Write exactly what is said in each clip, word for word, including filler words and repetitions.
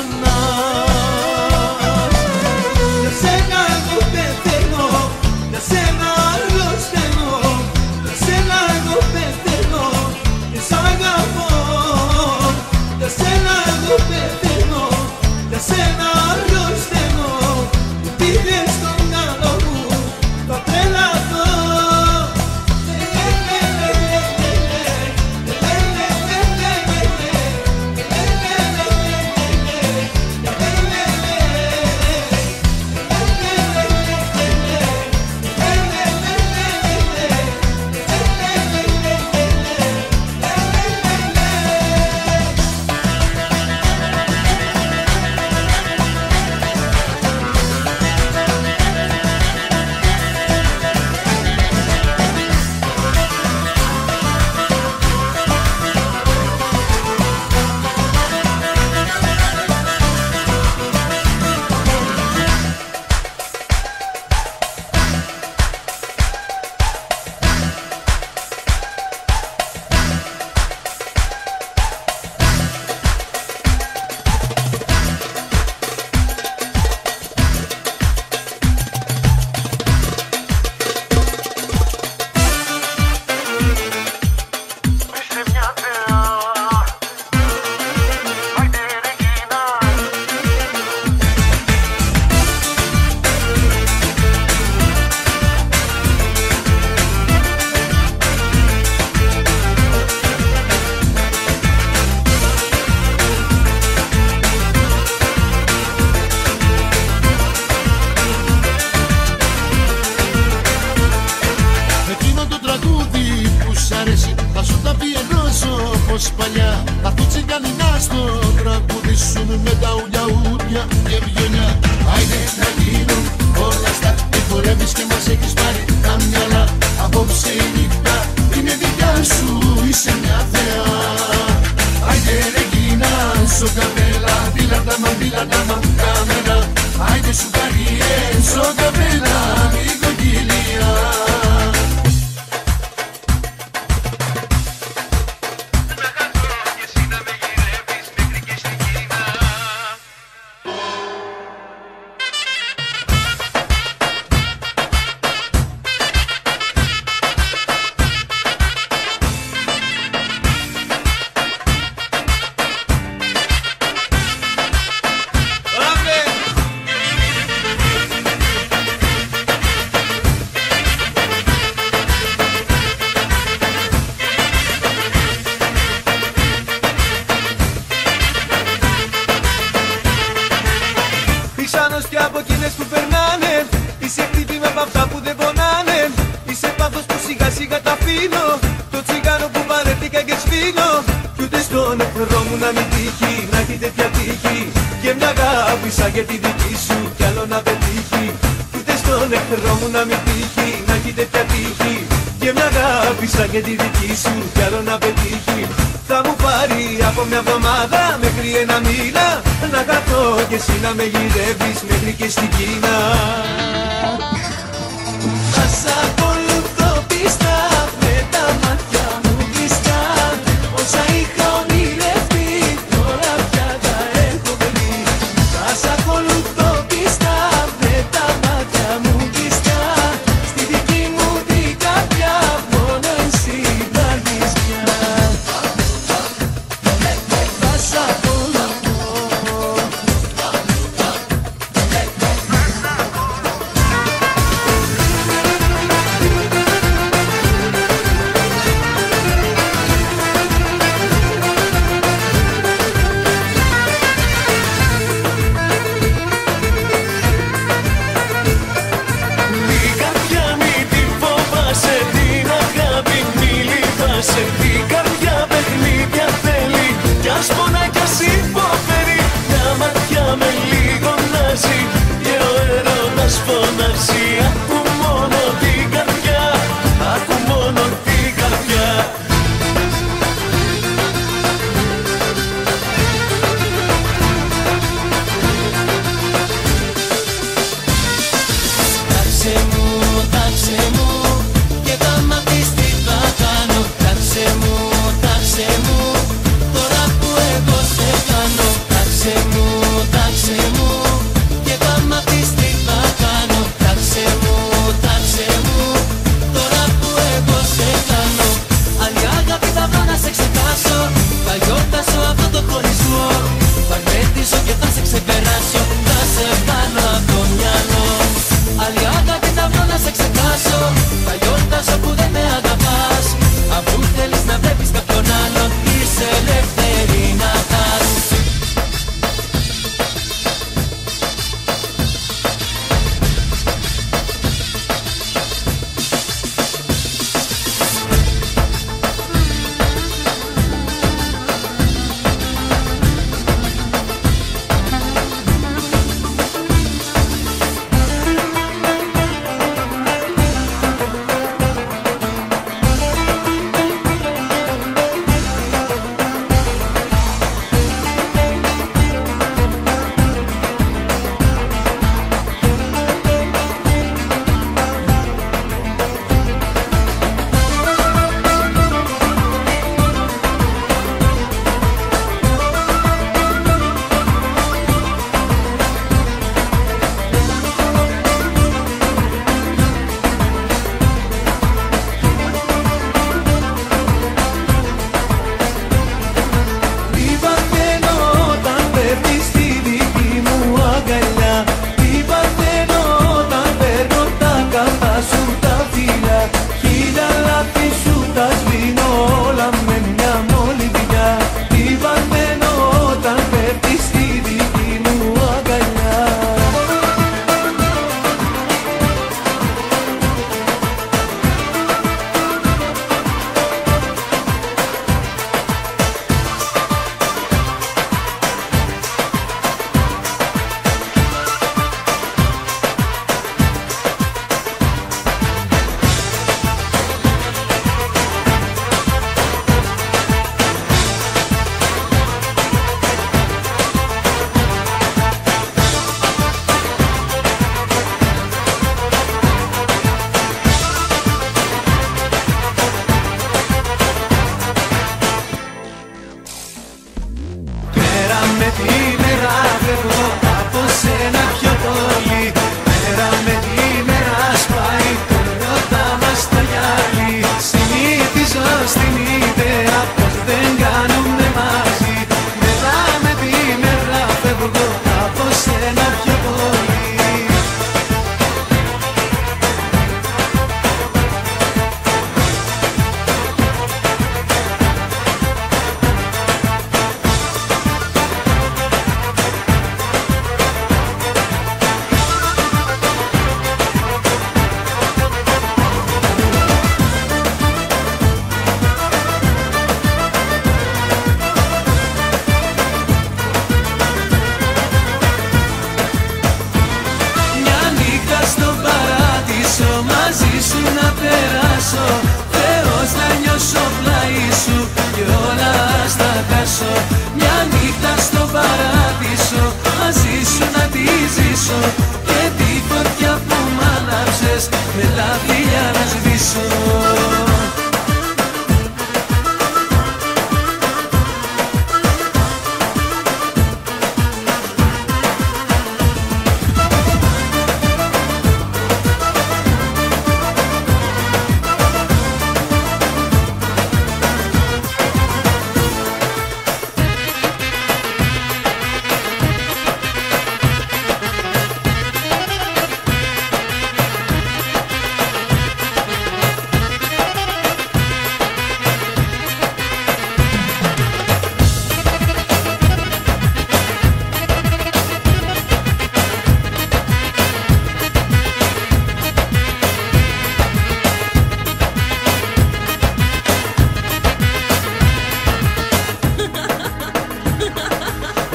ξανάς. Για σένα εγώ πεθαίνω, για σένα αρρωσταίνω, για σένα εγώ πεθαίνω και σ' αγαπώ. Για σένα εγώ πεθαίνω, για σένα αρρωσταίνω, γιατί δεν στο μυαλό μου θα τρελαθώ. Παλιά θα του τσιγκανινά στο τραγούδι σου με τα ουλιά ούλια και βιονιά. Άιντε να γίνουν όλα στα μη χορεύεις και μας έχεις πάρει τα μυαλά. Απόψε η νύχτα είναι δικιά σου, είσαι μια θεά. Άιντε ρε γίνα στο καπέλα, δίλα τα μα, δίλα τα μα, κάμερα. Άιντε σου καριέ στο καπέλα, οικογένεια. Πισάνος κι από εκείνες που περνάνε, είσαι χτύπημα απ' αυτά που δεν πονάνε. Είσαι πάθος που σιγά σιγά τα αφήνω, το τσιγάρο που παρέτηκα και σφήνω. Κι ούτε στον εχθρό μου να μην τύχει, να έχει τέτοια τύχη. Και μια αγάπη σαν και τη δική σου κι άλλο να πετύχει. Κι ούτε στον εχθρό μου να μην τύχει, να έχει τέτοια τύχη. Και μια αγάπη σαν και τη δική σου κι άλλο να πετύχει. Θα μου πάρει από μια εβδομάδα μέχρι ένα μήνα να καθώ και εσύ να με γυρεύεις μέχρι και στην Κίνα. Θα σ' ακολουθώ πιστά με τα μάτια μου κλειστά. Όσα είχα ονειρευτεί τώρα πια τα έχω βρει. Θα σ' ακολουθώ πιστά με τα μάτια μου κλειστά. Στη δική μου την καρδιά μόνο εσύ υπάρχεις πια. Θα σ' ακολουθώ.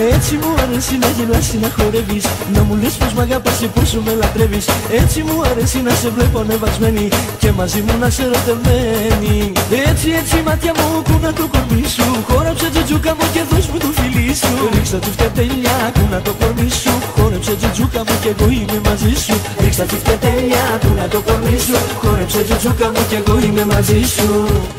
Έτσι μου αρέσει να γελάς ή να χορεύεις, να μου λες πως μ' αγαπάς και πόσο με λατρεύεις. Έτσι μου αρέσει να σε βλέπω ανεβασμένη και μαζί μου να σε ερωτευμένη. Έτσι έτσι μάτια μου κούνα το κορμί σου, χόρεψε τζουτζούκα μου και δώσ' μου το φιλί σου. Ρίξτα του φτετελιά, κούνα το κορμί σου, χόρεψε τζουτζούκα μου και εγώ είμαι μαζί σου. Ρίξτα του φτετελιά, κούνα το κορμί σου, χόρεψε τζουτζούκα μου και εγώ είμαι μαζί σου.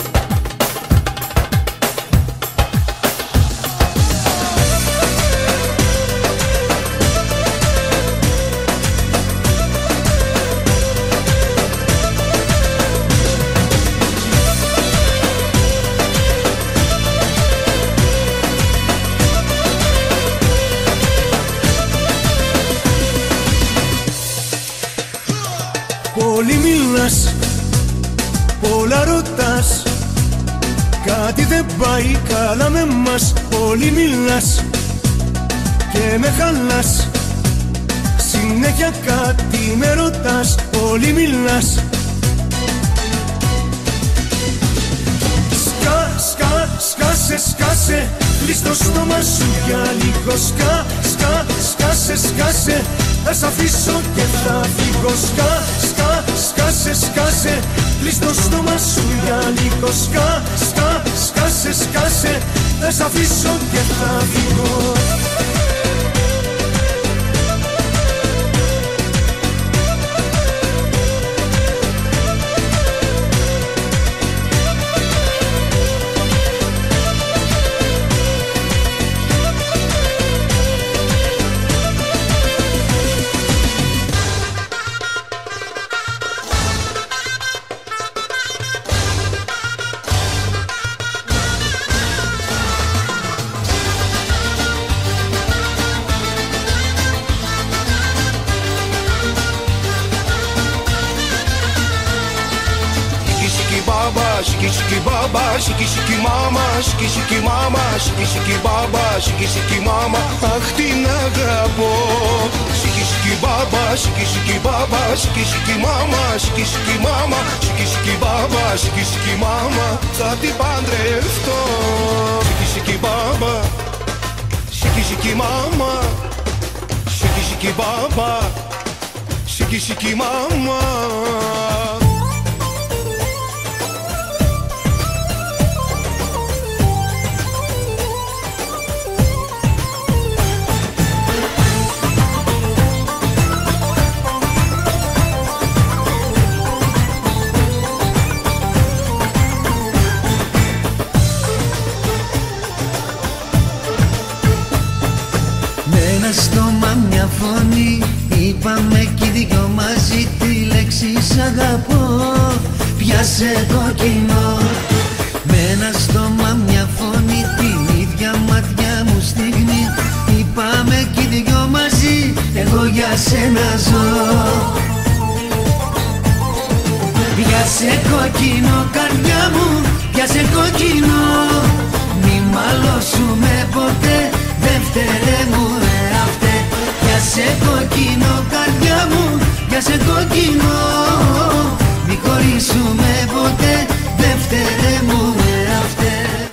Πολύ μιλάς, πολλά ρωτάς, κάτι δεν πάει καλά με μας. Πολύ μιλάς και με χαλάς, συνέχεια κάτι με ρωτάς. Πολύ μιλάς. Σκά, σκά, σκάσε, σκάσε, κλείς το στόμα σου για λίγο. Σκά, σκά, σκάσε, σκάσε, θα σ' αφήσω και θα φύγω. Σκά, σκά, σκάσε, σκάσε, κλείς το στόμα σου για λίγο. Σκά, σκά, σκάσε, σκάσε, θα σ' αφήσω και θα φύγω. Shiki shiki baba, shiki shiki mama, shiki shiki mama, shiki shiki baba, shiki shiki mama, αχ την αγαπώ. Shiki shiki baba, shiki shiki baba, shiki shiki mama, shiki shiki mama, shiki shiki baba, shiki shiki mama, θα την παντρευτώ. Shiki shiki baba, shiki shiki mama, shiki shiki baba, shiki shiki mama. Ένα στόμα, μια φωνή, είπαμε κι οι δυο μαζί τη λέξη σ' αγαπώ. Πιάσε κόκκινο. Με ένα στόμα, μια φωνή, την ίδια μάτια μου στιγμή, είπαμε κι οι δυο μαζί, εγώ για σένα ζω. Πιάσε κόκκινο καρδιά μου, πιάσε κόκκινο. Μη μαλώσουμε ποτέ, δεύτερε μου εαυτέ. Πιάσε κόκκινο καρδιά μου, πιάσε κόκκινο. Μη χωρίσουμε ποτέ, δεύτερε μου εαυτέ.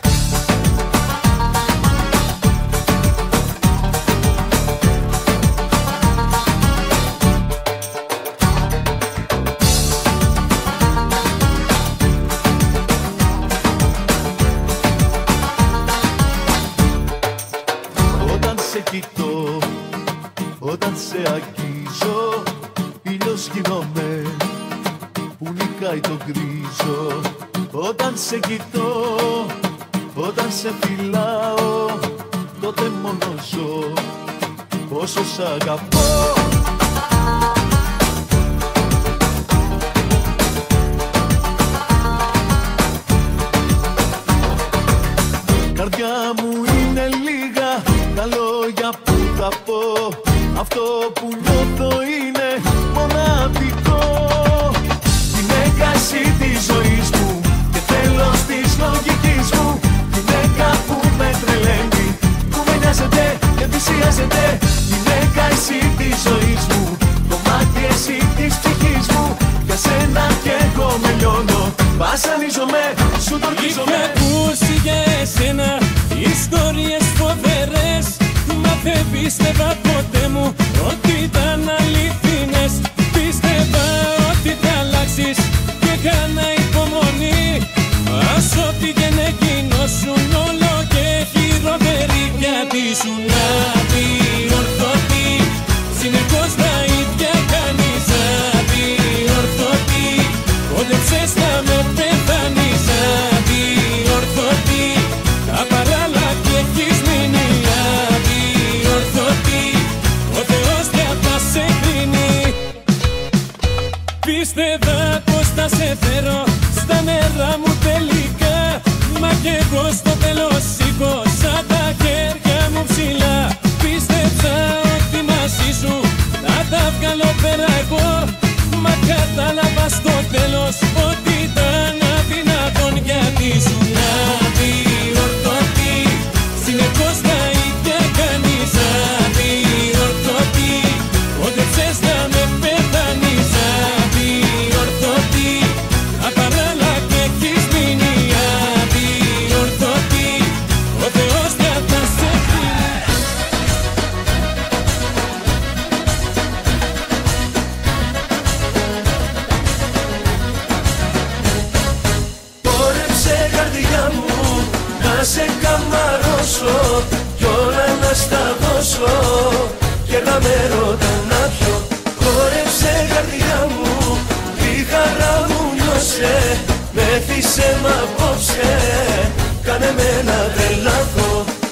Κοιτώ, όταν σε αγγίζω, ήλιος γίνομαι που νικάει το γκρίζο. Όταν σε κοιτώ, όταν σε φυλάω, τότε μόνο ζω πόσο σ' αγαπώ. Καρδιά μου είναι λίγα τα λόγια που θα πω, αυτό που νιώθω είναι μοναδικό. Γυναίκα εσύ της ζωής μου και τέλος της λογικής μου. Γυναίκα που με τρελαίνει, που με νοιάζεται και θυσιάζεται. Γυναίκα εσύ της ζωής μου, κομμάτι εσύ της ψυχής μου. Για σένα κι εγώ με λιώνω, βασανίζομαι, σου τορκίζομαι. Είχα ακούσει για εσένα ιστορίες φοβερές, μα πίστευα ποτέ μου ότι ήταν αληθινές. Πίστευα ότι θα αλλάξεις και έκανα υπομονή. Ας ό,τι και να γινώσουν όλο και χειρότεροι, γιατί ήσουν αδιορθωτή. Συνεχώς τα ίδια κάνεις, αδιορθωτή. Κόντεψες να με πεθάνεις, αδιορθωτή. Τα παράλα και έχεις μείνει, αδιορθωτή. Ο Θεός πια θα σε κρίνει. Πίστευα πως θα σε φέρω στα νερά μου τελικά, μα κι εγώ στο τέλος σήκωσα τα χέρια μου ψηλά. Πίστεψα ότι μαζί σου θα τα βγάλω πέρα εγώ, μα κατάλαβα στο τέλος ότι ήταν αδυνατόν, γιατί ήσουν αδιορθωτή. Συνεχώς τα ίδια κάνεις, αδιορθωτή. Κόντεψες να με πεθάνεις, αδιορθωτή. Απαράλα και έχεις μείνει, αδιορθωτή. Ο Θεός πια θα σε κρίνει. Πόρεψε καρδιά μου να σε καμαρώσω κι όλα να στα δώσω και να με ρώτα να πιω. Πόρεψε καρδιά μου, τη χαρά μου νιώσε, μέθησε μ' απόψε, κάνε με να τρελαθώ.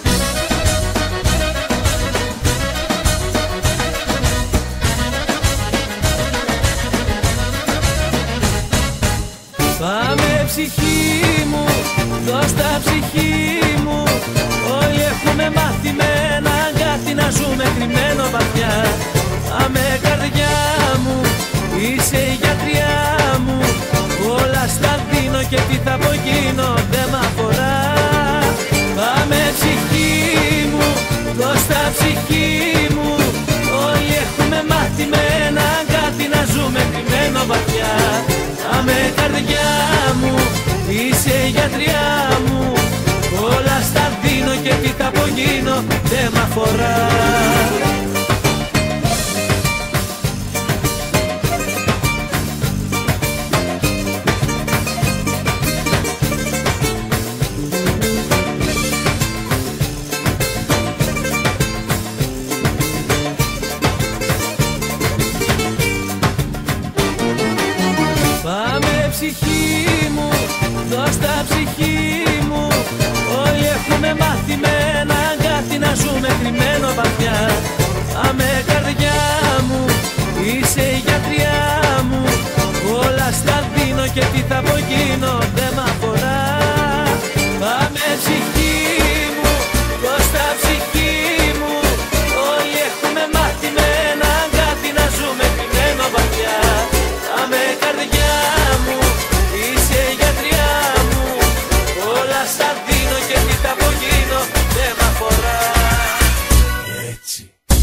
Πάμε ψυχή μου, δώσ' τα ψυχή μου. Όλοι έχουμε μάθει με ένα αγκάθι να ζούμε κρυμμένο βαθιά. Πάμε καρδιά μου, είσαι η γιατριά μου. Όλα στα δίνω και τι θα απογίνω δεν μ' αφορά. Πάμε ψυχή μου, δώσ' τα ψυχή μου. Όλοι έχουμε μάθει με ένα αγκάθι να ζούμε κρυμμένο βαθιά. Πάμε καρδιά μου, είσαι η γιατριά μου. Όλα στα δίνω και τι θα απογίνω δεν μ' αφορά. Πάμε ψυχή μου, δώσ' τα ψυχή μου. Όλοι έχουμε μάθει με ένα αγκάθι να ζούμε κρυμμένο βαθιά. Πάμε καρδιά μου, είσαι η γιατριά μου. Όλα στα δίνω και τι θα απογίνω δεν μ' αφορά. Πάμε ψυχή μου, δώσ' τα ψυχή μου. Όλοι έχουμε μάθει με ένα αγκάθι να ζούμε κρυμμένο βαθιά. Πάμε καρδιά μου, είσαι η γιατριά μου. Όλα στα δίνω και τι θα απογίνω δεν μ' αφορά. Έτσι.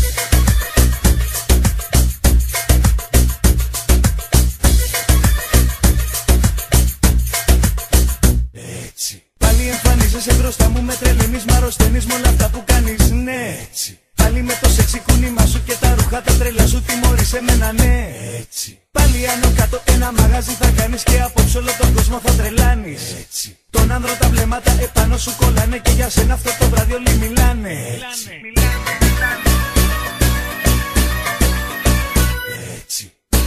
Έτσι. Πάλι εμφανίζεσαι μπροστά μου, με τρελαίνεις, μ' αρρωσταίνεις με όλα αυτά που κάνεις, ναι. Έτσι. Πάλι με το σεξι κουνήμα σου και τα ρούχα τα τρελά σου τιμωρείς εμένα, ναι. Έτσι. Πάλι άνω κάτω ένα μαγάζι θα κάνεις και απόψε όλο τον κόσμο θα τρελάνεις. Έτσι. Τον άνδρο τα βλέμματα επάνω σου κολλάνε και για σένα αυτό το βράδυ όλοι μιλάνε. Έτσι. Έτσι.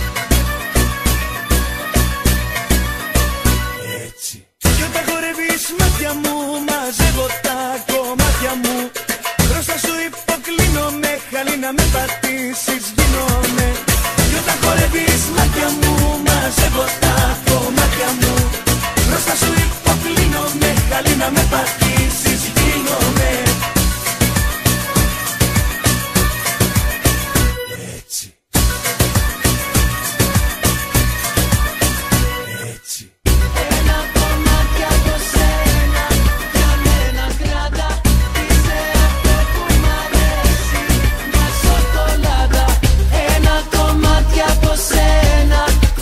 Έτσι. Κι όταν χορεύεις μάτια μου, μαζεύω τα κομμάτια μου. Μπροστά σου υποκλίνομαι, χαλή να με πατήσεις γίνομαι. Κι όταν χορεύεις μάτια μου, μαζεύω τα κομμάτια μου. Μπροστά σου υποκλίνομαι, χαλή να με πατήσεις γίνομαι. Έτσι. Έτσι. Ένα κομμάτι από σένα για μένα κράτα. Είσαι αυτό που μ' αρέσει, μια σοκολάτα. Ένα κομμάτι από σένα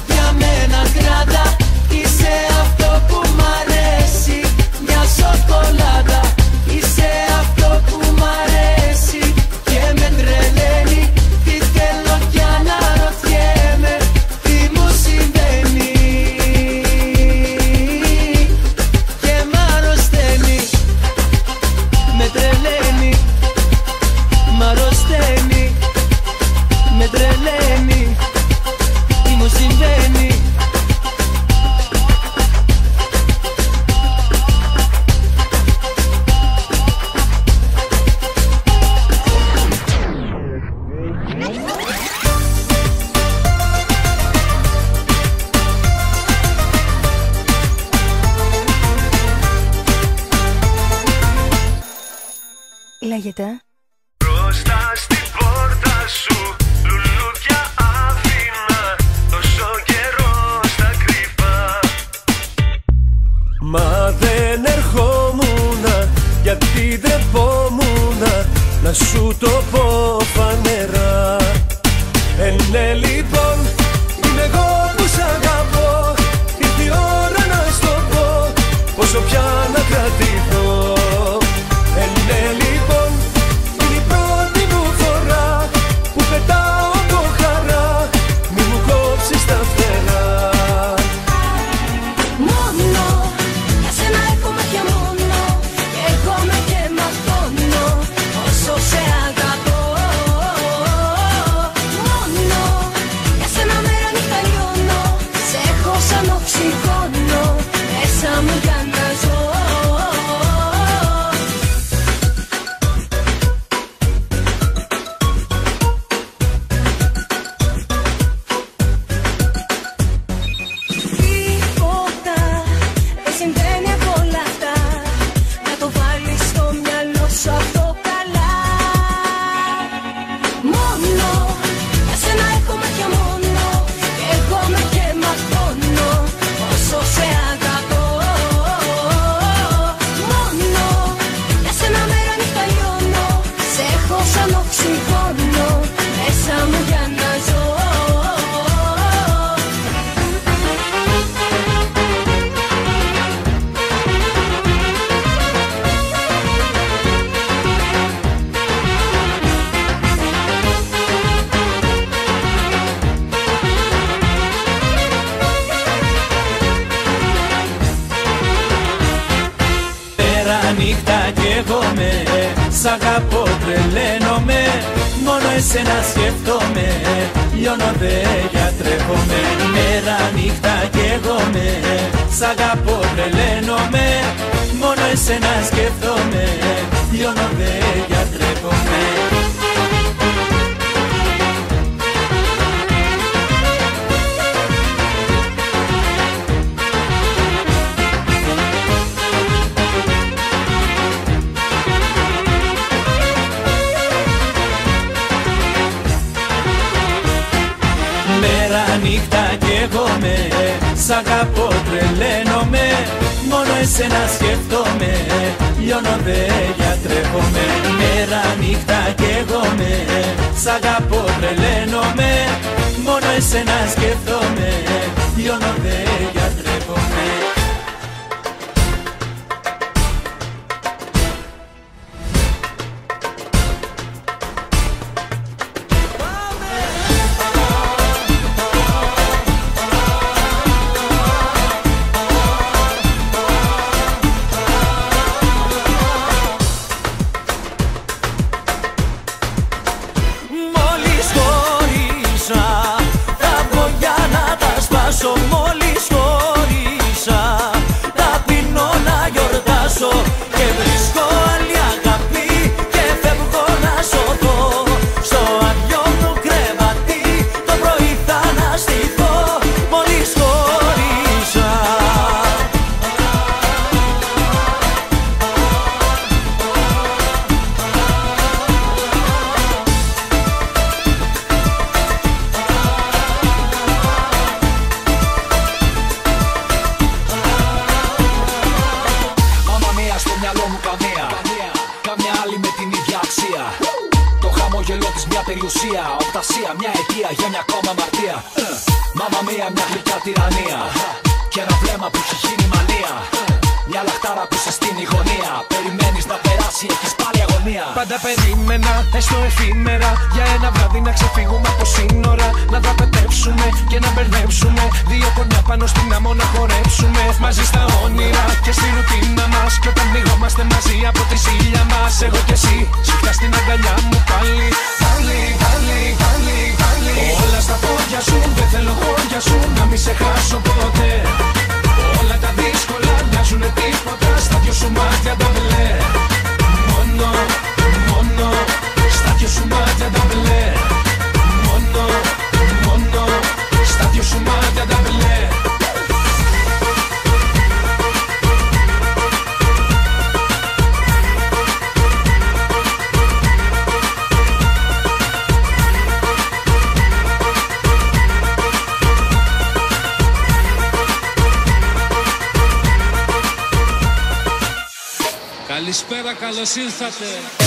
λέγεται. Μπροστά στην πόρτα σου λουλούδια άφηνα τόσο καιρό στα κρυφά. Μα δεν ερχόμουνα γιατί ντρεπόμουνα να σου το πω φανερά. Ε, ναι, λοιπόν, είμαι εγώ που σ' αγαπώ. Ήρθε η ώρα να στο πω, πόσο πια να κρατηθώ. Ε, ναι, λοιπόν, είναι η πρώτη μου φορά που πετάω από χαρά. Μη μου κόψεις τα φτερά. Μόνο για σένα έχω μάτια μόνο, και εγώ με και ματώνω όσο σε αγαπώ. Μόνο για σένα μέρα νύχτα λιώνω, σε έχω σαν οξυγόνο μέσα μου για να ζω. Τίποτα δεν συμβαίνει από όλα αυτά, να το βάλεις στο μυαλό σου αυτό καλά. Μόνο για σένα έχω μάτια μόνο, και εγώ με και ματώνω όσο σε αγαπώ. Μόνο για σένα μέρα νύχτα λιώνω, σε έχω σαν οξυγόνο μέσα μου για να ζω. Πέρα νύχτα καίγομαι, σ' αγαπώ τρελαίνομαι, μόνο εσένα σκέφτομαι, λιώνω δεν γιατρεύομαι. Μέρα νύχτα καίγομαι, σ' αγαπώ τρελαίνομαι, μόνο εσένα σκέφτομαι, λιώνω δεν γιατρεύομαι. Μέρα νύχτα καίγομαι, σ' αγαπώ τρελαίνομαι, μόνο εσένα σκέφτομαι, λιώνω δεν γιατρεύομαι. Μέρα νύχτα καίγομαι, σ' αγαπώ τρελαίνομαι, μόνο εσένα σκέφτομαι, λιώνω δεν γιατρεύομαι. Μόλις χωρίσα, θα βγω για να τα σπάσω. Μόλις χωρίσα, τα πίνω να γιορτάσω. Και βρίσκω άλλη αγάπη και φεύγω να σωθώ. Στο αδειό μου κρεβάτι το πρωί θα αναστηθώ. Μόλις χωρίσα. Μάμα μία στο μυαλό μου καμία, καμιά άλλη με την ίδια αξία. Το χαμόγελό της μια περιουσία, οπτασία, μια αιτία για μια ακόμα αμαρτία. Μάμα μία μια γλυκιά τυραννία, και ένα βλέμμα που έχει γίνει μανία. Μια λαχτάρα που σε στείνει γωνία, περιμένεις να περάσει, έχεις πάλι αγωνία. Πάντα περίμενα, έστω εφήμερα, για ένα βράδυ να ξεφύγουμε από σύνορα. Να δραπετεύσουμε και να μπερδέψουμε, δύο κονιά πάνω στην άμμο να χορέψουμε. Μαζί στα όνειρα και στη ρουτίνα μας, κι όταν πνιγόμαστε μαζί από τη ζήλια μας. Εγώ κι εσύ, συχνά στην αγκαλιά μου πάλι. Πάλι, πάλι, πάλι, πάλι. Όλα στα πόδια σου, δεν θέλω χώρια σου, να μη σε χάσω ποτέ. Όλα τα δύσκολα μοιάζουνε τίποτα, στα δυο σου μάτια τα μπλε. Μόνο, μόνο, στα δυο σου μάτια τα μπλε. Μόνο, μόνο, στα δυο σου μάτια τα μπλε. Καλησπέρα, καλώς ήρθατε.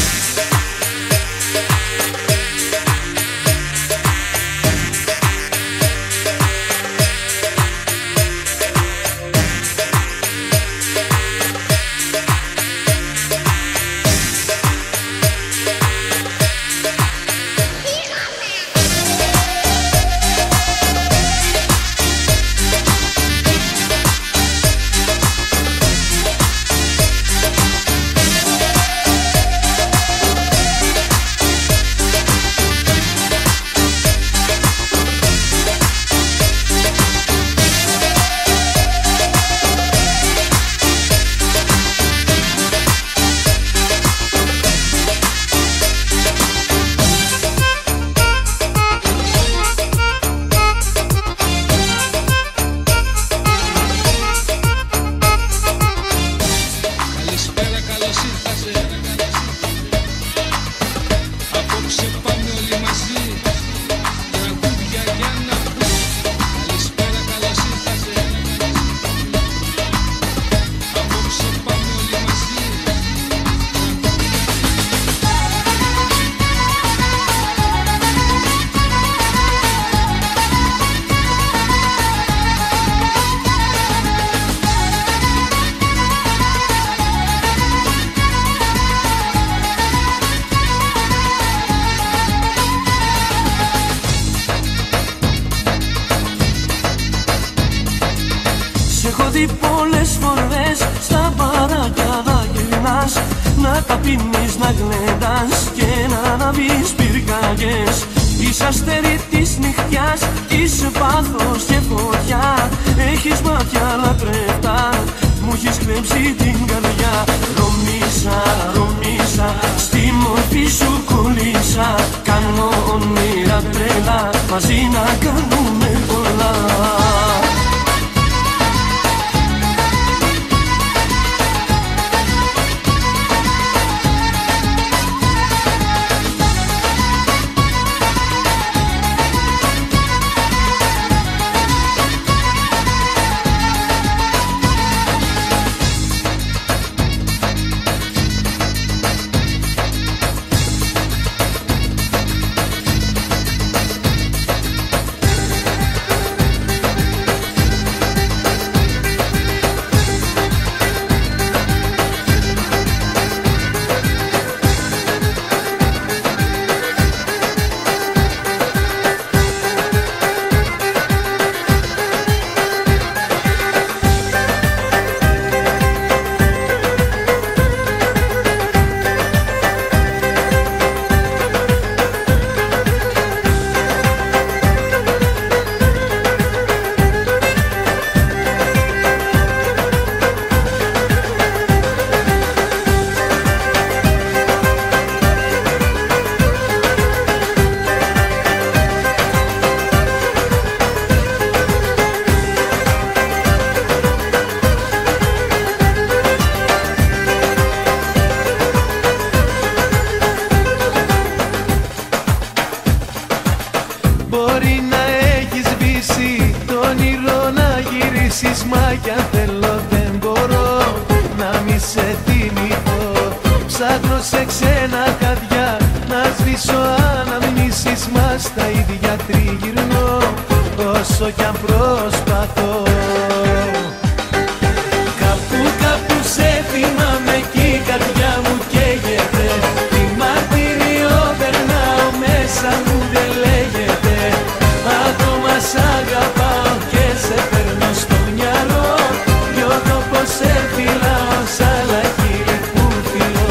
Πολλές φορές στα παράκια να γυρνάς, να τα πίνεις, να γλεντάς και να αναβείς πυρκαγιές. Είσαι αστέρι της νυχτιάς, είσαι πάθος και φωτιά. Έχεις μάτια λατρευτά, μου έχεις κλέψει την καρδιά. Ρωμίσα, ρωμίσα, στη μορφή σου κολλήσα. Κάνω όνειρα τρέλα, μαζί να κάνουμε πολλά. Μα κι αν θέλω δεν μπορώ να μη σε θυμηθώ. Ψάχνω σε ξένα χαδιά να σβήσω αναμνήσεις μας. Τα ίδια τριγυρνώ όσο κι αν προσπαθώ. Κάπου κάπου σε θυμάμαι κι η καρδιά μου καίγεται. Τι μαρτύριο περνάω μέσα μου δεν λέγεται. Ακόμα σ' αγαπάω και σε παίρνω στο μυαλό. Νιώθω πως σε φυλάω σαν λαχίλι που φιλώ.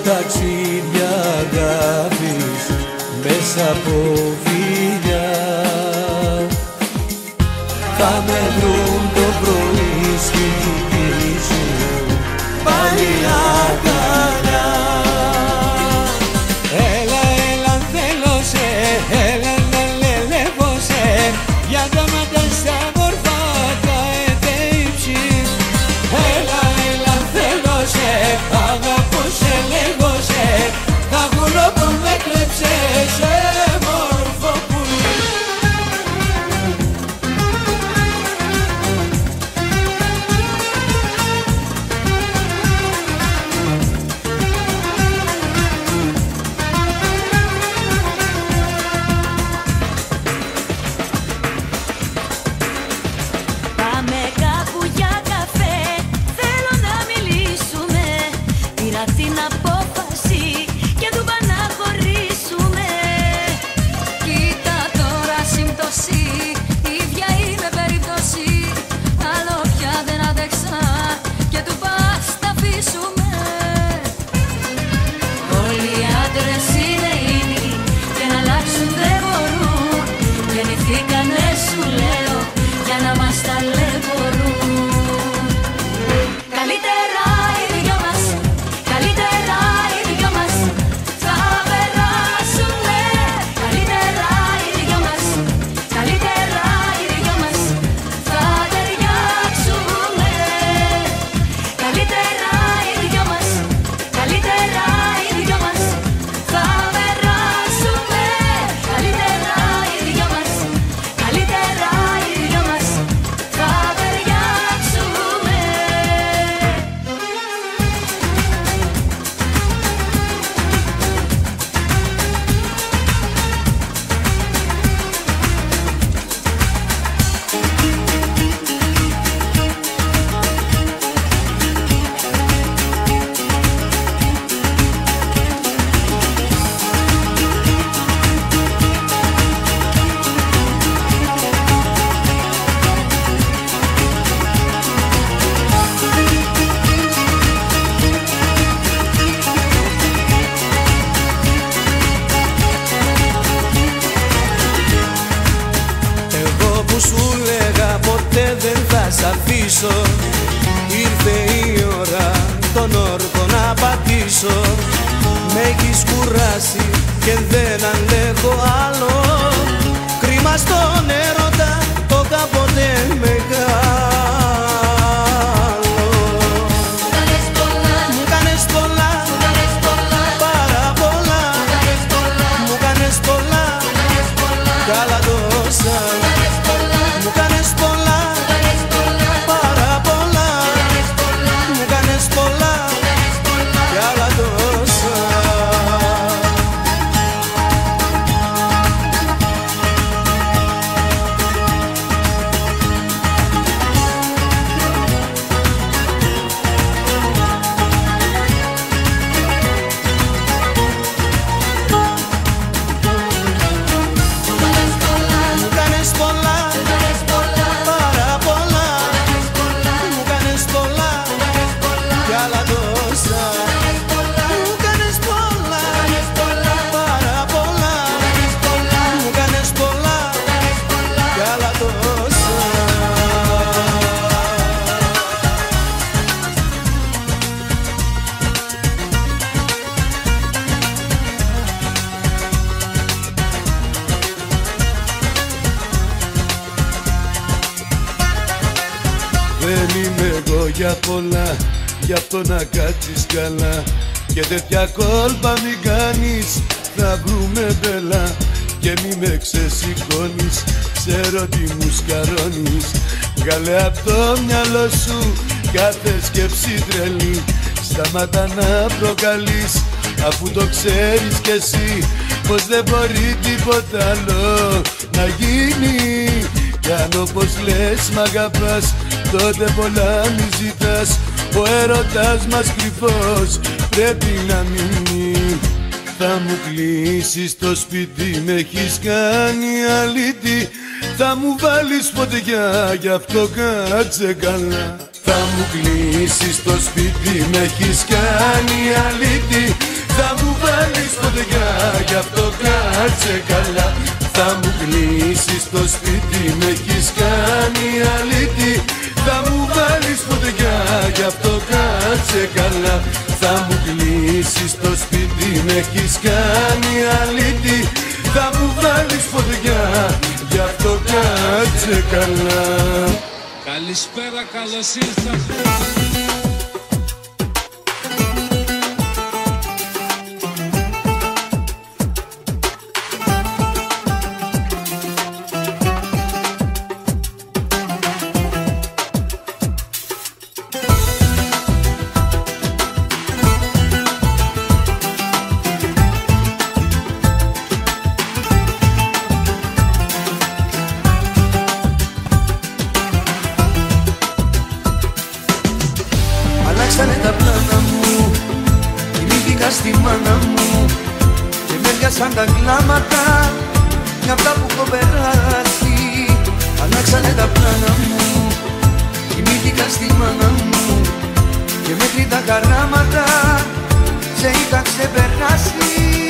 ταξίδια αγάπης μέσα από φιλιά. Θα με βρουν το πρωί σπίτι σου πάλι αγκαλιά. Έλα, έλα, θέλω σε, έλα να λελεύω σε, για τα μάτια στα μορφά τα εδέψεις. Έλα, έλα, θέλω σε, αγαπώ σε, λέγω σε, τα γουρώ που με κλέψες σε μορφό πουλί. Πάμε κάπου για καφέ, θέλω να μιλήσουμε. Πήρα την απόφαση και του είπα να χωρίσουμε. Κοίτα τώρα σύμπτωση, ίδια είναι περίπτωση. Άλλο πια δεν αντέξα και του είπα ας τα αφήσουμε. Όλοι οι άντρες είναι ίνοι και να αλλάξουν δεν μπορούν. Γεννηθήκανε σου λέω για να μας ταλαιπωρούν. Καλύτερα οι δυο μας, καλύτερα οι δυο μας θα περάσουνε. Καλύτερα οι δυο μας, καλύτερα οι δυο μας θα ταιριάξουνε. Καλύτερα οι δυο μας, καλύτερα οι δυο μας θα περάσουνε. Καλύτερα οι δυο μας, καλύτερα οι δυο μας θα ταιριάξουνε. Εγώ που σου λέγα ποτέ δεν θα σ' αφήσω, ήρθε η ώρα τον όρκο να πατήσω. Με έχεις κουράσει και δεν αντέχω άλλο, κρίμα στον έρωτα το κάποτε μεγάλο. Μου κάνες πολλά, πάρα πολλά, μου κάνες πολλά, καλά τόσα. Μου κάνες πολλά, πάρα πολλά, μου κάνες πολλά, κι άλλα τόσα. Μου κάνες πολλά, πάρα πολλά, μου κάνες πολλά, κι άλλα τόσα. Μου κάνες πολλά, πάρα πολλά, μου κάνες πολλά, κι άλλα τόσα. Δεν είμαι εγώ για πολλά, γι' αυτό να κάτσεις καλά. Και τέτοια κόλπα μην κάνεις, θα βρούμε μπελά. Και μη με ξεσηκώνεις, ξέρω τι μου σκαρώνεις. Βγάλε απ' το μυαλό σου κάθε σκέψη τρελή. Σταμάτα να προκαλείς, αφού το ξέρεις κι εσύ πως δεν μπορεί τίποτα άλλο να γίνει. Κι αν όπως λες μ' αγαπάς, τότε πολλά μη ζητάς. Ο έρωτας μας κρυφός πρέπει να μείνει. Θα μου κλείσεις το σπίτι, με έχεις κάνει αλήτη. Θα μου βάλεις φωτιά, γι' αυτό κάτσε καλά. Θα μου κλείσεις το σπίτι, με έχεις κάνει αλήτη. θα μου βάλεις φωτιά, γι' αυτό κάτσε καλά. Θα μου κλείσεις το σπίτι, με έχεις κάνει αλήτη. Θα μου βάλεις φωτιά, γι' αυτό κάτσε καλά. Θα μου κλείσεις το σπίτι, με έχεις κάνει αλήτη. Θα μου βάλεις φωτιά, γι' αυτό κάτσε καλά. Καλησπέρα, καλώς ήρθατε. Αλλάξανε τα πλάνα μου, κοιμήθηκα στη μάνα μου και με πιάσαν τα κλάματα για αυτά που έχω περάσει. Αλλάξανε τα πλάνα μου, κοιμήθηκα στη μάνα μου και μέχρι τα χαράματα σε είχα ξεπεράσει.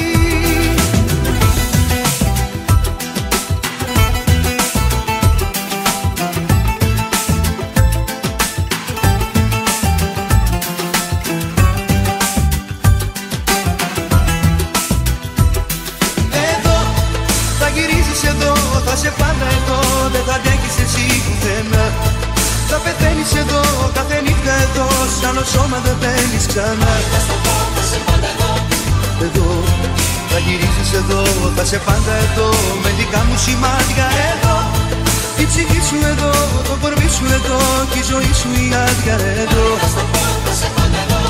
Θα σε πάντα εδώ, δεν θα αντέχεις εσύ πουθενά. Θα πεθαίνεις εδώ, κάθε νύχτα εδώ, σαν το σώμα δεν μπαίνεις ξανά. Θα σε πάντα εδώ, εδώ, θα γυρίσεις εδώ, θα σε πάντα εδώ, με δικά μου σημάδια εδώ. Η ψυχή σου εδώ, το κορμί σου εδώ, και η ζωή σου η άδεια εδώ. Θα σε πάντα εδώ.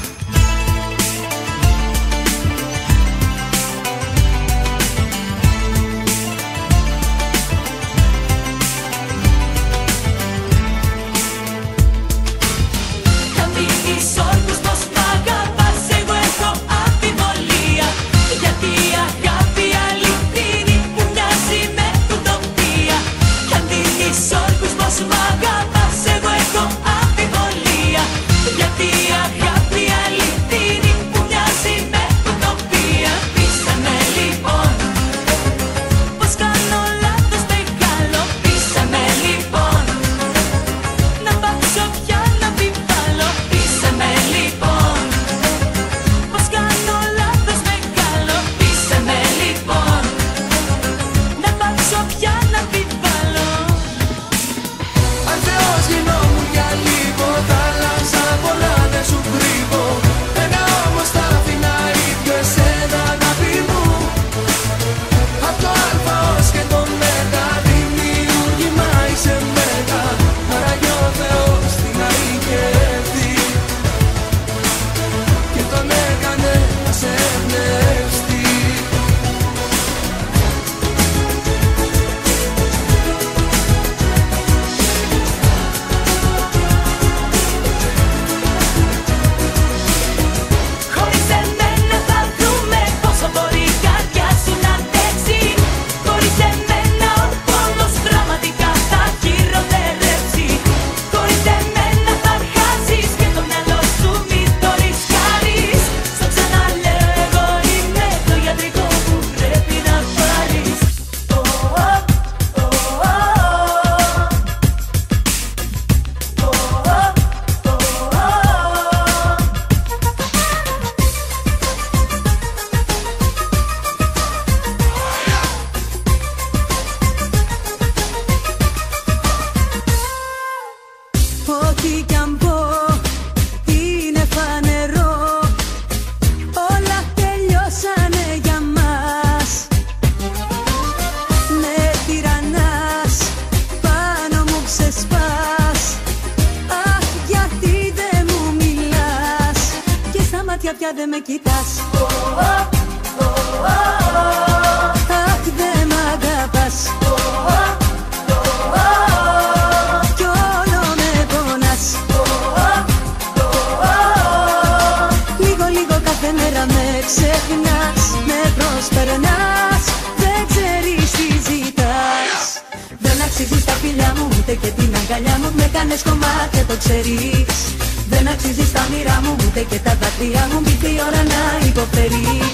Ό,τι κι αν πω είναι φανερό, όλα τελειώσανε για μας. Με τυραννάς, πάνω μου ξεσπάς. Αχ, γιατί δεν μου μιλάς και στα μάτια πια δεν με κοιτάς. Αχ, δεν μ' αγαπάς. Ξεχνάς, με προσπερνάς, δεν ξέρεις τι ζητάς. Δεν αξίζεις τα φιλιά μου, ούτε και την αγκαλιά μου. Με κάνες κομμάτια, το ξέρεις. Δεν αξίζει στα μοίρα μου, ούτε και τα δάκρυα μου. Μπήκε η ώρα να υποφέρεις.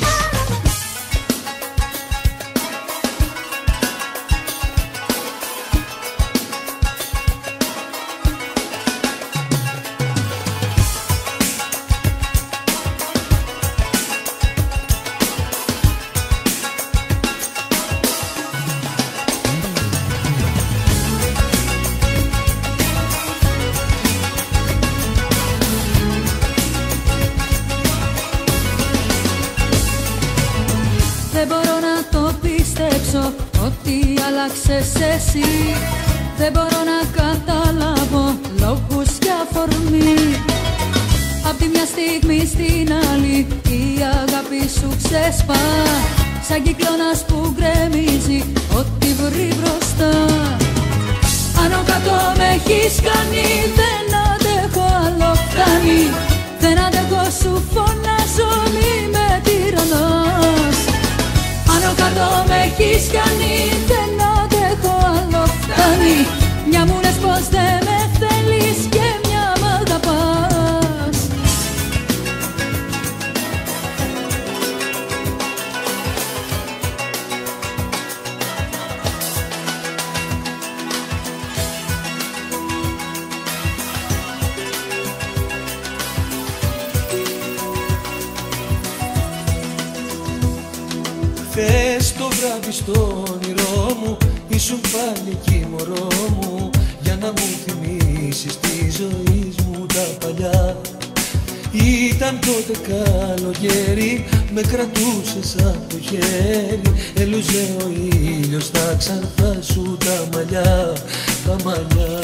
Δεν μπορώ να το πιστέψω ότι άλλαξες εσύ. Δεν μπορώ να καταλάβω λόγους και αφορμή. Απ' τη μια στιγμή στην άλλη η αγάπη σου ξεσπά, σαν κυκλώνας που γκρεμίζει ό,τι βρει μπροστά. Άνω κάτω με έχεις κάνει, δεν αντέχω άλλο, φτάνει. Δεν αντέχω, σου φωνάζω, μη με τυραννάς. Άνω κάτω με έχεις κάνει, δεν αντέχω άλλο, φτάνει. Μια μου λες πως δεν με θέλεις και μια μ' αγαπάς. Χθες το βράδυ στο όνειρό μου ήσουν πάλι εκεί μωρό μου, για να μου θυμίσεις τη ζωή μου τα παλιά. Ήταν τότε καλοκαίρι, με κρατούσες από το χέρι, έλουζε ο ήλιος στα ξανθά σου τα μαλλιά, τα μαλλιά.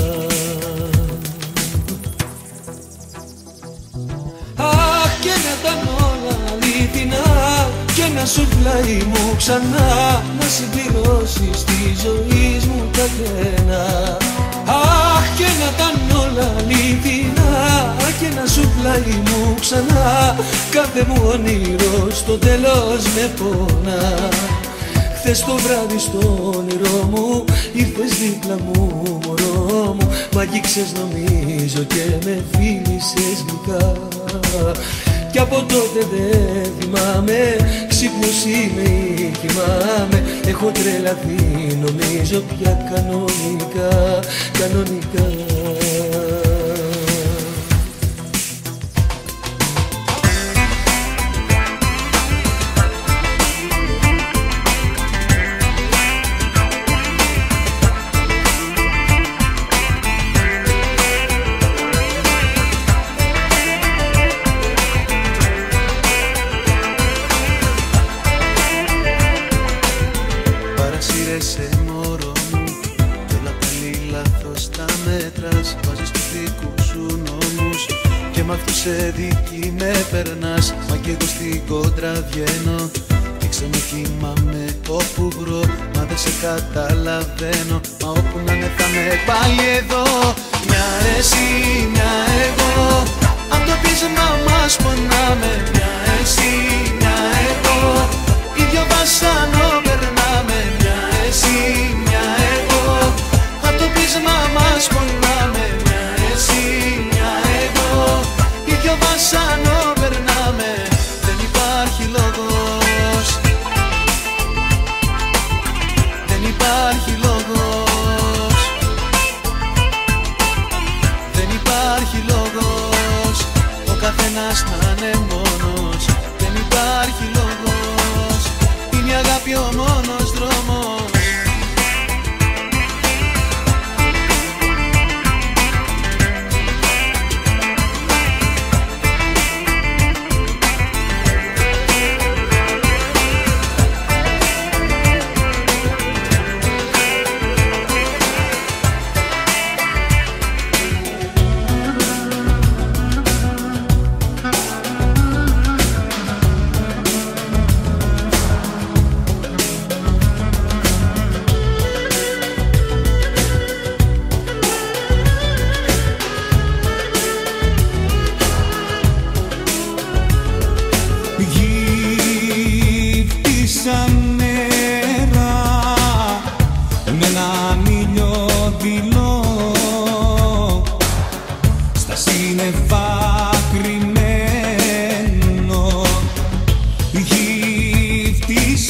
Αχ, και να ήταν όλα αλήθινα και να σου πλάι μου ξανά, να συμπληρώσεις τη ζωή μου τα κενά. Αχ, και να ήταν όλα αλήθινα και να σου πλάι μου ξανά, κάθε μου όνειρο στο τέλος με πονά. Χθες το βράδυ στο όνειρό μου ήρθες δίπλα μου μωρό μου, μ' αγγίξες νομίζω και με φίλησες γλυκά. Κι από τότε δεν θυμάμαι, ξύπνιος είμαι ή κοιμάμαι, έχω τρελαθεί νομίζω πια κανονικά, κανονικά. Παρασύρεσαι μωρό μου κι όλα πάλι λάθος τα μέτρας, βάζεις τους δικούς σου νόμους και μ' αυτούς σε δίκη με περνάς. Μα κι εγώ στην κόντρα βγαίνω και ξενοκοιμάμαι όπου βρω, μα δεν σε καταλαβαίνω, μα όπου να είναι θα με πάλι εδώ. Μια εσύ, μια εγώ, απ' το πείσμα μας πονάμε. Μια εσύ, μια εγώ, ίδιο βασανό περνάμε. Μια εσύ, μια εγώ, απ' το πείσμα μας πονάμε. Μια εσύ, μια εγώ, ίδιο βασανό περνάμε. Δεν υπάρχει λόγος, δεν υπάρχει λόγος, δεν υπάρχει λόγος, ο καθένας να είναι μόνος. Δεν υπάρχει λόγος, είναι η αγάπη ο μόνος δρόμος.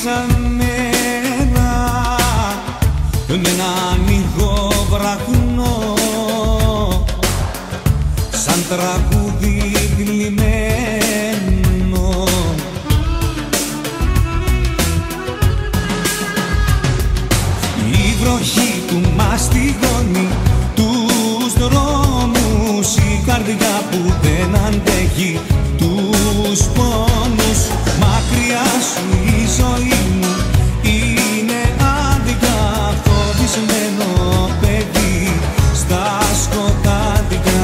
σαν μένα με έναν ηχοβραχνό σαν τραγούδι γλυμμένο. Η βροχή του μαστιγώνει τους δρόμους, η καρδιά που δεν αντέχει τους πόνους. Μακριά σου η ζωή μου είναι άδεια, φοβισμένο παιδί στα σκοτάδια.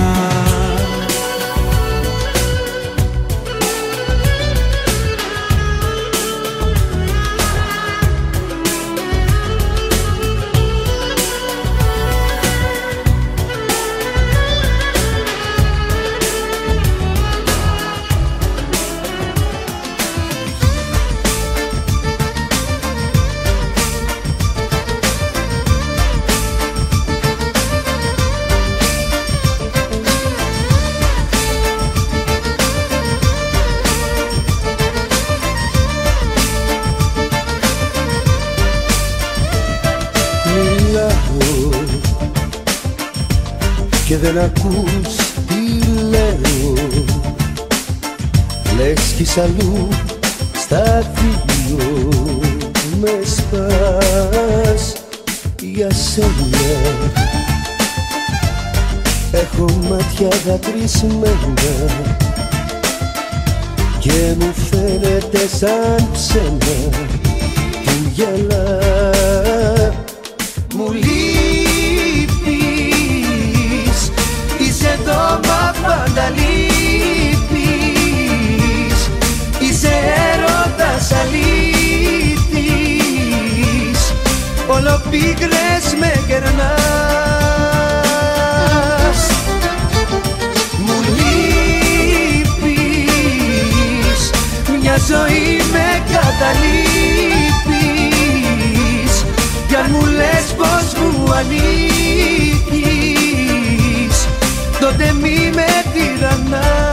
Και δεν ακούς τι λέω, λες κι σ' αλλού στα δύο με σπάς για σένα. Έχω μάτια δακρυσμένα και μου φαίνεται σαν ψέμα που γελά. Μου λείπεις, είσαι εδώ μα πάντα λείπεις, είσαι έρωτας αλήθης, όλο πίκρες με κερνάς. Μου λείπεις, μια ζωή με καταλείπεις, κι αν μου λες πως μου ανήκεις, τότε μη με τυραννάς.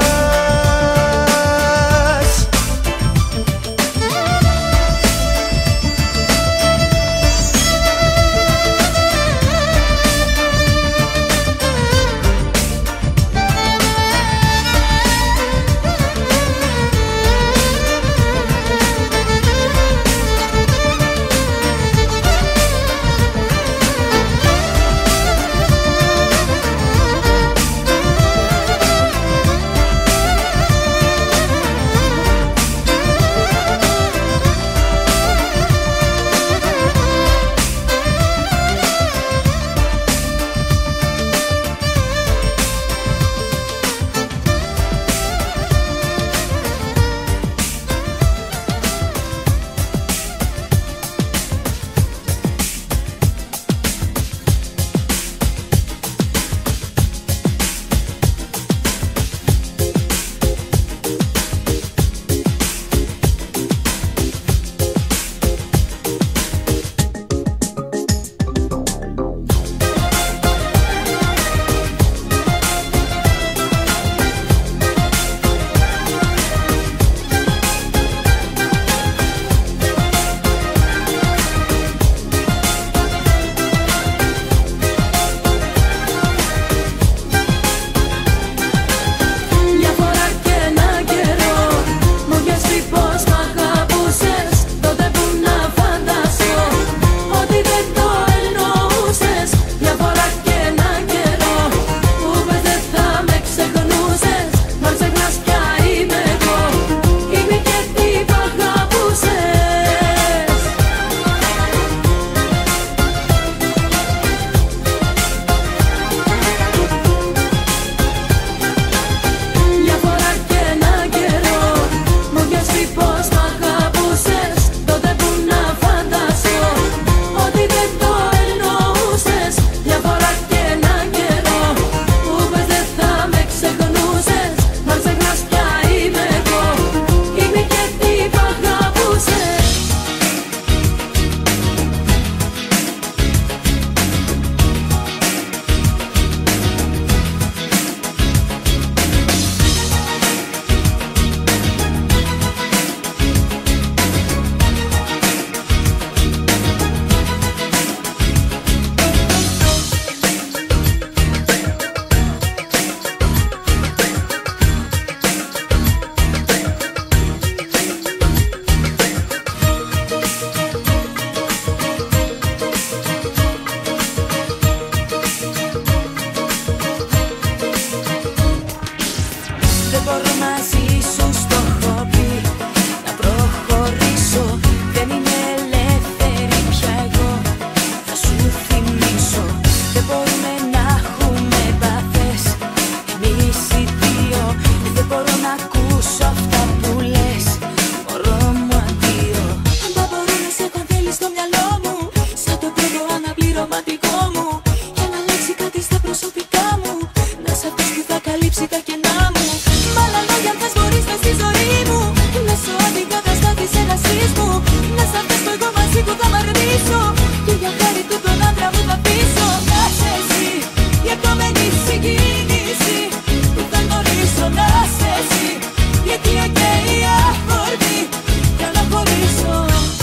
μου. Να σ' αυτές που εγώ μαζί του θα μ' αρνήσω και για χάρη του τον άντρα μου θα πείσω. Να σε εσύ η επόμενη συγκίνηση που θα γνωρίσω. Να σε εσύ η αιτία και η αφορμή για να χωρίσω.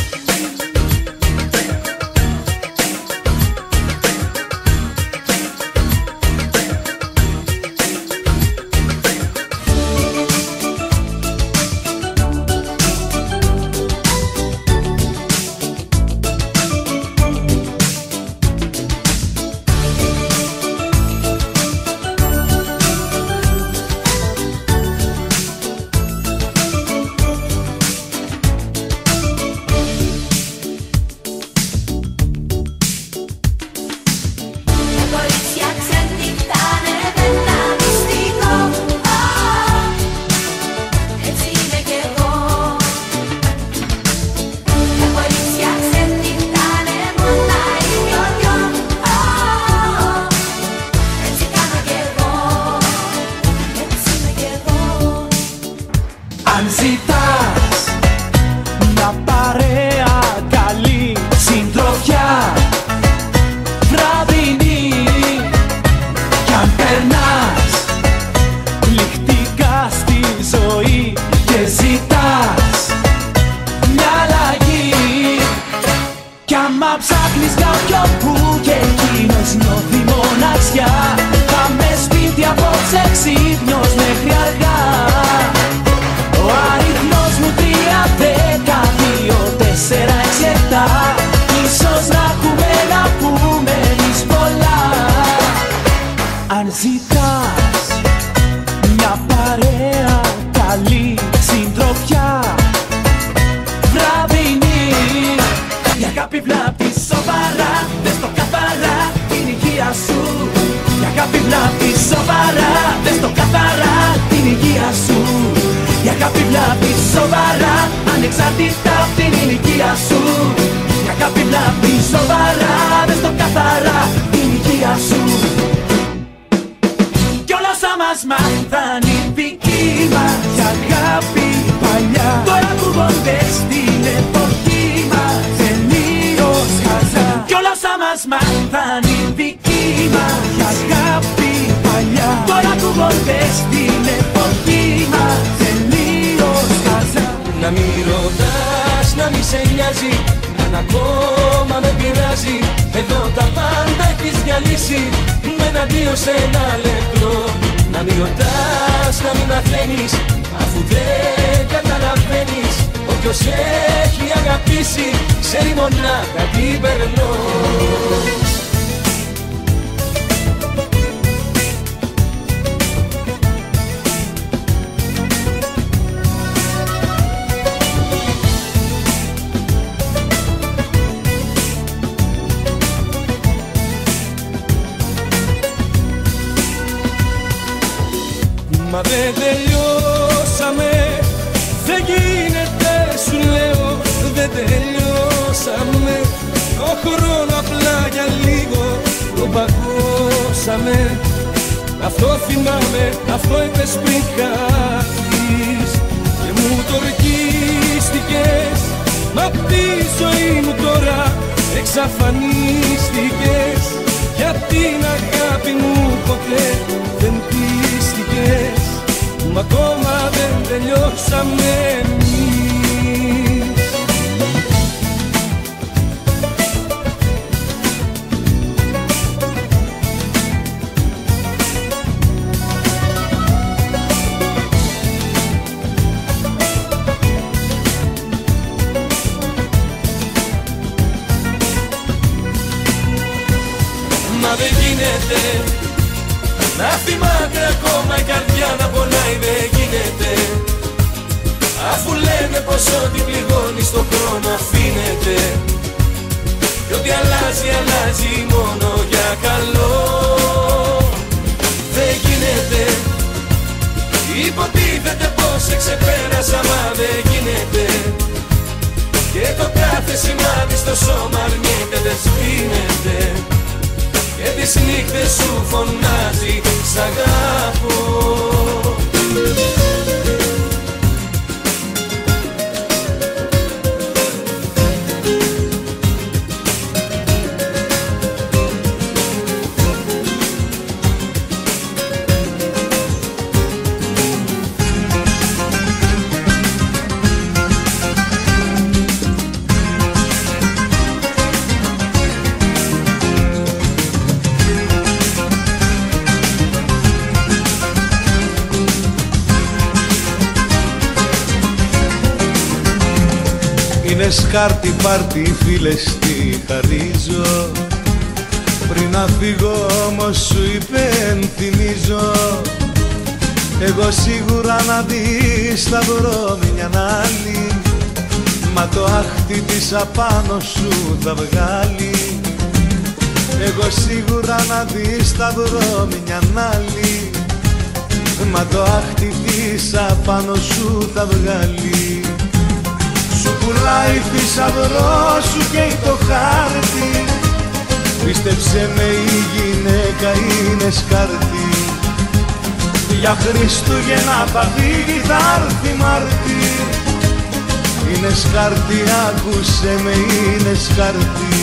Αν ζητάς μια παρέα καλή συντροφιά βραδινή κι αν περνάς λιχτικά στη ζωή και ζητάς μια αλλαγή κι άμα ψάχνεις κάποιον που και εκείνος νιώθει μοναξιά πάμε σπίτι απόψε ξύπνιος μέχρι αργά. Ο αριθμός μου τρία, δέκα, δύο, τέσσερα, έξι, επτά. Ίσως να έχουμε να πούμε εμείς πολλά. Αν ζητάς μια παρέα καλή συντροφιά βραδινή για κάποιο βλάπτει σοβαρά, δες το καθαρά την υγεία σου. Για κάποιο βλάπτει σοβαρά, δες το καθαρά την υγεία σου. Για κάποιοι βλάπτει σοβαρά, ανεξάρτητα απ' την ηλικία σου. Για κάποιοι βλάπτει σοβαρά, δες το καθαρά την υγεία σου. Κι όλα όσα μας μάθαν οι δικοί μας για αγάπη παλιά τώρα ακούγονται στην εποχή μας τελείως χαζά. Κι όλα όσα μας μάθαν οι δικοί μας για αγάπη παλιά τώρα ακούγονται στην εποχή μας τελείως χαζά. Να μην ρωτάς, να μην σε νοιάζει, αν ακόμα με πειράζει. Εδώ τα πάντα έχεις διαλύσει με ένα δύο σε ένα λεπτό. Να μην ρωτάς, να μην μαθαίνεις, αφού δεν καταλαβαίνεις. Όποιος έχει αγαπήσει, ξέρει μονάχα τι περνώ. Μα δεν τελειώσαμε, δεν γίνεται σου λέω, δεν τελειώσαμε. Το χρόνο απλά για λίγο το παγώσαμε. Αυτό θυμάμαι, αυτό είπες πριν χάθεις και μου το ορκίστηκες. Μα απ' τη ζωή μου τώρα εξαφανίστηκες. Για την αγάπη μου ποτέ δεν πίστηκες. Μα ακόμα δεν τελειώσαμε εμείς. Μα δεν γίνεται να θυμάται ακόμα η καρδιά να πονάει, δεν γίνεται. Αφού λένε πως ό,τι πληγώνει στον χρόνο αφήνεται κι ό,τι αλλάζει, αλλάζει μόνο για καλό. Δεν γίνεται, υποτίθεται πως σε ξεπέρασα, μα δεν γίνεται. Και το κάθε σημάδι στο σώμα αρνείται, δεν σβήνεται. Και τις νύχτες σου φωνάζει, σ' αγάπω. Είναι σκάρτη πάρτι φίλες τι χαρίζω. Πριν να φύγω όμως σου υπενθυμίζω, εγώ σίγουρα να δεις θα βρω μια άλλη, μα το άχτι της απάνω σου θα βγάλει. Εγώ σίγουρα να δεις θα βρω μια άλλη, μα το άχτι της απάνω σου θα βγάλει. Σου πουλάει θησαυρό, σου καίει το χάρτη, πίστεψε με η γυναίκα είναι σκάρτη. Για Χριστούγεννα θα φύγει θα έρθει Μάρτι, είναι σκάρτη άκουσε με είναι σκάρτη.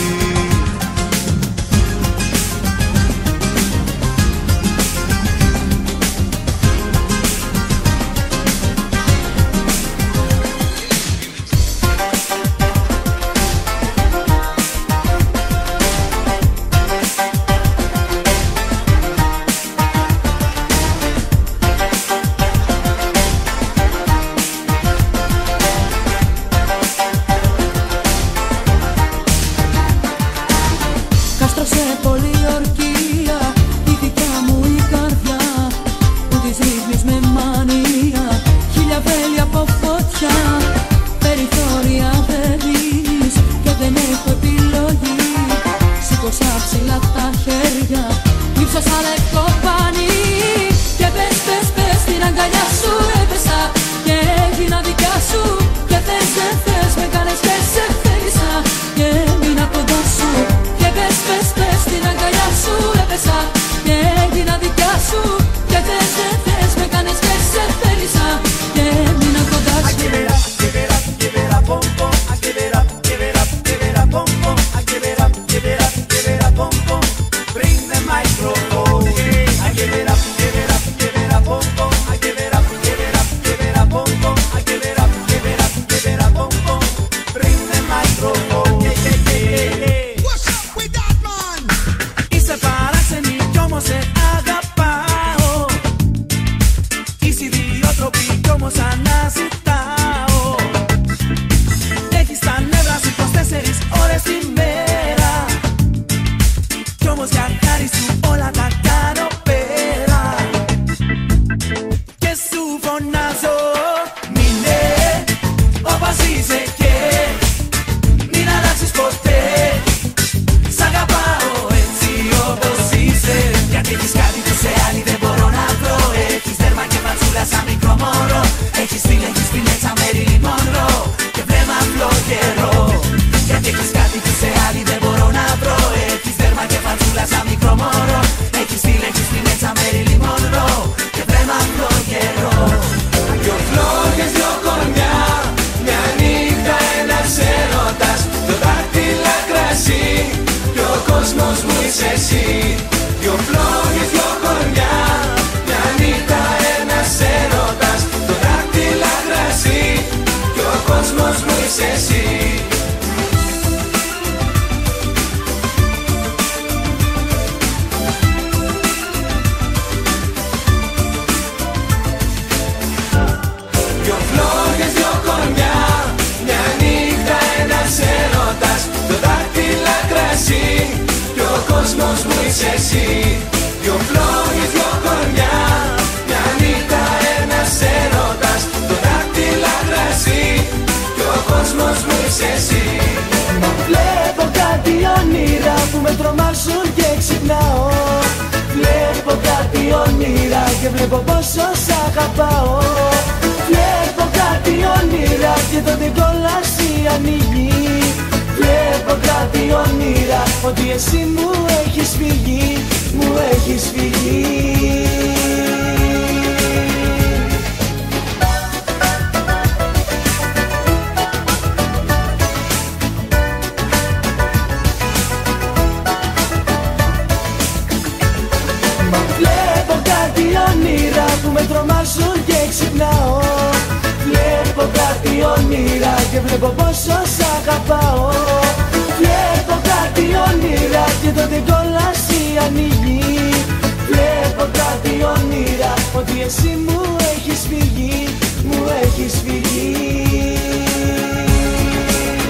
Μου έχεις φύγει, μου έχεις φύγει.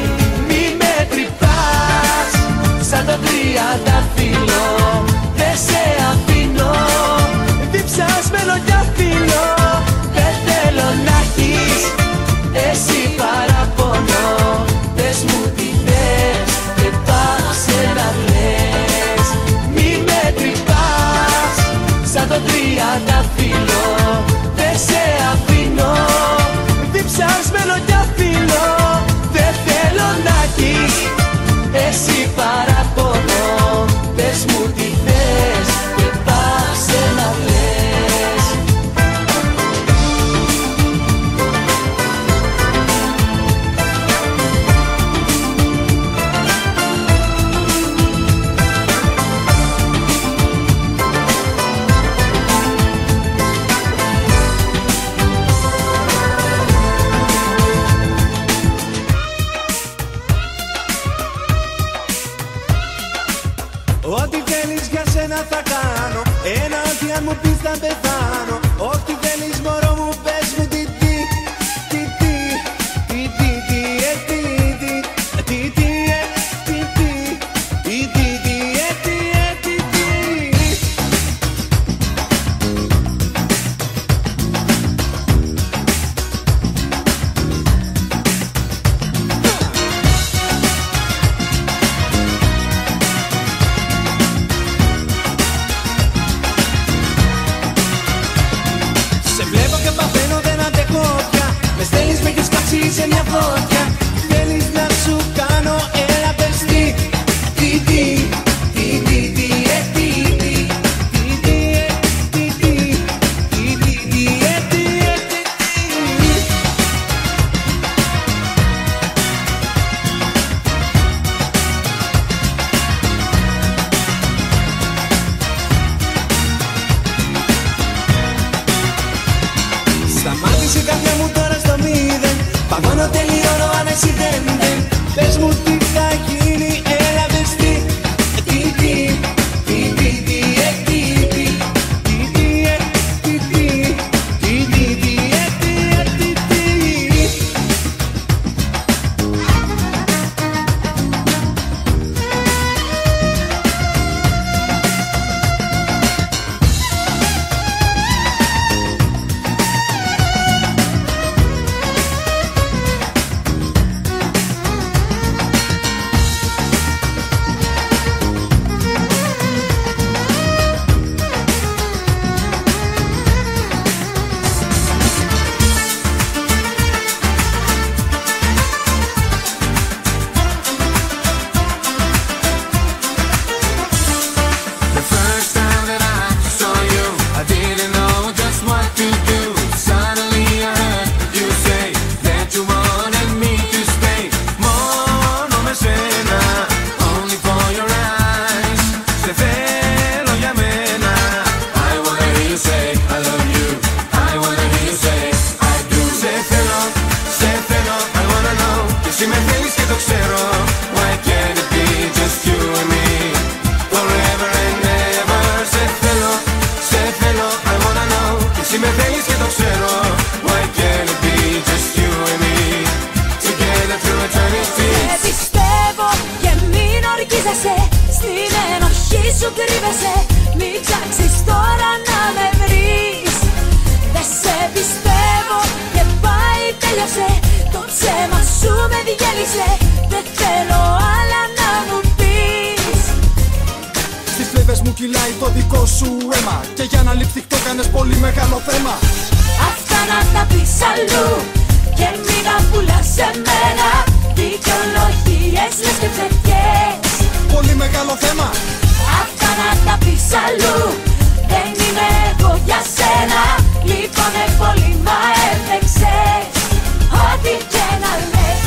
έχεις εσύ παράπονο. Πες μου τι θες και πάψε να λες. Ό,τι θέλεις για σένα θα κάνω. Ένα ότι αν μου πεις θα πεθάνω. Ό,τι θέλεις μωρό μου πες μου τι τι. Τι τι. Τι τι τι ε τι τι. Τι τι ε τι τι. Τι τι τι ε τι ε τι τι. Σε μια φωτιά θέλεις να σου κάνω, έλα πες τι. Τι τι, τι τι τι ε τι τι. Τι τι ε τι τι. Τι τι τι ε τι ε τι τι. Σταμάτησε η καρδιά μου τώρα στο μηδέν. Παγώνω, τελειώνω, αν εσύ δεν δεν. Πες μου τι θα γίνει, έλα πες τι. Τι τι, τι τι τι ε τι τι. Τι τι ε τι τι. Τι τι τι ε τι ε τι τι. Στην ενοχή σου κρύβεσαι. Μην ψάξεις τώρα να με βρεις. Δεν σε πιστεύω και πάει τέλειωσε. Το ψέμα σου με διέλυσε. Δεν θέλω άλλα να μου πεις. Στις φλέβες μου κυλάει το δικό σου αίμα. Και για να λείψει το κάνες πολύ μεγάλο θέμα. Αυτά να τα πεις αλλού και μην τα πουλάς σε μένα. Δικαιολογίες λες και ψευδιές. Πολύ μεγάλο θέμα. Αυτά να τα πεις αλλού. Δεν είμαι εγώ για σένα. Λοιπόν πολύ μα έφτεξες. Ό,τι και να λες.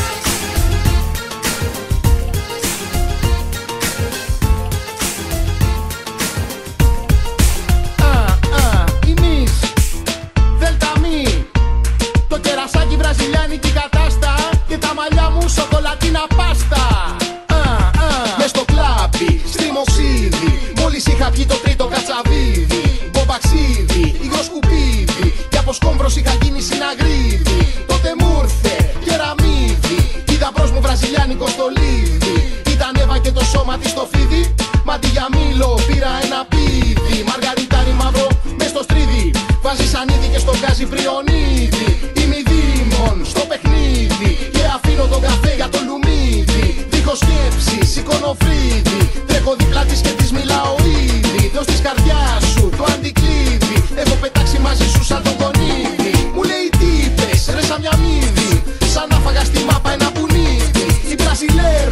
Α, α, ημείς Δέλτα μη. Το κερασάκι βραζιλιάνικη κατάστα. Και τα μαλλιά μου σοκολατίνα πάστα. Μες στο κλάμπι, στη μοξίδι. Μόλις είχα βγει το τρίτο κατσαβίδι. Μπομπαξίδι, υγροσκουπίδι. Κι από σκόμβρος είχα γίνει συναγρίδι. Τότε μου ήρθε κεραμίδι. Είδα μπρος μου βραζιλιάνικο στολίδι. Ήταν Εύα και το σώμα της στο φίδι. Μα αντί για μήλο πήρα ένα πίδι. Μαργαριτάρι μαύρο μες στο στρίδι. Βάζει σανίδι και στο γκάζι πριονίδι. Είμαι δήμον στο παιχνίδι. Και αφήνω τον καφέ για το λουμίδι. Δίχως σκέψη, σηκώνω φρύδι. Τρέχω δίπλα της και της μιλάω ήδη. Δώσ' της καρδιάς σου το αντικλείδι. Έχω πετάξει μαζί σου σαν τον κονίδι. Μου λέει τι είπες ρε σαν μια μύδι. Σαν να φάγα στη μάπα ένα πουνίδι. Η Μπραζιλέρα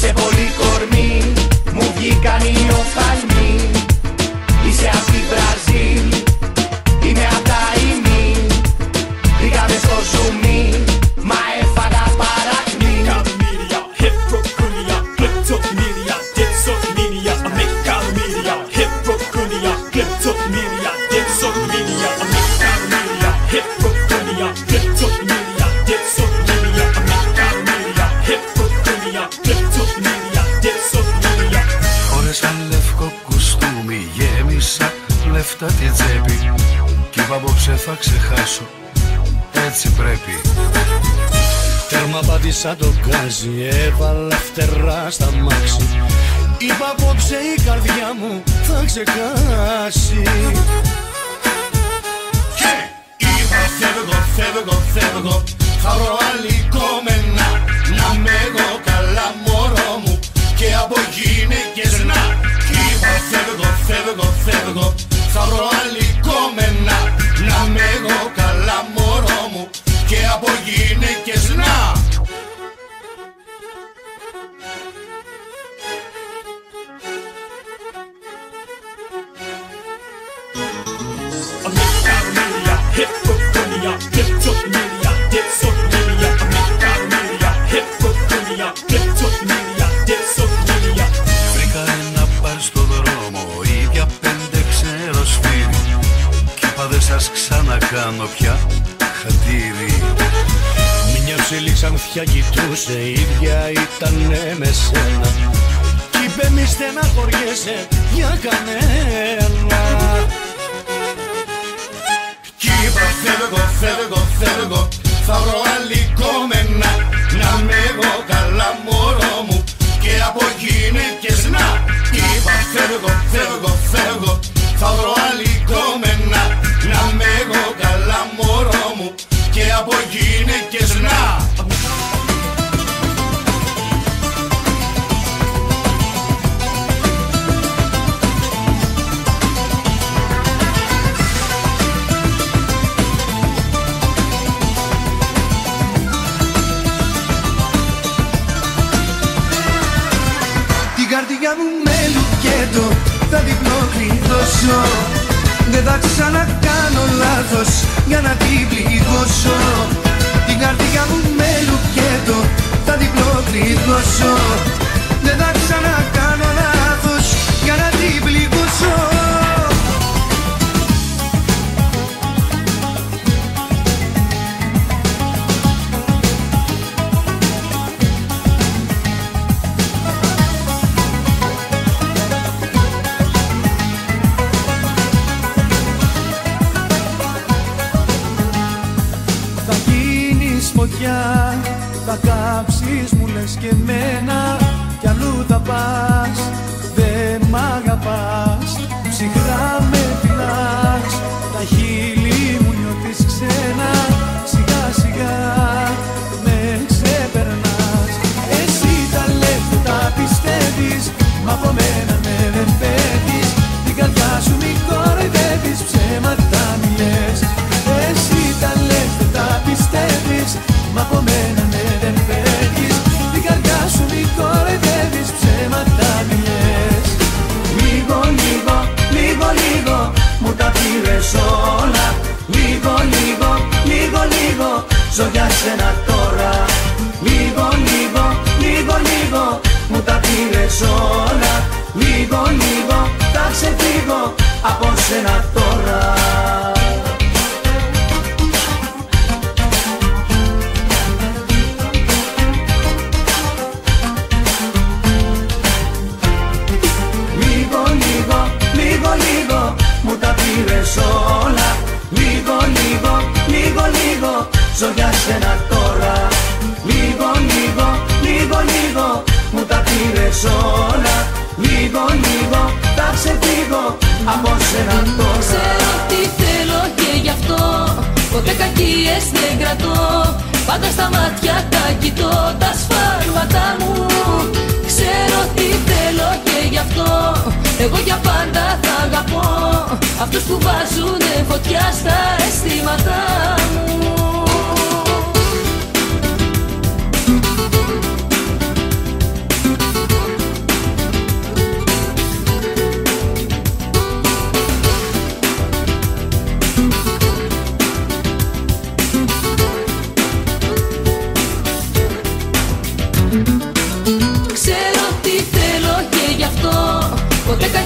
σε πολύ κορμί μου βγήκαν οι οφθαλμοί. Είσαι απ' την Βραζίλ, είμαι απ' τα ημί. Πήγαμε στο ζουμί, μα έφαγα παρακμή. Καλομήρια, χεπροκούνια, κλεπτοκμήρια, διεψοκμήρια, αμεκαλομήρια, χεπροκούνια, κλεπτοκμήρια, διεψοκμήρια, αμεκαλομήρια, χεπροκούνια, κλεπτοκμήρια, διεψοκμήρια, αμεκαλομήρια, χεπροκούνια, κλεπτοκμήρια, διεψοκμήρια. Φόρεσα λευκό κουστούμι, γέμισα λεφτά τη τσέπη κι είπα απόψε θα ξεχάσω, έτσι πρέπει. Τέρμα πάτησα το γκάζι, έβαλα φτερά στα μάξι. Είπα απόψε η καρδιά μου θα ξεχάσει. Και είπα φεύγω, φεύγω, φεύγω, θα βρω άλλη κόμενα. Να με εγώ καλά μωρό μου και από γυναίκες να. Κι είπα φεύγω, φεύγω, φεύγω, θα βρω άλλη κόμενα. Να με εγώ καλά μωρό μου και από γυναίκες να. Αμεκαλομήρια, χεπροκούνια, κλεπτοκμήρια, διεψοκμήρια, αμεκαλομήρια, χεπροκούνια, κλεπτοκμήρια, διεψοκμήρια. Βρήκα ένα πάρ στο δρόμο, ίδια πέντε ξέρω σφύρι κι είπα δεν σας ξανακάνω πια χατήρι. Μια ψηλή ξανθιά κοιτούσε, ίδια ήτανε με σένα κι είπε μη στεναχωριέσαι για κανένα. Κι είπα φεύγω, φεύγω, φεύγω, θα βρω άλλη κόμενα. Να με εγώ καλά μωρό μου και από γυναίκες να. Κι είπα φεύγω, φεύγω, φεύγω, θα βρω άλλη κόμενα. Να με εγώ καλά μωρό μου και από γυναίκες να. Την καρδιά μου με λουκέτο θα την προκλειδώσω. Δεν θα ξανακάνω λάθος για να την πληγώσω. Την καρδιά μου με λουκέτο θα την προκλειδώσω. Δεν θα ξανακάνω λάθος για να την πληγώσω. Θα κάψεις μου λες και εμένα κι αλλού θα πας. Δεν μ' αγαπάς, ψυχρά με φυλάς. Τα χείλη μου νιώθεις ξένα, σιγά σιγά με ξεπερνάς. Εσύ τα λες δεν τα πιστεύεις, μα από μένα ναι δεν φεύγεις. Την καρδιά σου μη κοροϊδεύεις, ψέματα μη λες. Εσύ τα λες δεν τα πιστεύεις, μα από μένα ναι δεν φεύγεις. Την καρδιά σου μη κοροϊδεύεις, ψέματα μη λες. Λίγο, λίγο, λίγο, λίγο μου τα πήρες όλα. Λίγο, λίγο, λίγο, λίγο ζω για σένα τώρα. Λίγο, λίγο, λίγο, λίγο μου τα πήρες όλα. Λίγο, λίγο θα ξεφύγω από σένα τώρα. Όλα. Λίγο, λίγο, λίγο, λίγο ζω για σένα τώρα. Λίγο, λίγο, λίγο, λίγο μου τα πήρες όλα. Λίγο, λίγο θα ξεφύγω από σένα τώρα. Ξέρω τι θέλω και γι' αυτό ποτέ κακίες δεν κρατώ. Πάντα στα μάτια τα κοιτώ τα σφάλματά μου. Ξέρω τι θέλω και γι' αυτό εγώ για πάντα θα αγαπώ αυτούς που βάζουνε φωτιά στα αισθήματά μου.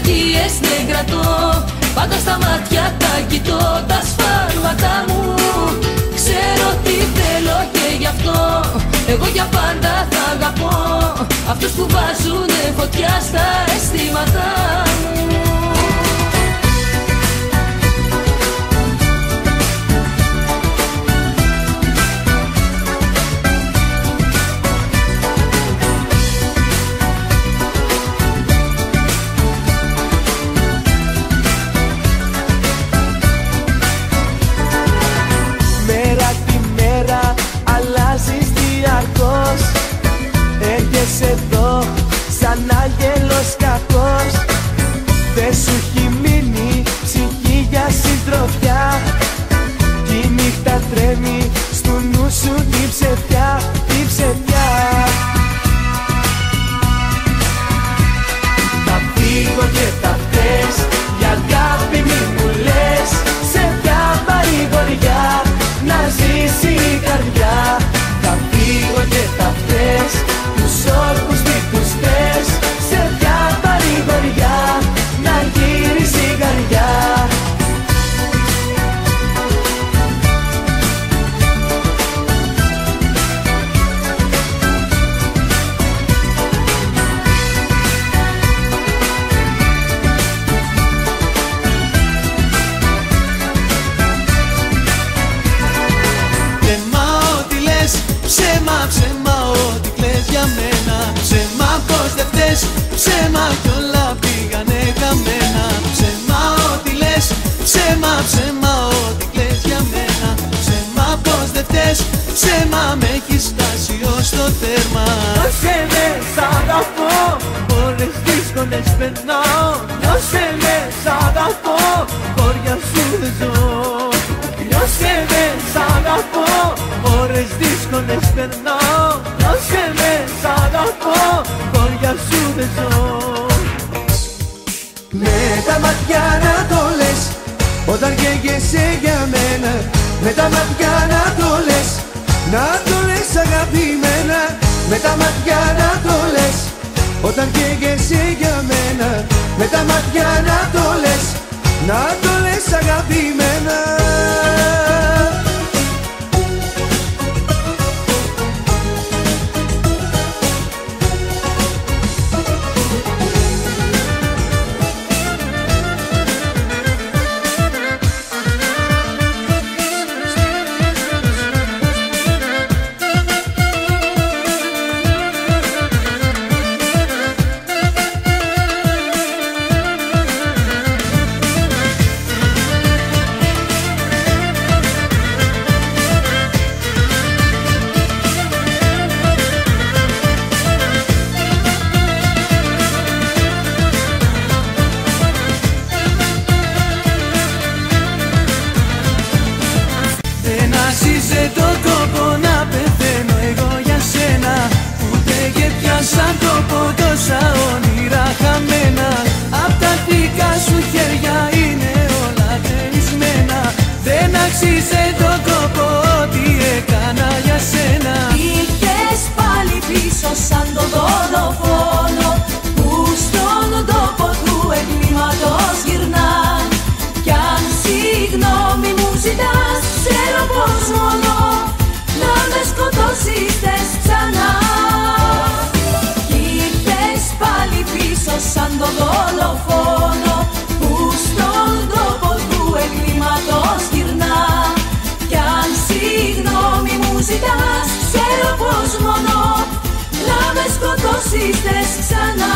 προσδοκίες δεν κρατώ. Πάντα στα μάτια τα κοιτώ τα σφάλματα μου. Ξέρω τι θέλω και γι' αυτό εγώ για πάντα θα αγαπώ αυτούς που βάζουνε φωτιά στα αισθήματά μου. Έρχεσαι εδώ σαν άγγελος κακός. Δεν σου έχει μείνει ψυχή για συντροφιά. Κι η νύχτα τρέμει στο νου σου την ψευδιά, την ψευδιά. Θα φύγω και θα θες, για αγάπη μη μου λες. Σε ποια παρηγοριά να ζήσει η καρδιά. Θα φύγω και θα θες, τους όρκους μη τους θες. Σε ποια παρηγοριά να γυρίσει η καρδιά. Ψέμα, ψέμα, ό,τι κλαις για μένα. Ψέμα πως δεν φταίς, ψέμα κι όλα πήγανε καμένα. Ψέμα ό,τι λες, ψέμα, ψέμα, ό,τι κλαις για μένα. Ψέμα πως δεν φταίς, ψέμα με έχεις φτάσει ως το τέρμα. Νιώσε με σ' αγαπώ, ώρες δύσκολες περνάω. Νιώσε με σ' αγαπώ, χώρια σου δεν ζω. Νιώσε με σ' αγαπώ, ώρες δύσκολες περνάω. Νιώσε με σ' αγαπώ, χώρια σου δεν ζω. Με τα μάτια να το λες, όταν καίγεσαι για μένα. Με τα μάτια να το λες, να το λες αγαπημένα. Με τα μάτια να το λες, όταν καίγεσαι για μένα. Με τα μάτια να το λες, να το λες αγαπημένα. Σαν το πόντοσα όνειρα χαμένα. Απ' τα δικά σου χέρια είναι όλα τελεισμένα. Δεν αξίζει τον κόπο ό,τι έκανα για σένα. Ήρθες πάλι πίσω σαν το δολοφόνο που στον τόπο του εγκλήματος γυρνά. Κι αν συγγνώμη μου ζητάς, ξέρω πως μόνο να με σκοτώσεις θες ξανά. Πάλι πίσω σαν το δολοφόνο που στον τόπο του εγκλήματος γυρνά. Κι αν συγγνώμη μου ζητάς, ξέρω πως μόνο να με σκοτώσεις θες ξανά.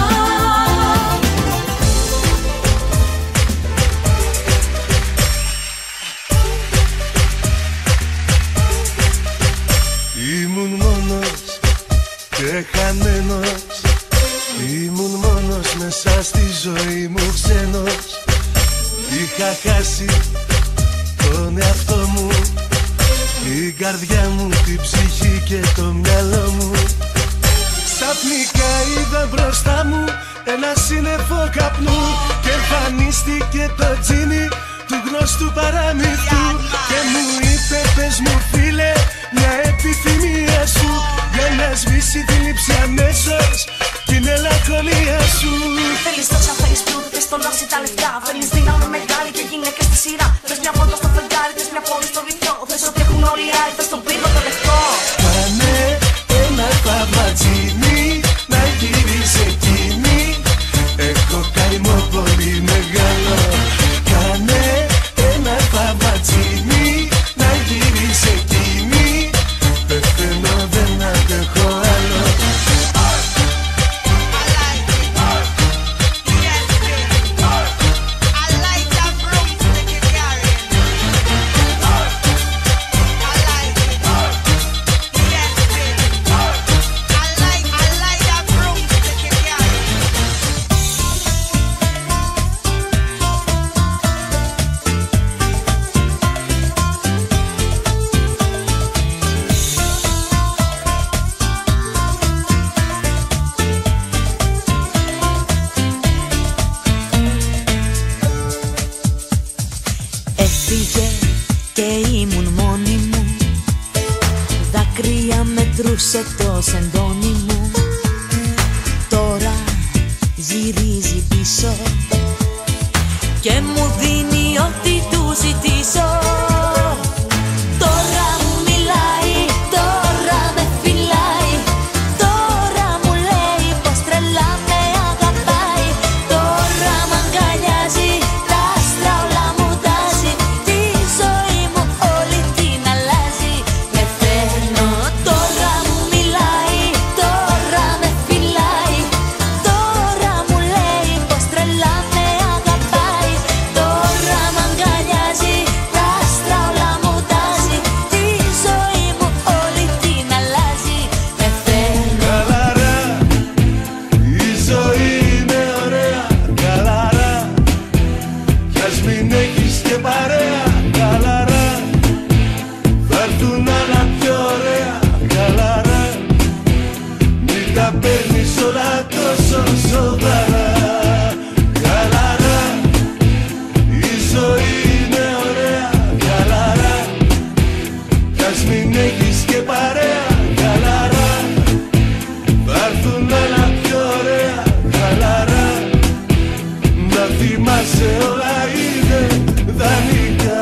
Ήμουν μόνος και χαμένος. Ήμουν μόνος μέσα στη ζωή μου ξένος. Είχα χάσει τον εαυτό μου, την καρδιά μου, την ψυχή και το μυαλό μου. Ξαφνικά είδα μπροστά μου ένα σύννεφο καπνού και εμφανίστηκε το τζίνι του γνωστού παραμυθού. Και μου είπε πες μου φίλε μια επιθυμία σου για να σβήσει τη λήψη αμέσως την Ελλάδα ευκολία σου. Θέλεις τόξα, θέλεις πλούτο και στον όση τα λεφτά. Θέλεις δύναμη μεγάλη και γυναίκες στη σειρά. Θες μια φώτα στο φεγγάρι, θες μια πόλη στο βυθό. Θες ότι έχουν όλοι οι άλλοι, θες τον πύργο το λευκό. Κάνε ένα παπατζίνι να γυρίσει εκείνη. Έχω καημό πολύ μεγάλο. Κάνε ένα παπατζίνι να γυρίσει εκείνη. Πεθαίνω, δεν αντέχω άλλο. Έφυγε και ήμουν μόνη μου. Δάκρυα μετρούσε το σεντόνι μου. Τώρα γυρίζει πίσω και μου δίνει ό,τι του ζητήσω. Τώρα μου μιλάει, τώρα με φυλάει. Τώρα μου λέει πως τρελά με αγαπάει. Τώρα μ' αγκαλιάζει, τα άστρα όλα μου τάζει. Τη ζωή μου όλη την αλλάζει. Πεθαίνω, τώρα μου μιλάει, τώρα με φυλάει. Τώρα μου λέει πως τρελά με αγαπάει. Τώρα μ' αγκαλιάζει, τα άστρα όλα μου τάζει. Τη ζωή μου όλη την αλλάζει. Πεθαίνω. Καλαρά, η ζωή είναι ωραία. Καλαρά, κι ας μην έχεις και παρέα. Καλαρά, θα έρθουν άλλα πιο ωραία. Καλαρά, μην τα παίρνεις όλα τόσο σοβαρά. Καλαρά, η ζωή είναι ωραία. Καλαρά, κι ας μην έχεις και παρέα. Καλαρά, θα έρθουν άλλα πιο ωραία. Καλαρά, να θυμάσαι όλα είναι δανεικά.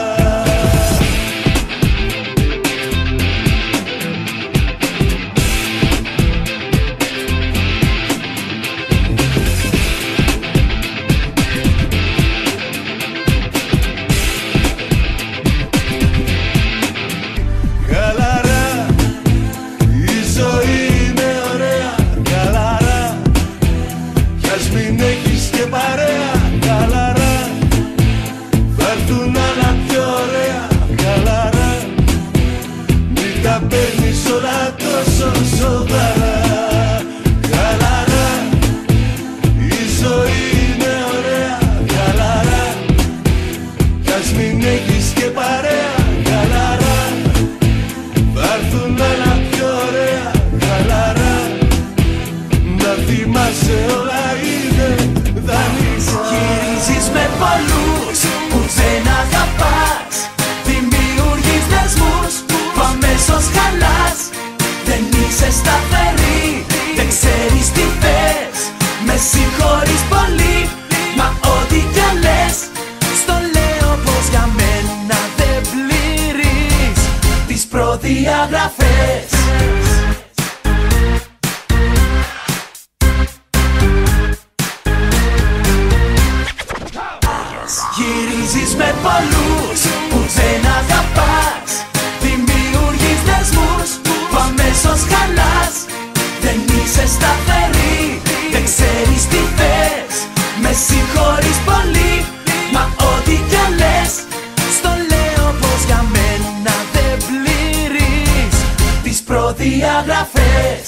Καλαρά, η ζωή είναι ωραία. Καλαρά, κι ας μην έχεις και παρέα. Καλαρά, θα έρθουν άλλα πιο ωραία. Καλαρά, μην τα παίρνεις όλα τόσο σοβαρά. Καλαρά, η ζωή είναι ωραία. Καλαρά, κι ας μην έχεις και παρέα. Καλαρά, θα έρθουν άλλα πιο ωραία. Καλαρά, να θυμάσαι όλα είναι δανεικά. Γυρίζεις με πολλούς που δεν αγαπάς. Δημιουργείς δεσμούς που αμέσως χαλάς. Δεν είσαι σταθερή, δεν ξέρεις τι θες. Με συγχωρείς πολύ, μα ό,τι κι αν λες. Στο λέω πως για μένα δεν πληρείς τις προδιαγραφές. Γυρίζεις με πολλούς που δεν αγαπάς. Δημιουργείς δεσμούς που αμέσως χαλάς. Δεν είσαι σταθερή, δεν ξέρεις τι θες. Με συγχωρείς πολύ, μα ό,τι κι αν λες. Στο λέω πως για μένα δεν πληρείς τις προδιαγραφές.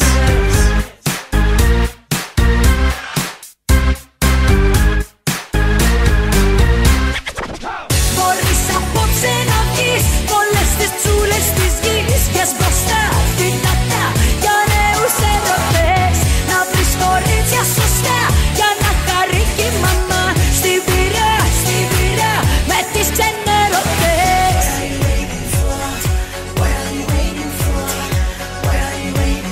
Μπορείς απόψε να βγεις όλες τις τσούλες της γης. Βγες μπροστά, δυνατά, για νέους ερωτές. Να βρεις κορίτσια σωστά, για να χαρεί και η μαμά. Στη βυρά, στη βυρά, με τις ξενερωτές. What are you waiting for? What are you waiting for? What are you waiting for?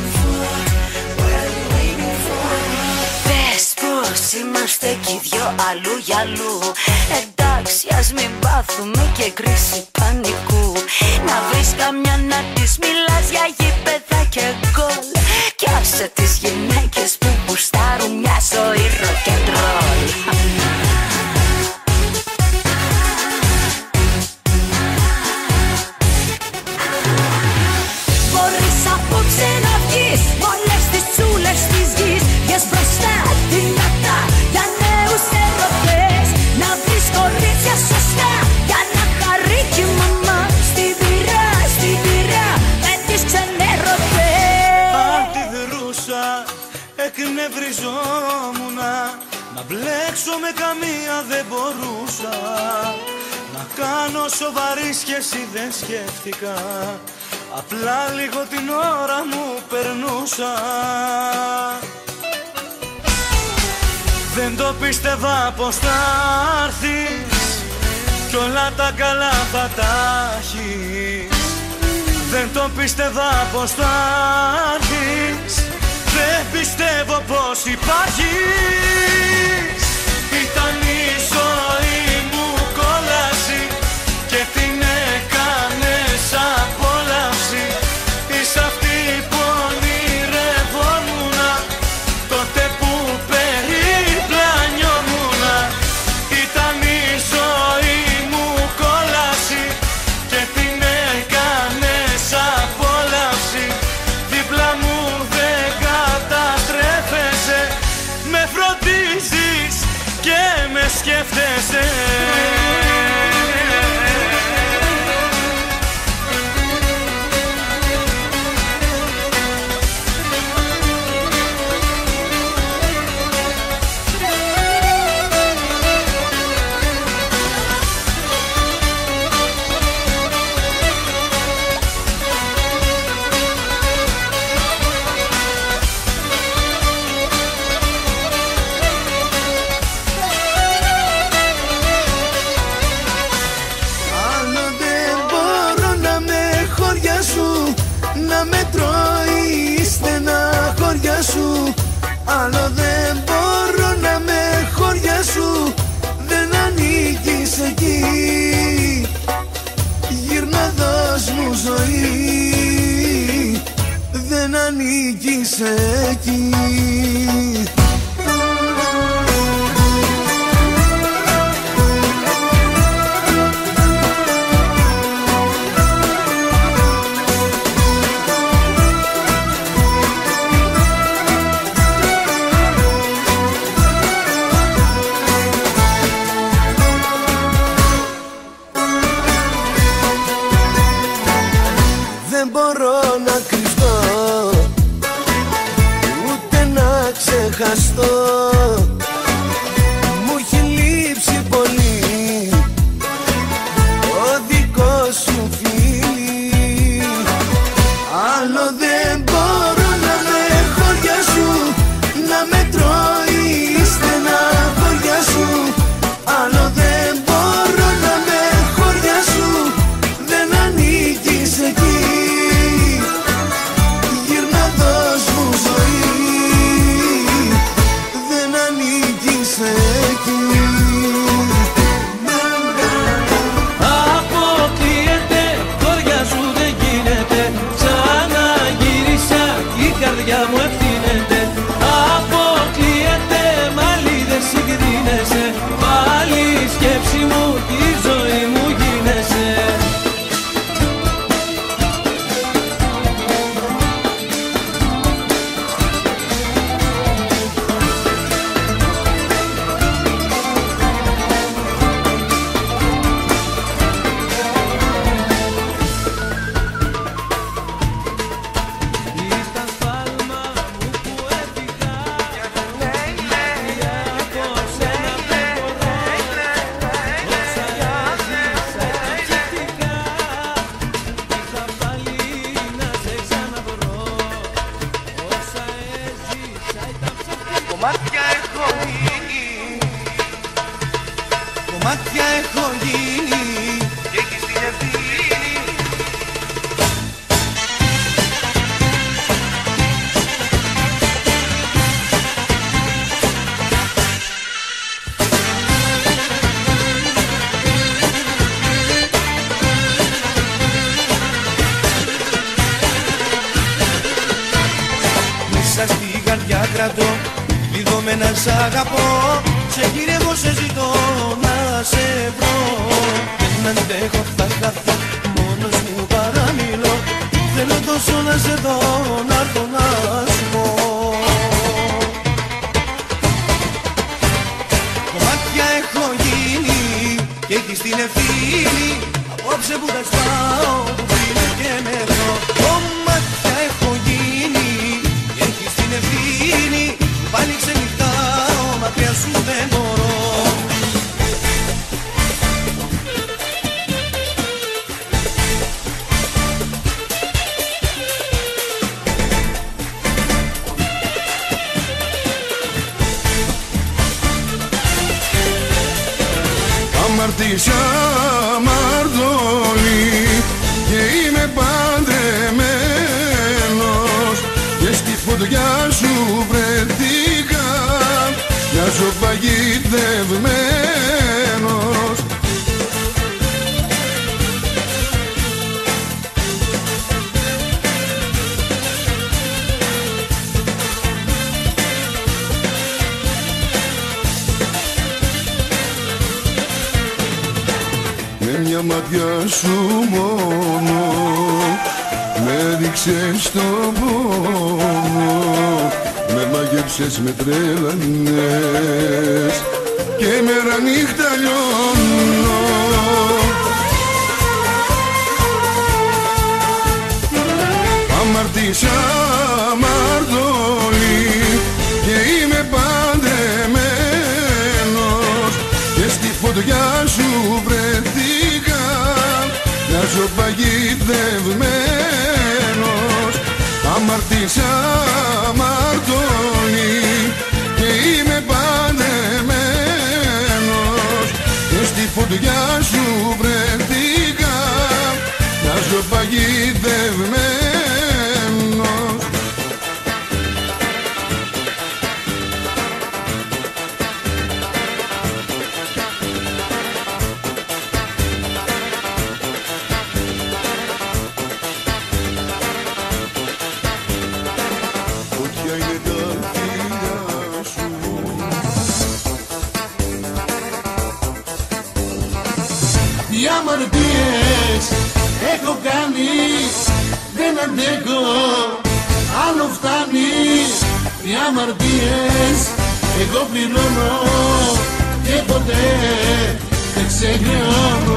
είμαστε κι οι δυο αλλού για αλλού. Εντάξει, ας μην πάθουμε και κρίση πανικού. Να βρεις καμιά να της μιλάς για γήπεδα και γκολ. Κι άσε τις γυναίκες που μπουστάρουν μια ζωή ροκεντρόλ. Μπορείς απόψε να βγεις μ' όλες τις τσούλες της γης. Βγες μπροστά δυνατά για νέους ερωτές. Να βρεις κορίτσια σωστά για να χαρεί κι η μαμά. Στην πυρά, στην πυρά με τις ξενέρωτες. Αντιδρούσα, εκνευριζόμουνα. Να μπλέξω με καμία δεν μπορούσα. Να κάνω σοβαρή σχέση δεν σκέφτηκα. Απλά λίγο την ώρα μου περνούσα. Δεν το πίστευα πως θα έρθεις κι όλα τα καλά θα τα έχεις. Δεν το πίστευα πως θα έρθεις. Δεν πιστεύω πως υπάρχεις. Ήταν η ζωή μου κόλαση και την έκανες απόλαυση. Είσαι αυτή που ονειρευόμουνα τότε που περιπλανιόμουνα. Ήταν η ζωή μου κόλαση και την έκανες απόλαυση. Δίπλα μου δεν καταστρέφεσαι. Με φροντίζεις και με σκέφτεσαι. Να με τρώει στεναχώρια σου. Άλλο δεν μπορώ να με χωριά σου. Δεν ανήκεις εκεί. Γύρνα δώσ' μου ζωή. Δεν ανήκεις εκεί. Δεν μπορώ να κρυφτώ ούτε να ξεχαστώ. Μου έχει λείψει πολύ ο δικός σου φίλη. Άλλο δεν μπορώ να με χωριά σου. Να με τρώει στεναχώρια σου. Άλλο δεν μπορώ να με χωριά σου. Δεν ανήκεις εκεί. Αποκλείεται, χώρια σου δεν γίνεται. Ξαναγύρισα και η καρδιά μου ευθύνεται. Αποκλείεται, μάλι δεν συγκρίνεσαι. Πάλι η σκέψη μου και η ζωή μου γίνεσαι. Κομμάτια έχω γίνει. Κομμάτια έχω γίνει. Και έχεις την ευθύνη. κρατώ, κλειδωμένα σ' αγαπώ. Σε γυρεύω, σε ζητώ να σε βρω. Δεν αντέχω, θα χαθώ, μόνος μου παραμιλώ. Θέλω τόσο να σε δω, να έρθω να σου πω. Κομμάτια έχω γίνει και έχεις την ευθύνη. Απόψε που θα σπάω, που φίλε και με δω. Κομμάτια έχω γίνει και έχεις την ευθύνη. Πάλι ξενυχτάω, μακριά σου δεν μπορώ. Αμαρτήσα αμαρτωλή και είμαι παντρεμένος και στη φωτιά σου βρεθήκα, μοιάζω παγιδευμένος. Με μια ματιά σου μόνο με έδειξες το πόνο, με μαγεύσες, με τρέλανες και μέρα νύχτα λιώνω. Αμαρτήσα αμαρτωλή και είμαι παντρεμένος και στη φωτιά σου βρεθήκα, μοιάζω παγιδευμένος. Αμαρτήσα αμαρτωλή και είμαι παντρεμένος και στη φωτιά σου βρεθήκα, μοιάζω παγιδευμένος. Τι αμαρτίες έχω κάνει, δεν αντέχω, άλλο φτάνει. Τι αμαρτίες εγώ πληρώνω και ποτέ δεν ξεχρεώνω.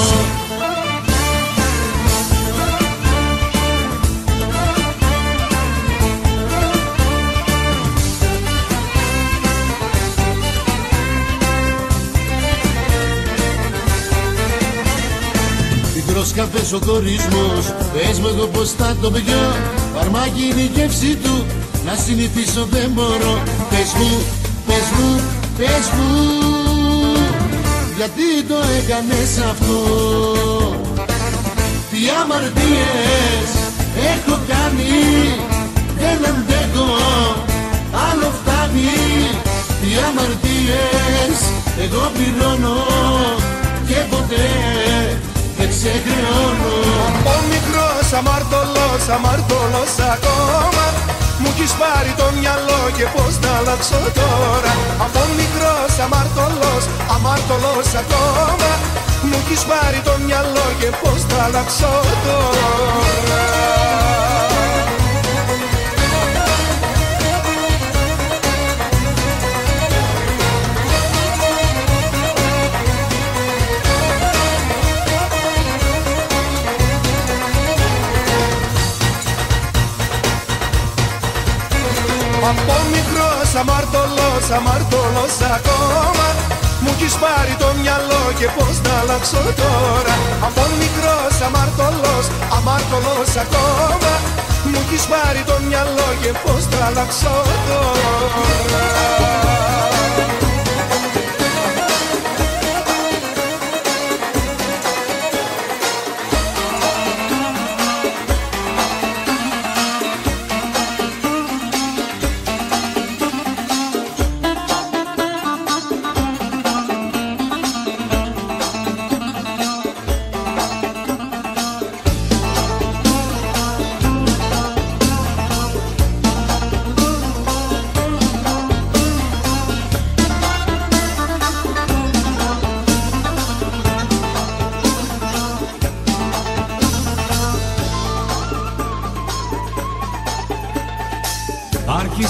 Μικρός καφές ο χωρισμός, πες μου εγώ πως θα το πιω. Φαρμάκι είναι η γεύση του, να συνηθίσω δεν μπορώ. Πες μου, πες μου, πες μου, γιατί το έκανες αυτό. Τι αμαρτίες έχω κάνει, δεν αντέχω, άλλο φτάνει. Τι αμαρτίες εγώ πληρώνω και ποτέ δεν ξεχρεώνω. Από μικρός αμαρτωλός, αμαρτωλός ακόμα, μου έχεις πάρει το μυαλό και πως να αλλάξω τώρα. Από μικρός αμαρτωλός, αμαρτωλός ακόμα, μου έχεις πάρει το μυαλό και πως να αλλάξω τώρα. Από μικρός αμαρτωλός, αμαρτωλός ακόμα, μου έχεις πάρει το μυαλό και πως να αλλάξω τώρα. Από μικρός αμαρτωλός, αμαρτωλός ακόμα, μου έχεις πάρει το μυαλό και πως να αλλάξω τώρα.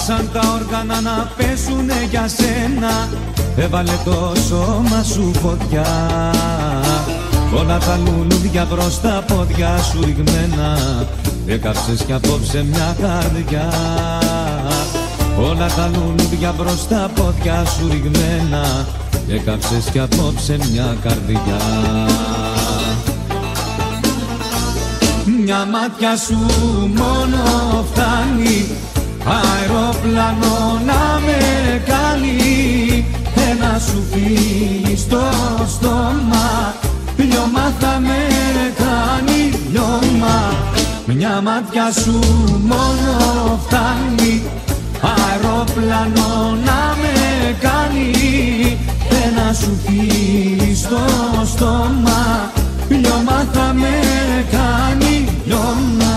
Άρχισαν τα όργανα να παίζουνε για σένα. Έβαλε το σώμα σου φωτιά. Όλα τα λουλούδια προς τα πόδια σου ριγμένα. Έκαψες κι απόψε μια καρδιά. Όλα τα λουλούδια προς τα πόδια σου ριγμένα. Έκαψες κι απόψε μια καρδιά. Μια μάτια σου μόνο φτάνει αεροπλάνο να με κάνει. Ένα σου φίλι στο στόμα λιώμα θα με κάνει λιώμα. Μια μάτια σου μόνο φτάνει αεροπλάνο να με κάνει. Ένα σου φίλι στο στόμα λιώμα θα με κάνει λιώμα.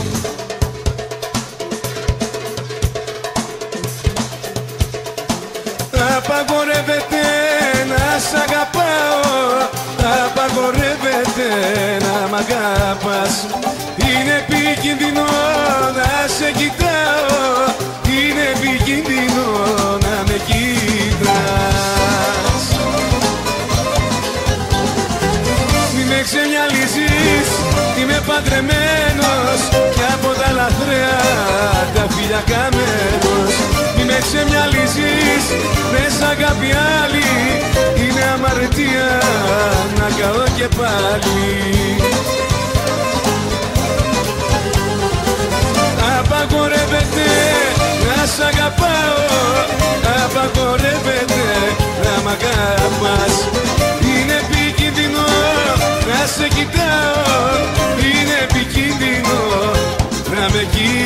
Απαγορεύεται να σ' αγαπάω, απαγορεύεται να μ' αγαπάς. Είναι επικίνδυνο να σε κοιτάω, είναι επικίνδυνο να με κοιτάς. Μη με ξενιαλίζεις, είμαι παντρεμένος κι από τα λαθρέα τα φιλιά καμένος. Μη με ξεμιαλίζεις, με σ' αγάπη άλλη, είναι αμαρτία να καώ και πάλι. Απαγορεύεται να σ' αγαπάω, απαγορεύεται να μ' αγαπάς. Είναι επικίνδυνο να σε κοιτάω, είναι επικίνδυνο να με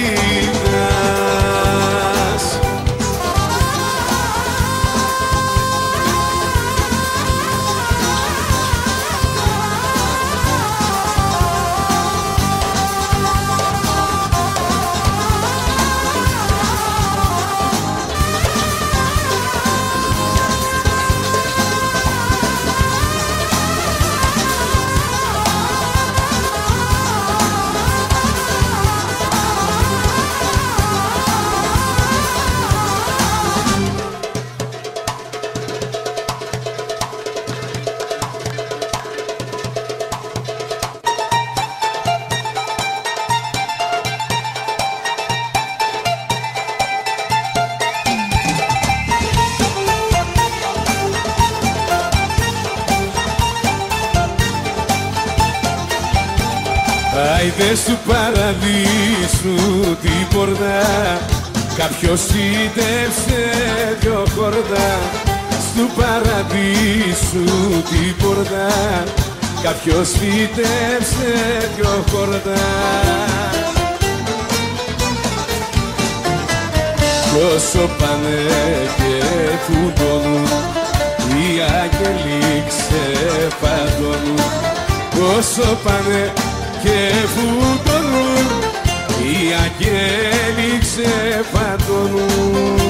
κοιτάς. Άιδε του παραδείσου την πόρτα, κάποιος φύτευσε δυο χόρτα. Στου παραδείσου την πόρτα, κάποιος φύτευσε δυο χόρτα. Κι όσο πάνε και φουντώνουν, οι άγγελοι ξεφαντώνουν. Όσο πάνε και φουντώνουν, οι αγγέλοι ξεφαντώνουν.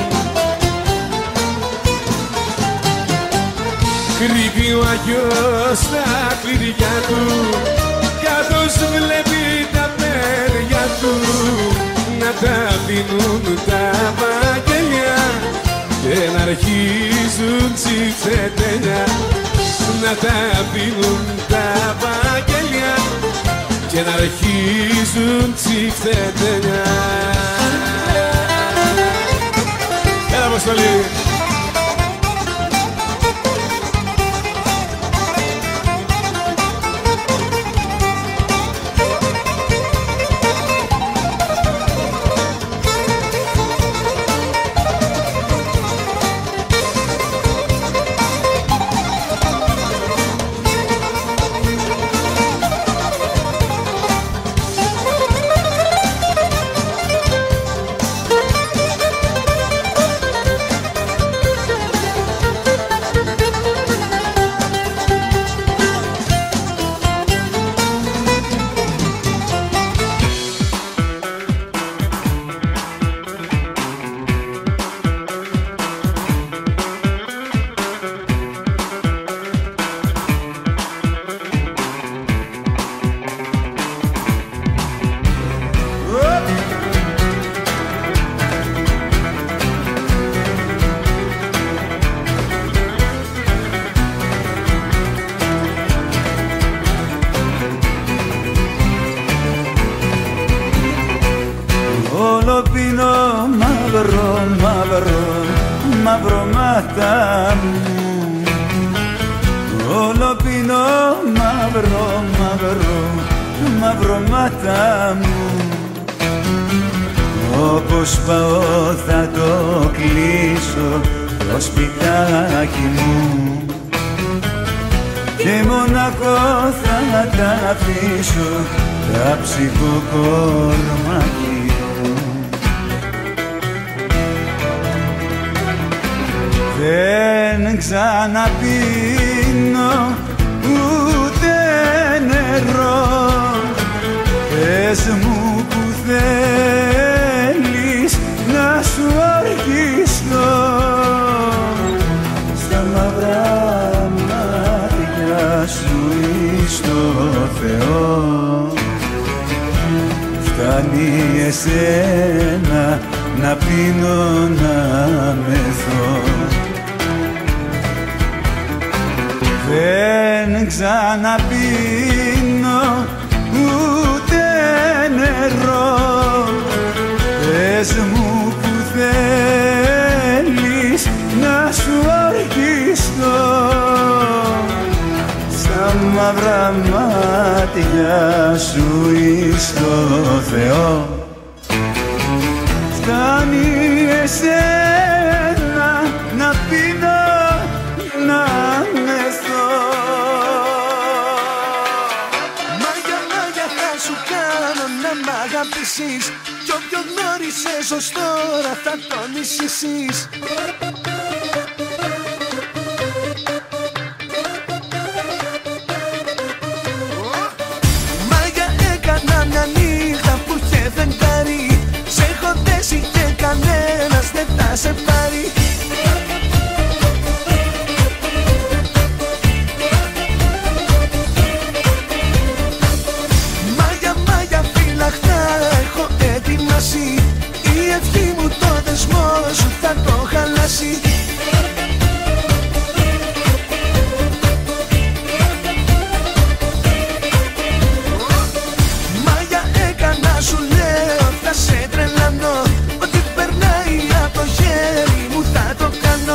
Κρύβει ο Άγιος τα κλειδιά του, καθώς βλέπει τα παιδιά του να τα δίνουν τα βαγγέλια και να αρχίζουν τσιφτετέλια. Να τα δίνουν τα βαγγέλια και να αρχίζουν τσιφτετέλια. Έλα Αποστολή! μαυρομάτα μου, όλο πίνω μαύρο, μαύρο, μαυρομάτα μου. Όπως πάω θα το κλείσω το σπιτάκι μου και μοναχό θα τα αφήσω τα ψυχοκορμάκι μου. Δεν ξαναπίνω ούτε νερό, πες μου που θέλεις να σου αρχίσω. Στα μαύρα μάτια σου εις το Θεό φτάνει εσένα να πίνω να μεθώ. Δεν ξαναπίνω ούτε νερό, πες μου που θέλεις να σου ορκιστώ. Στα μαύρα μάτια σου εις το Θεό φτάνει εσένα να πίνω να μεθώ. Μάγια, μάγια θα σου κάνω να μ' αγαπήσεις κι όποιο γνώρισες ως τώρα θα τον μισήσεις. Μάγια έκανα μια νύχτα που είχε φεγγάρι, σε έχω δέσει και κανένας δεν θα σε πάρει. Μάγια, μάγια φυλαχτά έχω ετοιμάσει, η ευχή μου το δεσμό σου θα το χαλάσει. Μάγια έκανα σου λέω θα σε τρελάνω, ό,τι περνάει από το χέρι μου θα το κάνω.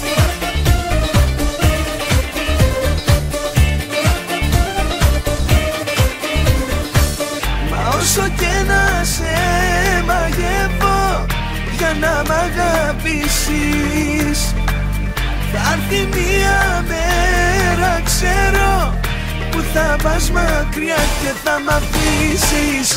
Μα όσο και να σε μαγεύω για να μ' αγαπήσεις, θα έρθει μια μέρα ξέρω που θα πας μακριά και θα μ' αφήσεις.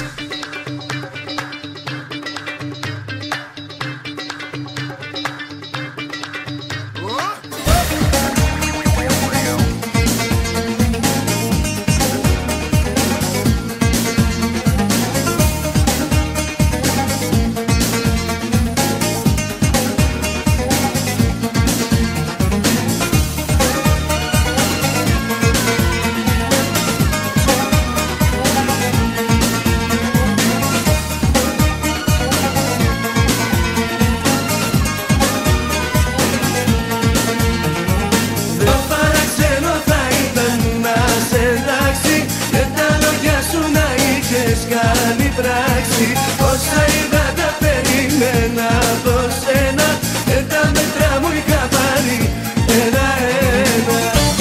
Όσα είδα τα περίμενα από σένα, δεν τα μέτρα μου είχα πάρει ένα-ένα.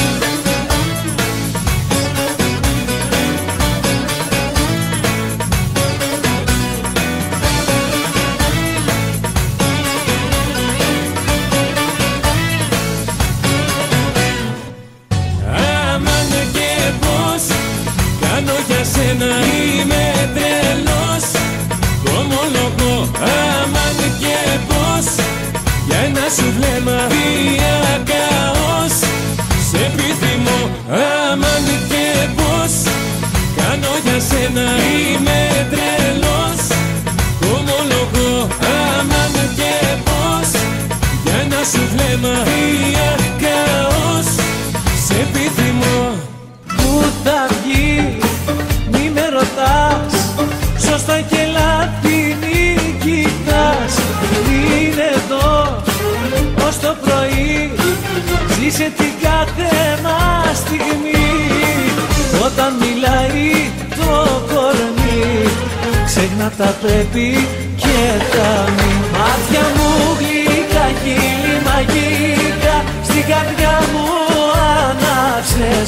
Αμάν και πως κάνω για σένα είμαι τρελός, το ομολογώ. Αμάν και πως για ένα σου βλέμμα διακαώς σε επιθυμώ. Αμάν και πως κάνω για σένα είμαι τρελός, το ομολογώ. Αμάν και πως για ένα σου βλέμμα διακαώς σε επιθυμώ. Πού θα βγει μη με ρωτάς, σωστά και λάθη μη κοιτάς. Είναι εδώ ως το πρωί, ζήσε την κάθε μας στιγμή. Όταν μιλάει το κορμί, ξέχνα τα πρέπει και τα μη. Μάτια μου γλυκά, χείλη μαγεία,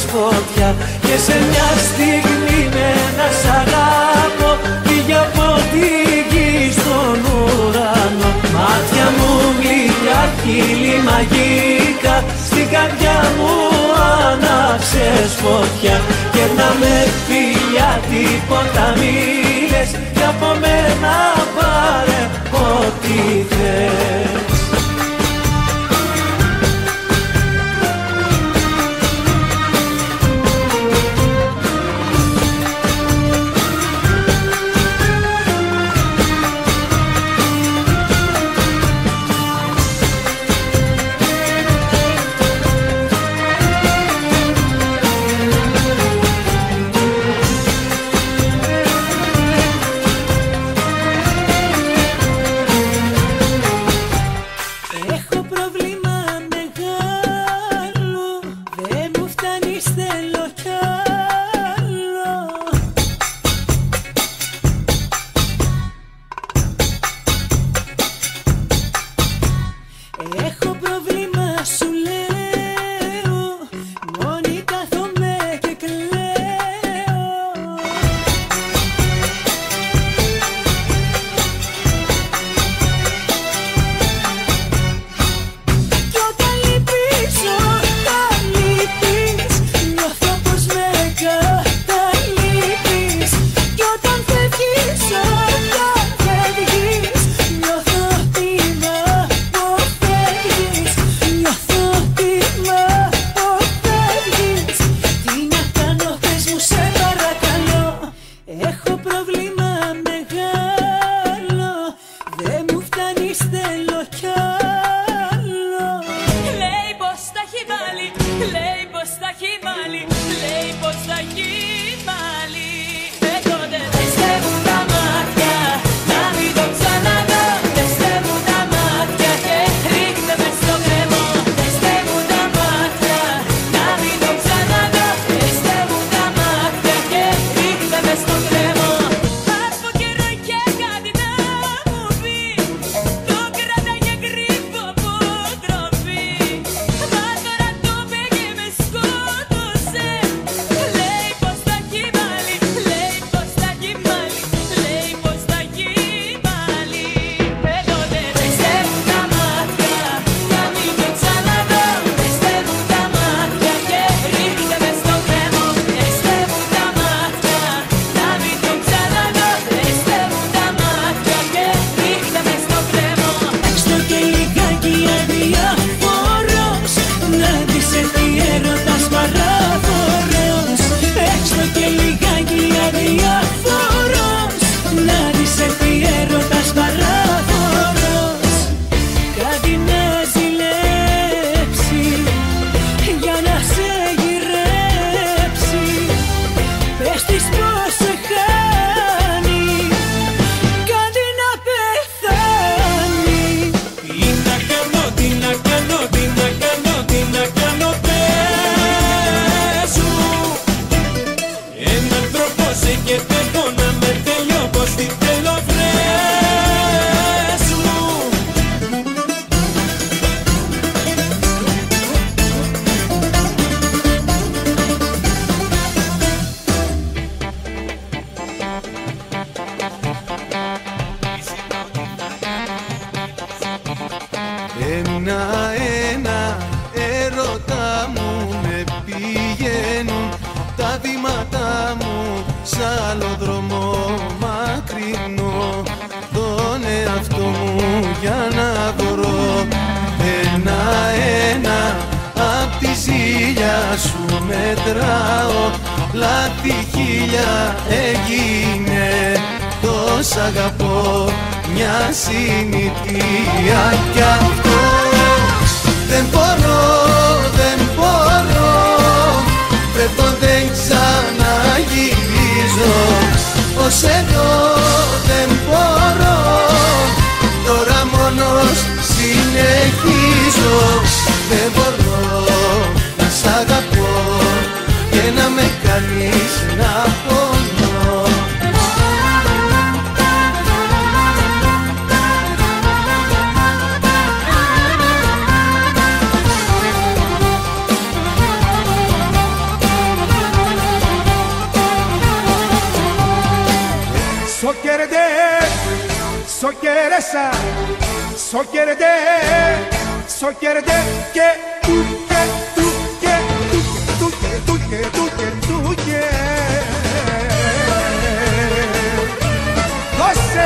φωτιά. Και σε μια στιγμή με ένα σ' αγάπω πήγε από τη γη στον ουρανό. Μάτια μου γλυκιά, χείλη μαγικά, στην καρδιά μου άναψες φωτιά. Και να με φιλιά τίποτα μη λες, κι από μένα πάρε ό,τι θες. Ένα-ένα έρωτα μου με πηγαίνουν τα βήματά μου σ' άλλο δρόμο μακρινό, τον εαυτό μου για να βρω. Ένα-ένα απ' τη ζήλια σου μετράω, λάθη χίλια έγινε, το σ' αγαπώ μια συνήθεια. Κι αυτό δεν μπορώ, δεν μπορώ, φεύγω δεν ξαναγυρίζω, ως εδώ δεν μπορώ, τώρα μόνος συνεχίζω. Δεν μπορώ να σ' αγαπώ και να με κάνεις να πονώ. quieres, so quiérete, so quiérete, que tú, que tú, que tú, que tú, que tú, que tú, que no sé.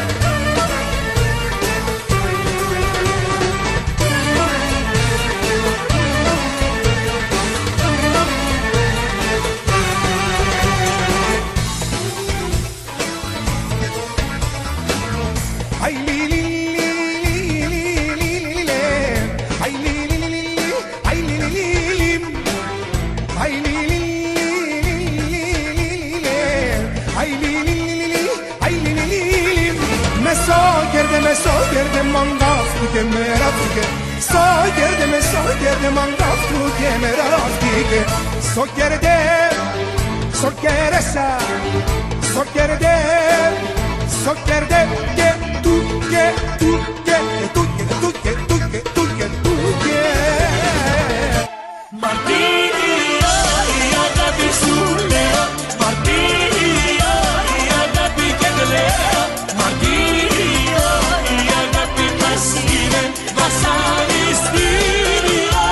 Ay, li, li, li, li, li, li, li, li. Ay, li, li, li, li, li. Ay, li, li, li, li. Ay, li, li, li, li, li, li. Ay, li, li, li, li. Ay, li, li, li, li. Me so yerde, me so yerde, mangaftu ke meraftuke. So yerde, me so yerde, mangaftu ke meraftuke. So yerde, so yeresa, so yerde, so yerde, que tú, que tú, que tú, que tú, que tú, que tú, que tú, que Μαρτύρια η αγάπη σου λέω, μαρτύρια η αγάπη και κλαίω. Μαρτύρια η αγάπη μας είναι βασανιστήρια.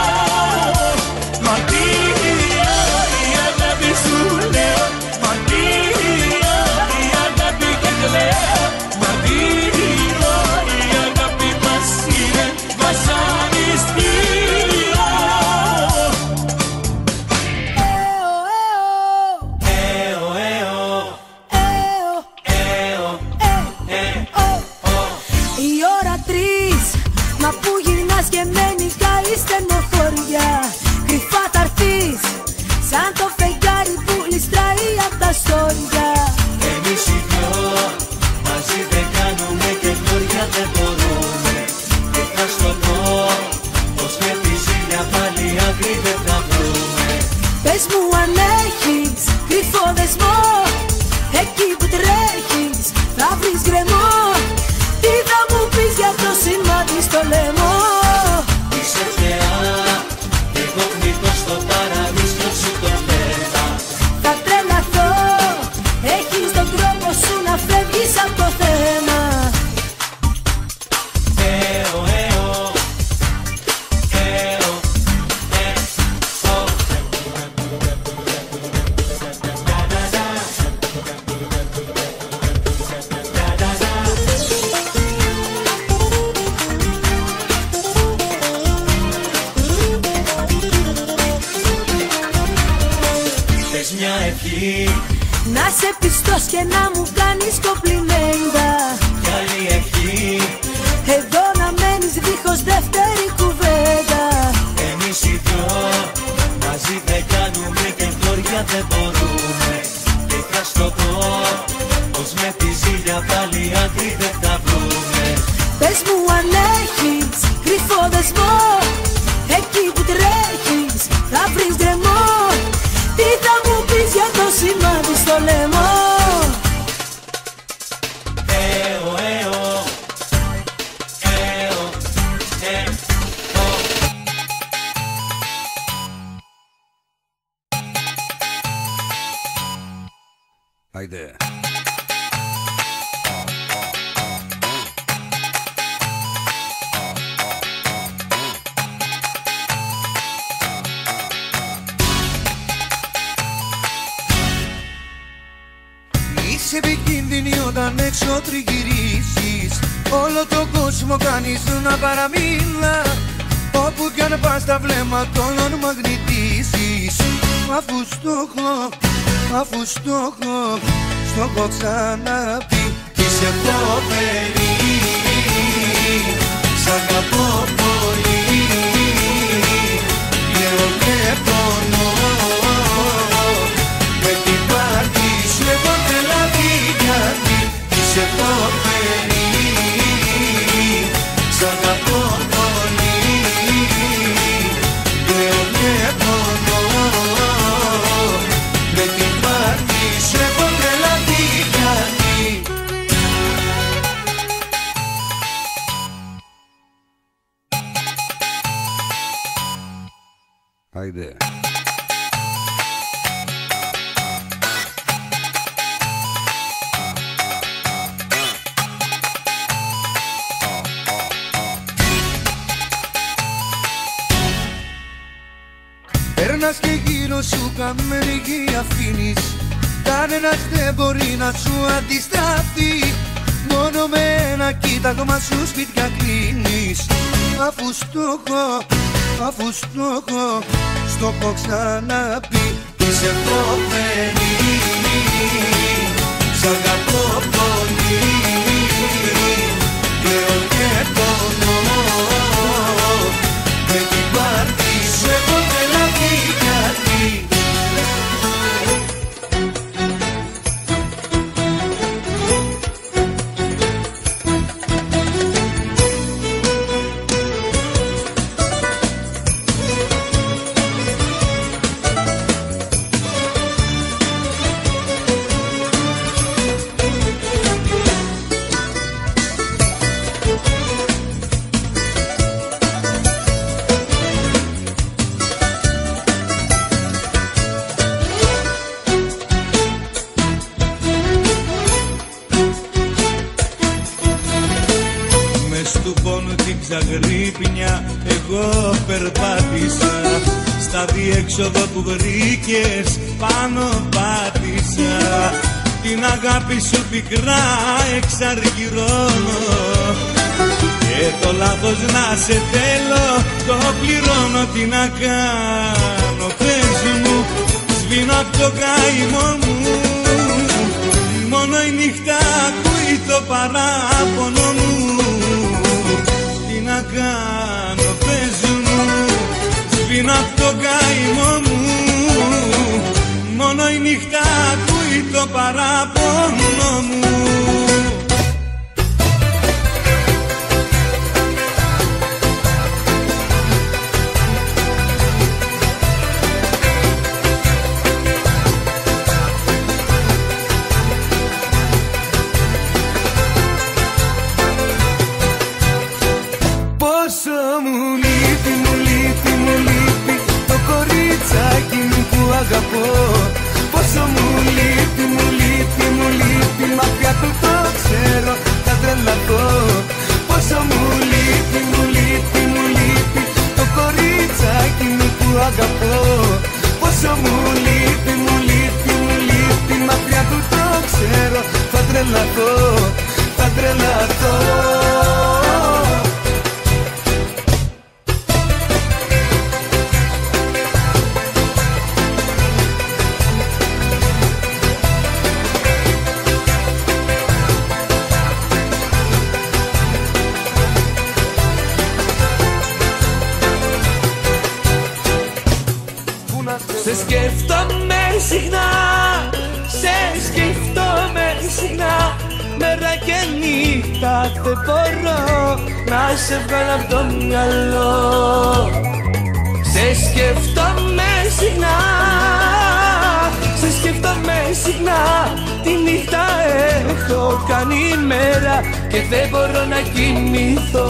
Μαρτύρια η αγάπη σου λέω, μαρτύρια η αγάπη και κλαίω. Μαρτύρια η αγάπη μας είναι βασανιστήρια. Η ώρα τρεις, μα που γυρνάς και μένει καλή στενοχώρια. Κρυφά θα έρθεις, σαν το φεγγάρι που γλιστράει απ' τα στόρια. Εμείς οι δυο μαζί δεν κάνουμε και χώρια δεν μπορούμε. Και θα στο πω πως με τη ζήλια πάλι άκρη δεν θα βρούμε. Πες μου αν έχεις κρυφό δεσμό, εκεί που τρέχεις θα βρεις γκρεμό. Τι θα μου πεις για το σημάδι στο λαιμό. Είσαι θεά, εγώ πνίγω στο παράδεισο σου το πέτα. Θα τρελαθώ, έχεις τον τρόπο σου να φεύγεις από το θέμα. Έω, έω, έω, Πες μια ευχή, να σε πιστός και να μου κάνεις κομπλιμέντα. κι άλλη ευχή, εδώ να μένεις δίχως δεύτερη κουβέντα. εμείς οι δυο μαζί δεν κάνουμε και χώρια δεν μπορούμε. Και θα στο πω πως με τη ζήλια πάλι άκρη δεν θα βρούμε. Πες μου αν έχεις κρυφό δεσμό, εκεί που τρέχεις θα βρεις γκρεμό. Τι θα μου πεις για το σημάδι στο λαιμό. Έω, έω, έω, έω. Άιντε. Είσαι επικίνδυνη όταν έξω τριγυρίσεις. Όλο τον κόσμο κάνεις να παραμίλα. Όπου κι αν πας τα βλέμματα όλων μαγνητήσεις. Αφού στο έχω, αφού στο έχω, στο έχω ξαναπεί. Είσαι φοβερή, σ' αγαπώ πολύ. Λέω και πονώ, με την πάρτι σου έχω τρελαθεί. Γιατί είσαι φοβερή, σ' αγαπώ πολύ. Λέω και πονώ, με την πάρτι σου έχω τρελαθεί. Γιατί Άιντε. Γυρνάς και γύρω σου καμερική αφήνεις. Κανένας δεν μπορεί να σου αντισταθεί. Μόνο με ένα κοίταγμα σου σπίτια κλείνεις. Αφού στο έχω, αφού στο έχω, στο έχω ξαναπεί. Είσαι επόμενη, σ' αγαπώ πολύ. Λέω και πονώ, με την πάρτι σου έχω τρελαθεί γιατί. Ξαγρύπνια εγώ περπάτησα, στα διέξοδο που βρήκες πάνω πάτησα. Την αγάπη σου πικρά εξαργυρώνω και το λάθος να σε θέλω το πληρώνω. Τι να κάνω, πες μου, σβήνω απ' το καημό μου. Μόνο η νύχτα ακούει το παράπονο μου. Τι να κάνω, πες μου, σβήνω απ' το καημό μου. Μόνο η νύχτα ακούει το παράπονο μου. Αγαπώ, πόσο μου λείπει, μου λείπει, μου λείπει. Μακριά του το ξέρω, θα τρελαθώ. Πόσο μου λείπει, μου λείπει, μου λείπει το κοριτσάκι μου που αγαπώ. Πόσο μου λείπει, μου λείπει, μου λείπει. Μακριά του το ξέρω, θα τρελαθώ, θα τρελαθώ. Σε σκέφτομαι συχνά, σε σκέφτομαι συχνά. Μέρα και νύχτα δεν μπορώ να σε βγάλω απ' το μυαλό. Σε σκέφτομαι συχνά, σε σκέφτομαι συχνά. Τη νύχτα έχω κάνει μέρα και δεν μπορώ να κοιμηθώ.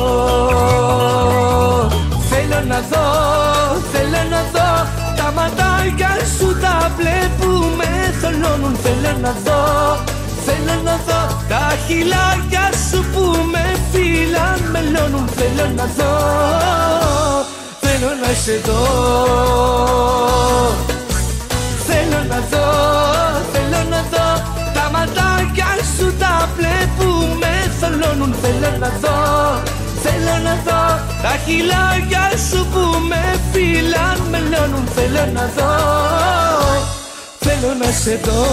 Θέλω να δω, θέλω να δω τα ματάκια σου τα μπλε που με θολώνουν. Θέλω να δω, θέλω να δω τα χειλάκια σου που με φύλαν, μελώνουν. Θέλω να δω, θέλω να σε δω. Θέλω να δω, θέλω να δω τα ματάκια σου τα μπλε που με θολώνουν. Θέλω να δω, θέλω να δω τα χειλάκια σου που με φύλαν, μελώνουν. Θέλω να δω, θέλω να σε δω.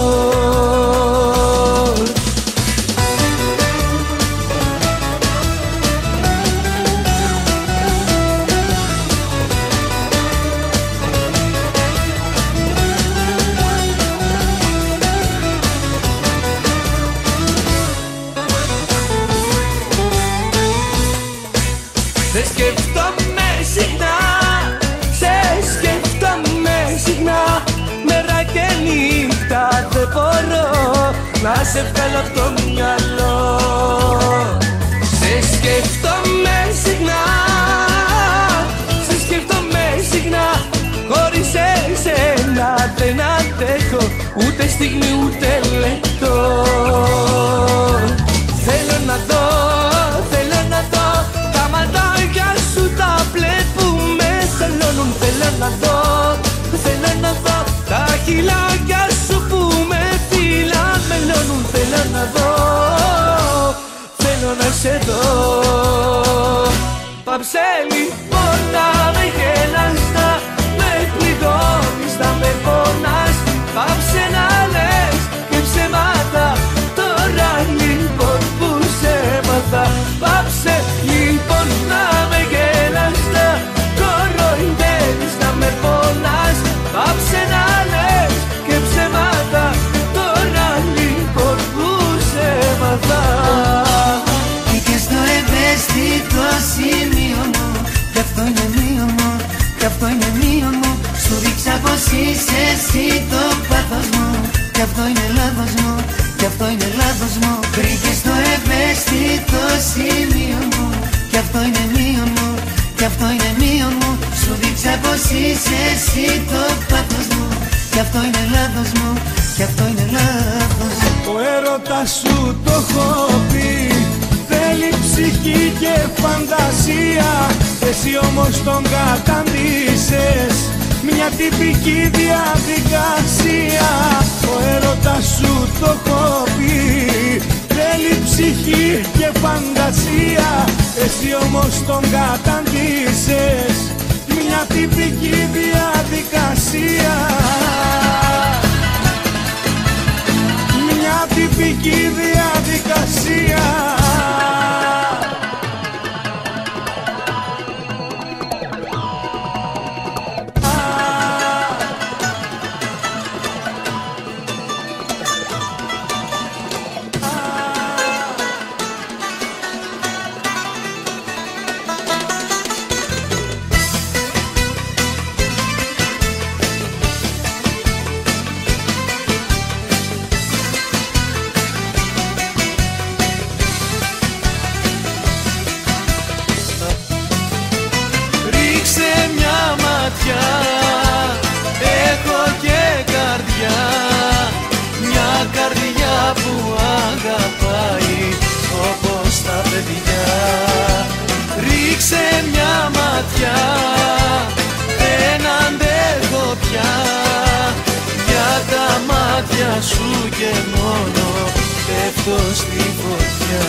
Σε σκέφτομαι συχνά, σε σκέφτομαι συχνά. Μέρα και νύχτα δεν μπορώ να σε βγάλω απ' το μυαλό. Σε σκέφτομαι συχνά, σε σκέφτομαι συχνά. Χωρίς εσένα δεν αντέχω ούτε στιγμή ούτε λεπτό. Θέλω να δω, θέλω να δω τα ματάκια σου τα μπλε που με θολώνουν. Θέλω να δω, θέλω Πάψε λοιπόν να με γελάς, να με κλειδώνεις, να με πονάς. Πάψε να λες και ψέματα, τώρα λοιπόν που σε έμαθα. Πάψε λοιπόν να με γελάς, να κοροϊδεύεις, να με πονάς. Πάψε να λες και ψέματα, τώρα λοιπόν που σε έμαθα. Μπήκες στο ευαίσθητο σημείο μου, κι αυτό είναι μείον μου, κι αυτό είναι μείον μου. Σου δείξα πως είσαι εσύ το πάθος μου, κι αυτό είναι λάθος μου, κι αυτό είναι λάθος μου. Βρήκες το ευαίσθητο σημείο μου, κι αυτό είναι μείον μου, κι αυτό είναι μείον μου. Σου δείξα πως είσαι εσύ το πάθος μου, κι αυτό είναι λάθος μου, κι αυτό είναι λάθος μου. Ο έρωτας σου το έχω πει, θέλει ψυχή και φαντασία. Εσύ όμως τον καταντήσες, μια τυπική διαδικασία. Ο έρωτας σου το έχω πει, θέλει ψυχή και φαντασία. Εσύ όμως τον καταντήσες, μια τυπική διαδικασία. Μια τυπική διαδικασία. Έχω και καρδιά, μια καρδιά που αγαπάει όπως τα παιδιά. Ρίξε μια ματιά, δεν αντέχω πια, για τα μάτια σου και μόνο πέφτω στη φωτιά.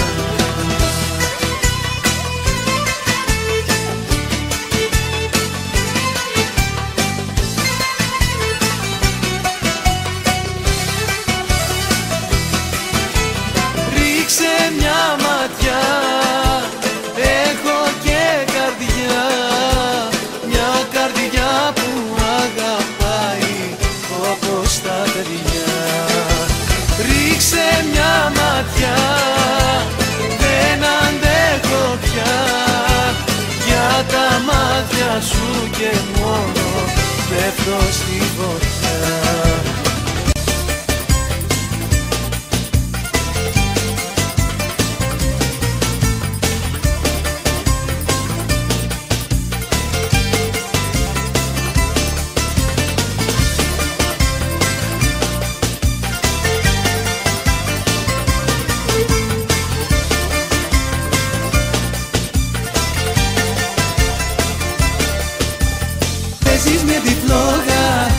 Έχω και καρδιά, μια καρδιά που αγαπάει όπως τα παιδιά. Ρίξε μια ματιά, δεν αντέχω πια, για τα μάτια σου και μόνο πέφτω στη φωτιά. Παίζεις με τη φλόγα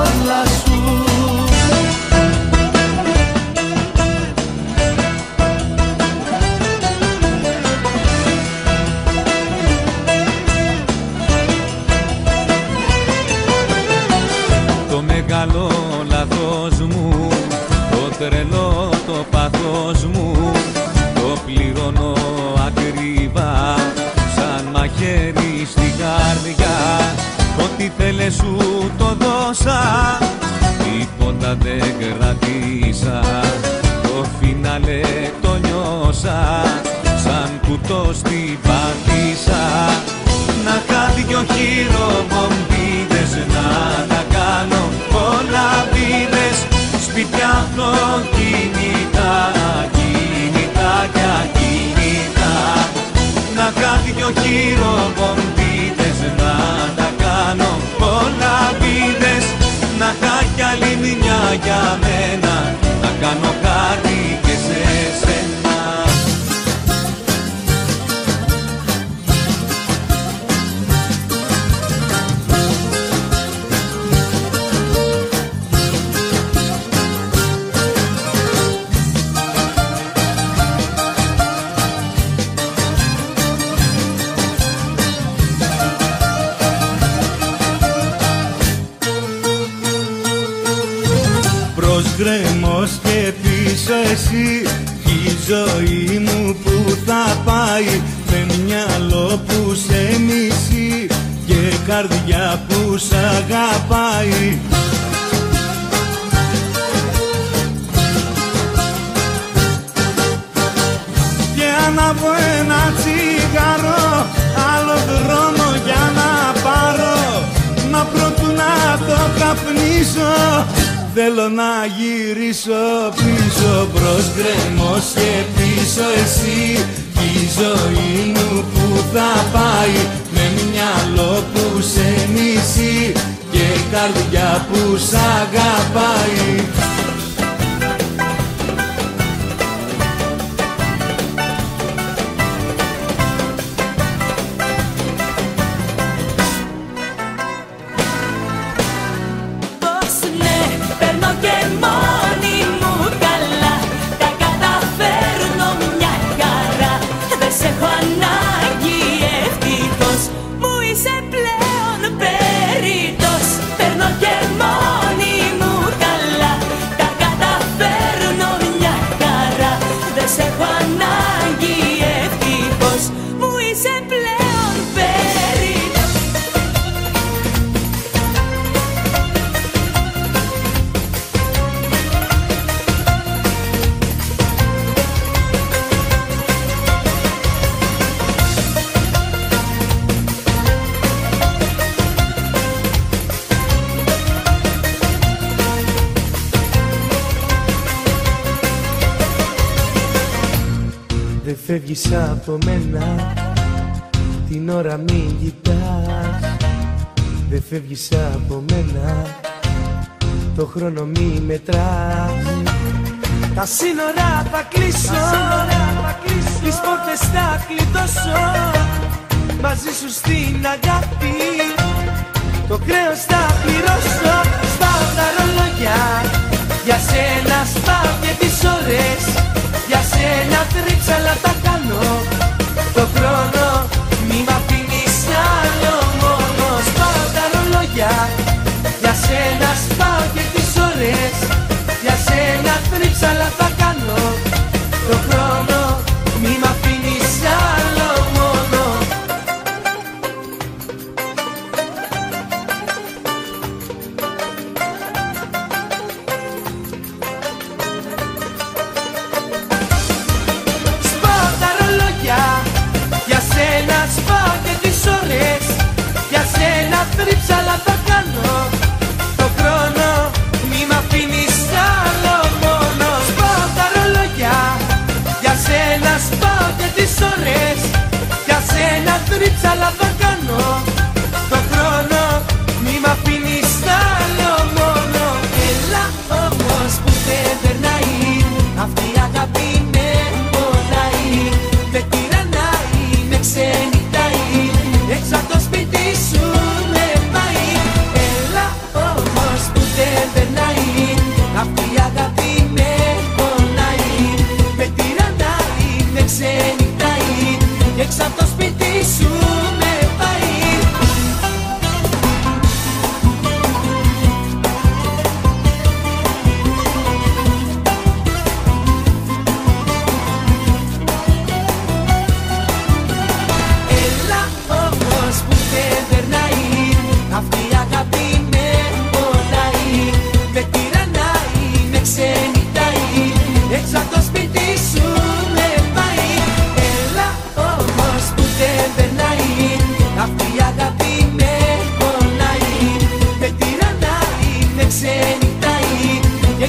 μπάλα σου. Το μεγάλο λάθος μου, το τρελό το πάθος μου, το πληρώνω ακριβά σαν μαχαίρι στην καρδιά. Ό,τι θέλε σου το δώσα, τίποτα δεν κρατήσα. Το φινάλε το νιώσα, σαν κουτό στην πατήσα. Να κάνει δυο χειροβομβίδες, να τα κάνω όλα βίδες. Σπιτιά αυτοκίνητα, κίνητα και ακίνητα. Να κάνει δυο χειροβομβίδες, να τα κάνω όλα βίδες. Να χάκει άλλη μια για μένα, να κάνω κάτι και σε σένα. Γκρέμος και πίσω εσύ, κι η ζωή μου που θα πάει, με μυαλό που σε μισεί και καρδιά που σ' αγαπάει. Και ανάβω ένα τσιγάρο, άλλο δρόμο για να πάρω, μα πρώτου να το καπνίσω, θέλω να γυρίσω πίσω. Μπρος γκρέμος και πίσω εσύ, κι η ζωή μου που θα πάει, με μυαλό που σε μισεί και καρδιά που σ' αγαπάει. Δεν φεύγεις από μένα, την ώρα μην κοιτάς. Δεν φεύγεις από μένα, το χρόνο μη μετράς. Τα σύνορα θα κλείσω, τις πόρτες θα κλειδώσω, μαζί σου στην αγάπη το κρέος θα πληρώσω. Σπάω τα ρολόγια, για σένα σπάω και τις ώρες, για σένα τρίψαλα τα κάνω, το χρόνο μη μ' αφήνεις άλλο μόνο. Σπάω τα ρολόγια, για σένα σπάω και τις ώρες, για σένα τρίψαλα τα κάνω, το χρόνο μη μ' αφήνεις άλλο μόνο. Σπάω και τις ώρες, για σένα τρίψαλα τα κάνω, το χρόνο μη μ' αφήνεις άλλο μόνο. Σπάω τα ρολόγια, για σένα σπάω και τις ώρες, για σένα τρίψαλα τα κάνω, το χρόνο μη μ' αφήνεις άλλο μόνο. Έλα όμως που δεν περνάει, αυτή η αγάπη με πονάει, με τυραννάει, με ξενιτάει, έξω από το σπίτι σου με πάει.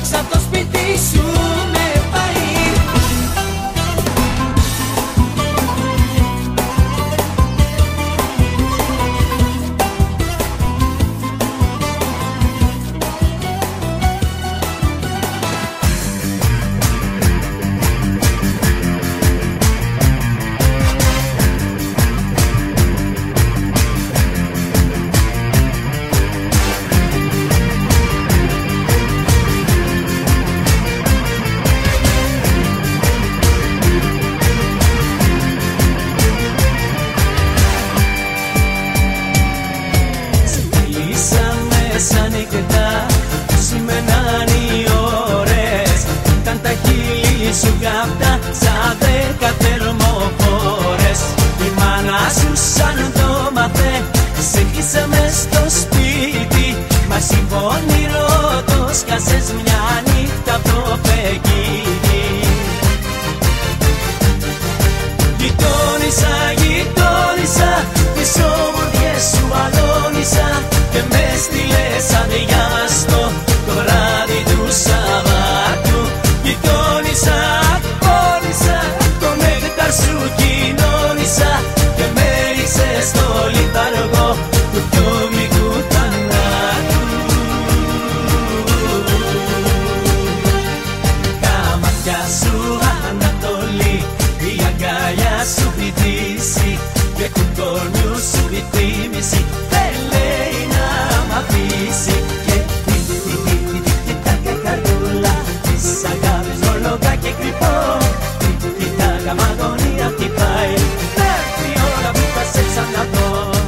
έξω από το σπίτι σου με πάει. Σαν νυχτά σήμαιναν οι ώρες. Ήταν τα χείλη σου καυτά σαν δέκα θερμοφόρες. Η μάνα σου σαν το μάθε σε κλείσε μες στο σπίτι. Μα εσύ πονηρό το σκάσες μια νύχτα από το Πεκίνι. Γειτόνισα, γειτόνισα, τις όμορφιες σου αλώνισα και με στείλες αδιάστο το βράδυ του Σαββάτου. Γειτόνισα, πόνισα, το νέκταρ σου κοινώνισα και με ρίξες στο λιθαργό του πιο μικρού θανάτου. Τα μάτια σου Ανατολή, η αγκαλιά σου βυθίσει και του κορμιού σου η θύμηση δεν λέει να μ' αφήσει. Και τικ-τικ-τικ-τικ-τικ καρδούλα της αγάπης ρολογά και κρυφό. Τικ-τικ-τικ αγωνία χτυπάει, θα έρθει η ώρα που θα σε ξαναδώ.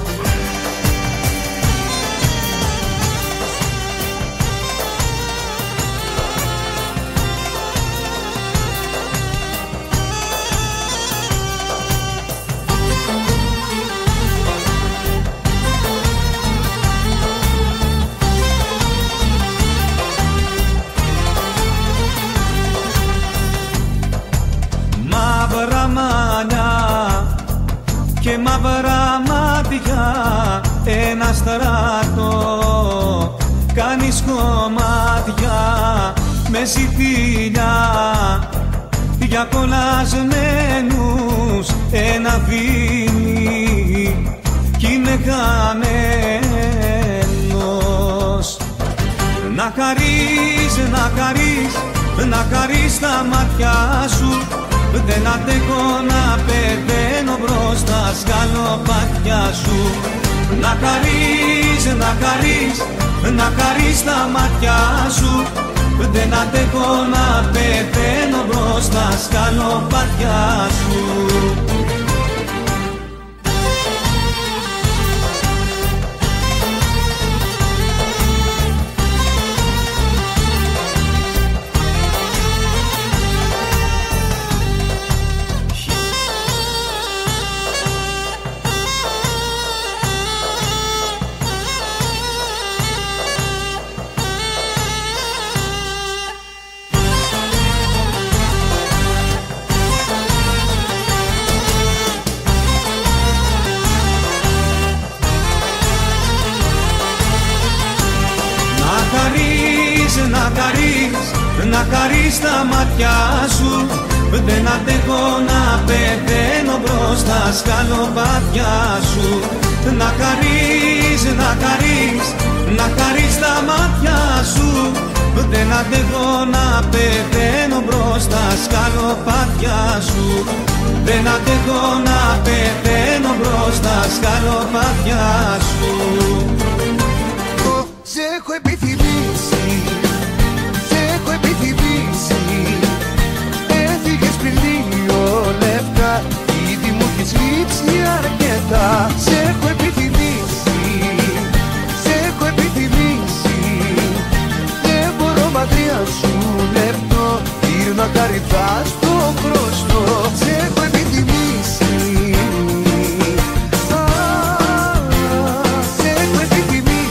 Μαύρα μαλλιά και μαύρα μάτια, ένα στράτο κάνεις κομμάτια με ζητήλια για κολλασμένους ένα βίνι κι είναι χαμένος. Να χαρείς, να χαρείς, να χαρείς τα μάτια σου. Δεν αντέχω να πεθαίνω μπροστά σκαλοπάτια σου. Να χαρείς, να χαρείς, να χαρείς τα μάτια σου. Δεν αντέχω να πεθαίνω μπροστά σκαλοπάτια σου. Να χαρείς, να χαρείς τα μάτια σου. Δεν αντέχω να πεθαίνω μπροστά σκαλοπάτια σου. Να χαρείς, να χαρείς, να χαρείς τα μάτια σου. Δεν αντέχω να πεθαίνω μπροστά σκαλοπάτια σου. Δεν αντέχω να πεθαίνω μπροστά σκαλοπάτια σου. Σε έχω επιθυμήσει, σε έχω επιθυμήσει. Έφυγες πριν δύο λεπτά, ήδη μου έχεις λείψει αρκετά. Σε έχω επιθυμήσει, σε έχω επιθυμήσει. Δεν μπορώ μακριά σου λεπτό, γύρνα καρυδά στο χρωστό. Σε έχω επιθυμήσει, α, σε έχω επιθυμήσει.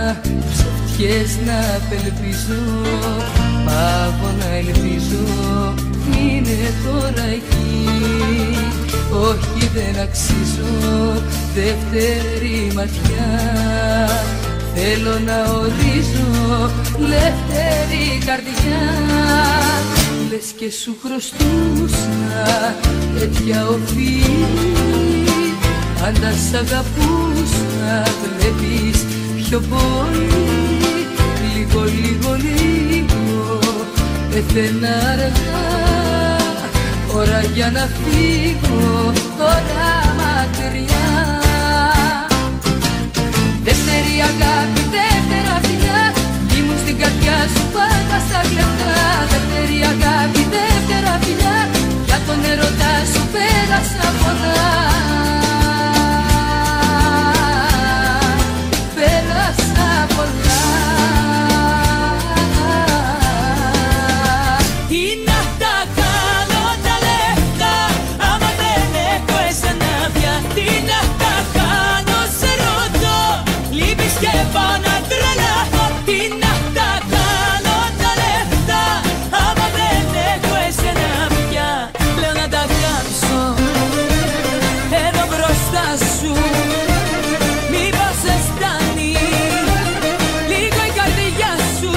ψεύτιες να απελπίζω, πάω να ελπίζω, μείνε τώρα εκεί. Όχι δεν αξίζω δεύτερη ματιά, θέλω να ορίζω ελεύθερη καρδιά. Λες και σου χρωστούσα τέτοια οφείλη, πάντα σ' αγαπούσα, βλέπεις πιο πολύ. Λίγο, λίγο, λίγο, πεθαίνα αργά, ώρα για να φύγω, τώρα μακριά. Δεύτερη αγάπη, δεύτερα φιλιά, ήμουν στην καρδιά σου πάντα στα κλεπτά. Δεύτερη αγάπη, δεύτερα φιλιά, για τον ερωτά σου πέρασα πολλά. Πέρασα πολλά. Τι να τα κάνω τα λεφτά, άμα δεν έχω εσένα πια. Τι να τα κάνω σε ρωτώ, λείπεις και πάω να τρελαθώ. Τι να τα κάνω τα λεφτά, άμα δεν έχω εσένα πια. Λέω να τα κάψω εδώ μπροστά σου, μήπως αισθάνει λίγο η καρδιά σου.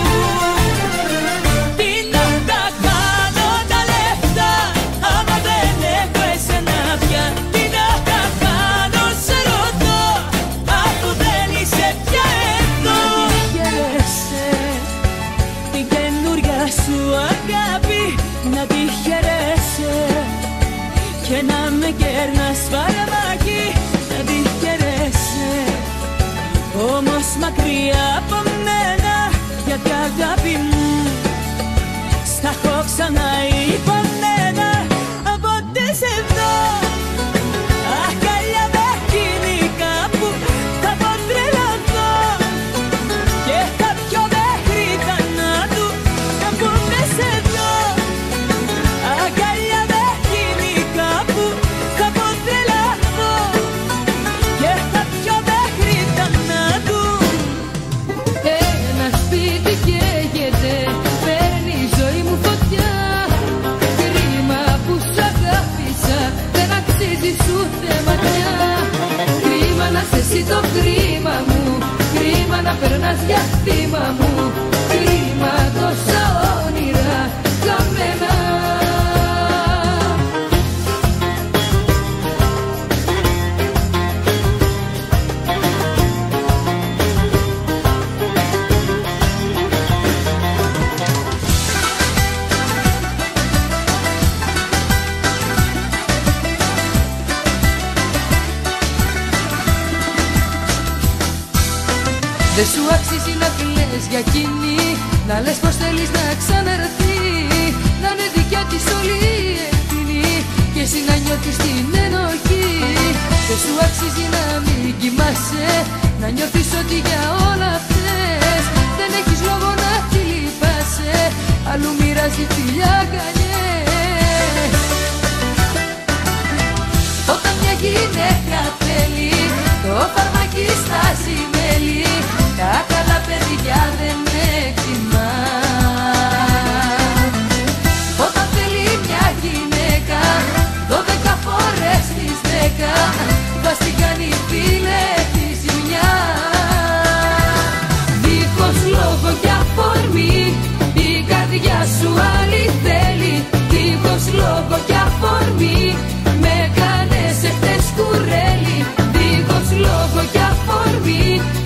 Τι να τα κάνω τα λεφτά, άμα δεν έχω εσένα πια. Τι να τα κάνω σε ρωτώ, αφού δεν είσαι πια εδώ. Χαίρεσαι την καινούρια σου αγάπη, να τη χαίρεσαι και να με κέρνας φαρμάκι, να τη χαίρεσαι. Όμως μακριά από μένα, γιατί αγάπη μου στα έχω ξανά υπομένα. Από ό,τι σε δω, αγκαλιά με εκείνη κάπου θα πω τρελαθώ, και θα πιω μέχρι θανάτου κάπου με σε δω. Αγκαλιά με εκείνη κάπου θα πω τρελαθώ, και θα πιω μέχρι θανάτου. Ένα σπίτι καίγεται, παίρνει η ζωή μου φωτιά. Κρίμα που σ' αγάπησα, δεν αξίζει σου θεματιά. Κρίμα να σε εσύ το κρίμα μου, κρίμα να περνάς για θύμα μου. Κρίμα τόσα όνειρα καμένα. Δεν σου αξίζει να κλαις για εκείνη, να λες πως θέλεις να ξαναρθεί. Να είναι δικιά της όλη η ευθύνη και εσύ να νιώθεις την ενοχή. Δεν σου αξίζει να μην κοιμάσαι, να νιώθεις ότι για όλα αυτές δεν έχεις λόγο να τη λυπάσαι. Αλλού μοιράζει φιλιά αγκαλιές. Όταν μια γυναίκα θέλει, το φαρμάκι στάζει μέλι, τα καλά παιδιά δεν εκτιμά. Όταν θέλει μια γυναίκα, δώδεκα φορές τις δέκα, θα στην κάνει φίλε τη ζημιά. Δίχως λόγο και αφορμή, η καρδιά σου άλλη θέλει. Δίχως λόγο και αφορμή, με κάνες εχθές κουρέλι. Δίχως λόγο και αφορμή,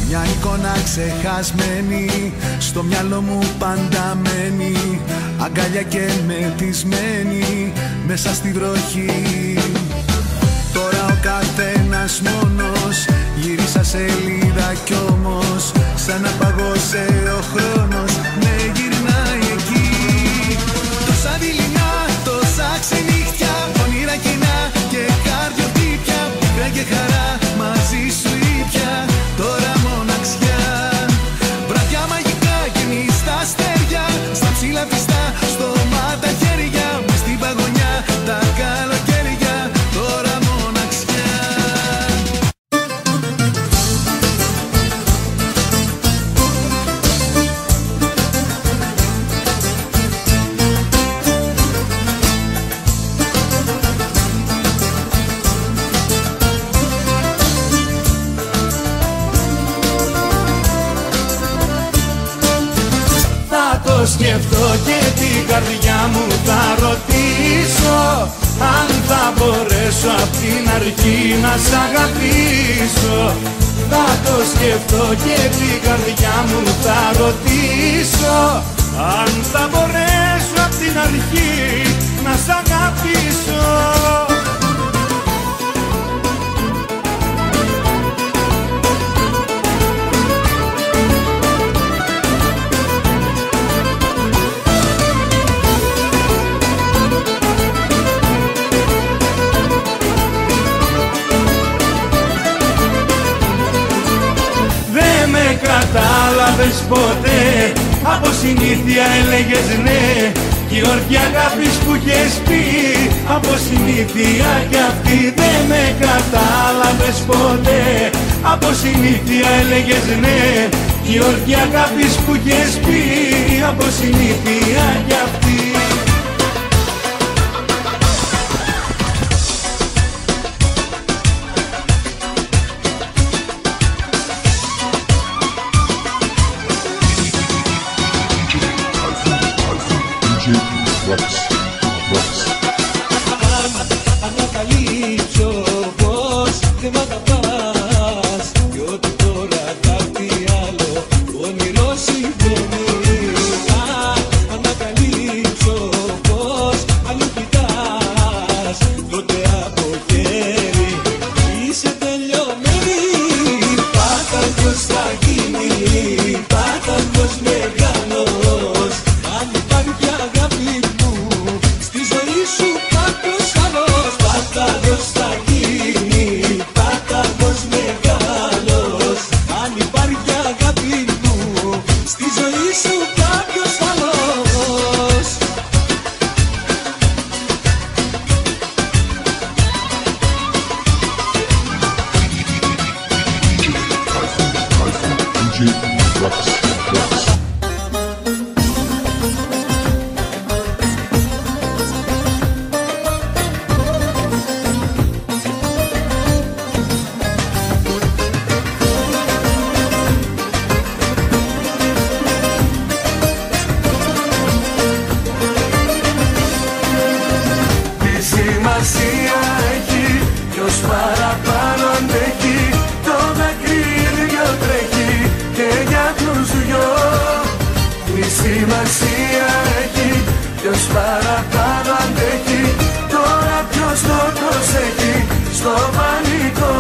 μια εικόνα ξεχασμένη, στο μυαλό μου πάντα μένει, αγκαλιά και μεθυσμένη μέσα στη βροχή. Τώρα ο καθένας μόνος, γύρισα σελίδα κι όμως σαν να παγώσε ο χρόνος, με γυρνάει εκεί. Τόσα δειλινά, τόσα ξενύχτια, όνειρα κοινά και καρδιοχτύπια, πίκρα και χαρά μαζί σου ήπια, τώρα μοναξιά. Βραδιά μαγικά γεμείς στα αστέρια, στα ψηλά πιστά, στόμα τα χέρια, μες στην παγωνιά τα καλοκαίρια, τώρα μοναξιά. Το σκεφτώ και την καρδιά μου θα ρωτήσω, αν θα μπορέσω απ' την αρχή να σ' αγαπήσω. Θα το σκεφτώ και την καρδιά μου θα ρωτήσω, αν θα μπορέσω απ' την αρχή να σ' αγαπήσω. Κατάλαβες ποτέ, από συνήθεια έλεγες ναι, κι η όρκια αγάπης που είχες πει, από συνήθεια κι αυτή. Δεν με κατάλαβες ποτέ, από συνήθεια έλεγες ναι, κι η όρκια αγάπης που είχες πει, από συνήθεια κι αυτή. Ανακαλύψω πως δεν μ' αγαπάς, κι ό,τι τώρα κάτι άλλο όνειρο συμβαίνει. Ανακαλύψω πως αλλού κοιτάς, τότε από χέρι είσαι τελειωμένη. Πάτα ποιος θα γίνει, πάτα ποιος μεγάλος, αν υπάρχει αγάπη μου στη ζωή σου κάποιος άλλος. Πάτα ποιος θα γίνει, πάτα ποιος μεγάλος, αν υπάρχει αγάπη μου στη ζωή σου κάποιος άλλος. Τι σημασία έχει, ποιος παραπάνω αντέχει, το δακρύδιο τρέχει και για τους δυο. Τι σημασία έχει, ποιος παραπάνω αντέχει, τώρα ποιος το προσέχει στο πανικό.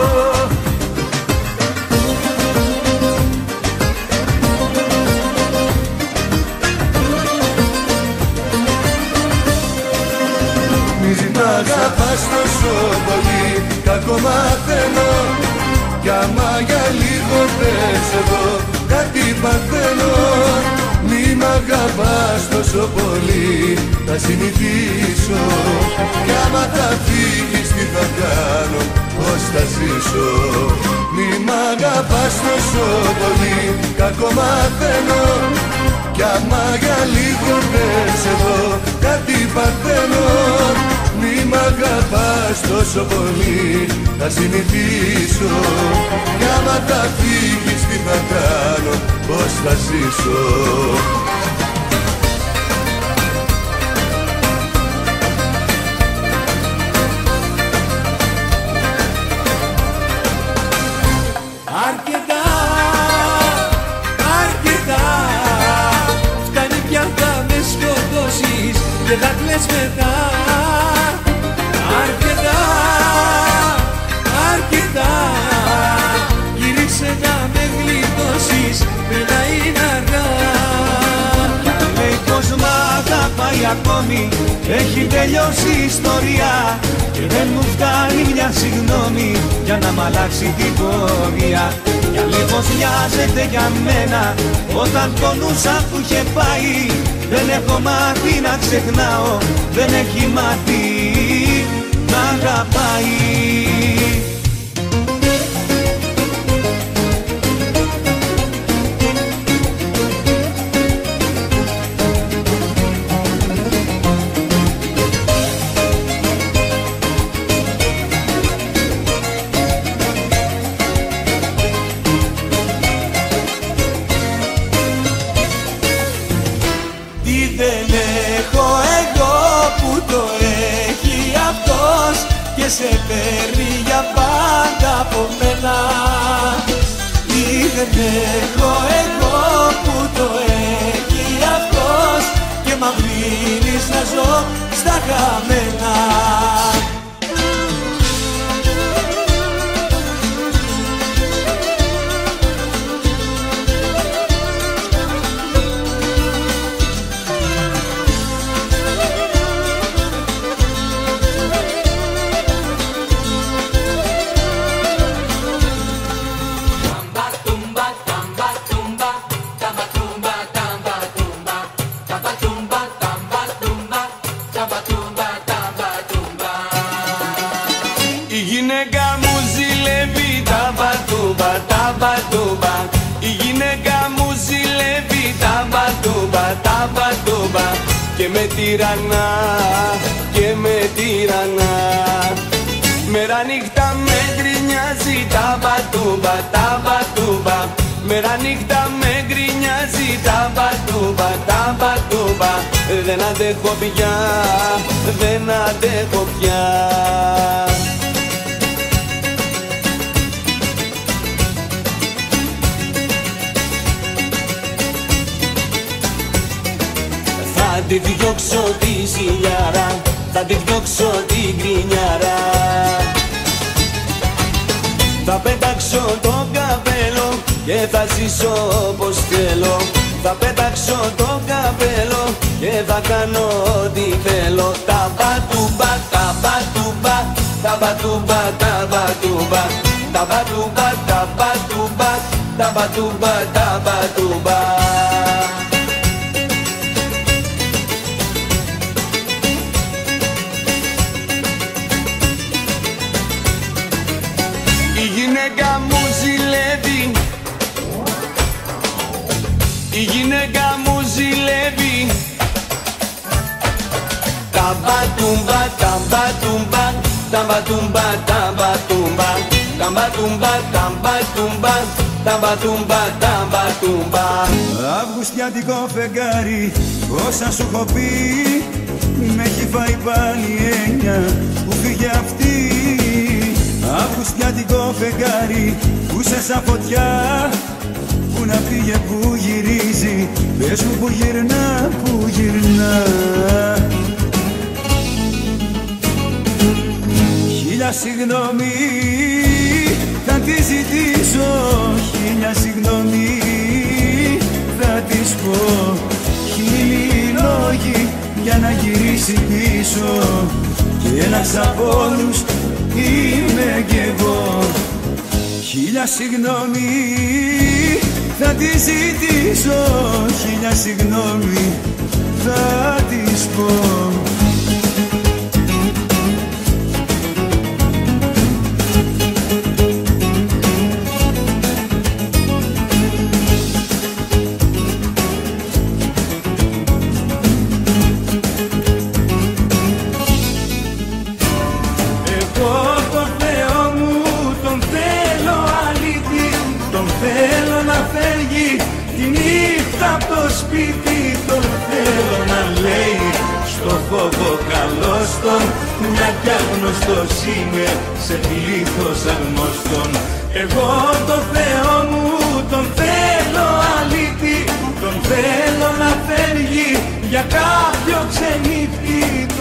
Αγαπάς τόσο πολύ, κακό μαθαίνω, κι άμα για λίγο θες εδώ κάτι παθαίνω. Μη μ' αγαπάς τόσο πολύ, θα συνηθίσω, κι άμα θα φύγεις τι θα κάνω, πώς θα ζήσω. Μη μ' αγαπάς τόσο πολύ, κακό μαθαίνω, κι άμα για λίγο θες εδώ κάτι παθαίνω. Μη μ' αγαπάς τόσο πολύ, θα συνηθίσω, κι άμα θα φύγεις τι θα κάνω, πώς θα ζήσω. Αρκετά λες μετά. Αρκετά, αρκετά. Γύρισε να με γλιτώσεις, δεν θα είναι αργά. Λέει πως μ' αγαπάει ακόμη, έχει τελειώσει η ιστορία και δεν μου φτάνει μια συγγνώμη για να μ' αλλάξει την πορεία. Κι αν λέει πως νοιάζεται για μένα όταν πονούσα που είχε πάει, δεν έχω μάθει να ξεχνάω, δεν έχει μάθει να αγαπάει. Και σε παίρνει για πάντα από μένα. Τι δεν έχω εγώ που το έχει αυτός, και μ' αφήνεις να ζω στα χαμένα. Και με τυραννά, και με τυραννά. Μέρα νύχτα με γκρινιάζει τα μπατούμπα, τα μπατούμπα. Μέρα νύχτα με γκρινιάζει τα μπατούμπα, τα μπατούμπα. Δεν αντέχω πια, δεν αντέχω πια. Θα τη διώξω τη ζηλιάρα, θα τη διώξω την γκρινιάρα. Θα πετάξω το καπέλο και θα ζήσω όπως θέλω. Θα πετάξω το καπέλο και θα κάνω ό,τι θέλω. Τα μπατούμπα, τα μπατούμπα, τα μπατούμπα, τα μπατούμπα. Τα μπατούμπα, τα μπατούμπα, τα μπατούμπα, τα μπατούμπα. Η γυναίκα μου ζηλεύει, η γυναίκα μου ζηλεύει. Τα μπατούμπα, τα μπατούμπα, τα μπατούμπα, τα μπατούμπα. Τα μπατούμπα, τα μπατούμπα, τα μπατούμπα, τα μπατούμπα. Αυγουστιάτικο φεγγάρι, όσα σου έχω πει, με έχει φάει πάλι έννοια που φύγε αυτή. Αυγουστιάτικο φεγγάρι, που σε σαν φωτιά, που να φύγε που γυρίζει, πες μου που γυρνά, που γυρνά. Χίλια συγγνώμη θα τη ζητήσω, χίλια συγγνώμη θα της πω. Χίλιοι λόγοι για να γυρίσει πίσω, και ένας από όλους είμαι κι εγώ. Χίλια συγγνώμη θα τη ζητήσω, χίλια συγγνώμη θα της πω. Θέλω να φεύγει τη νύχτα από το σπίτι, τον θέλω να λέει στο φόβο καλώς τον, μια κι άγνωστος είμαι σε πλήθος αρμόστον. Εγώ το Θεό μου τον θέλω αλήτη, τον θέλω να φεύγει για κάποιο ξενύχτη,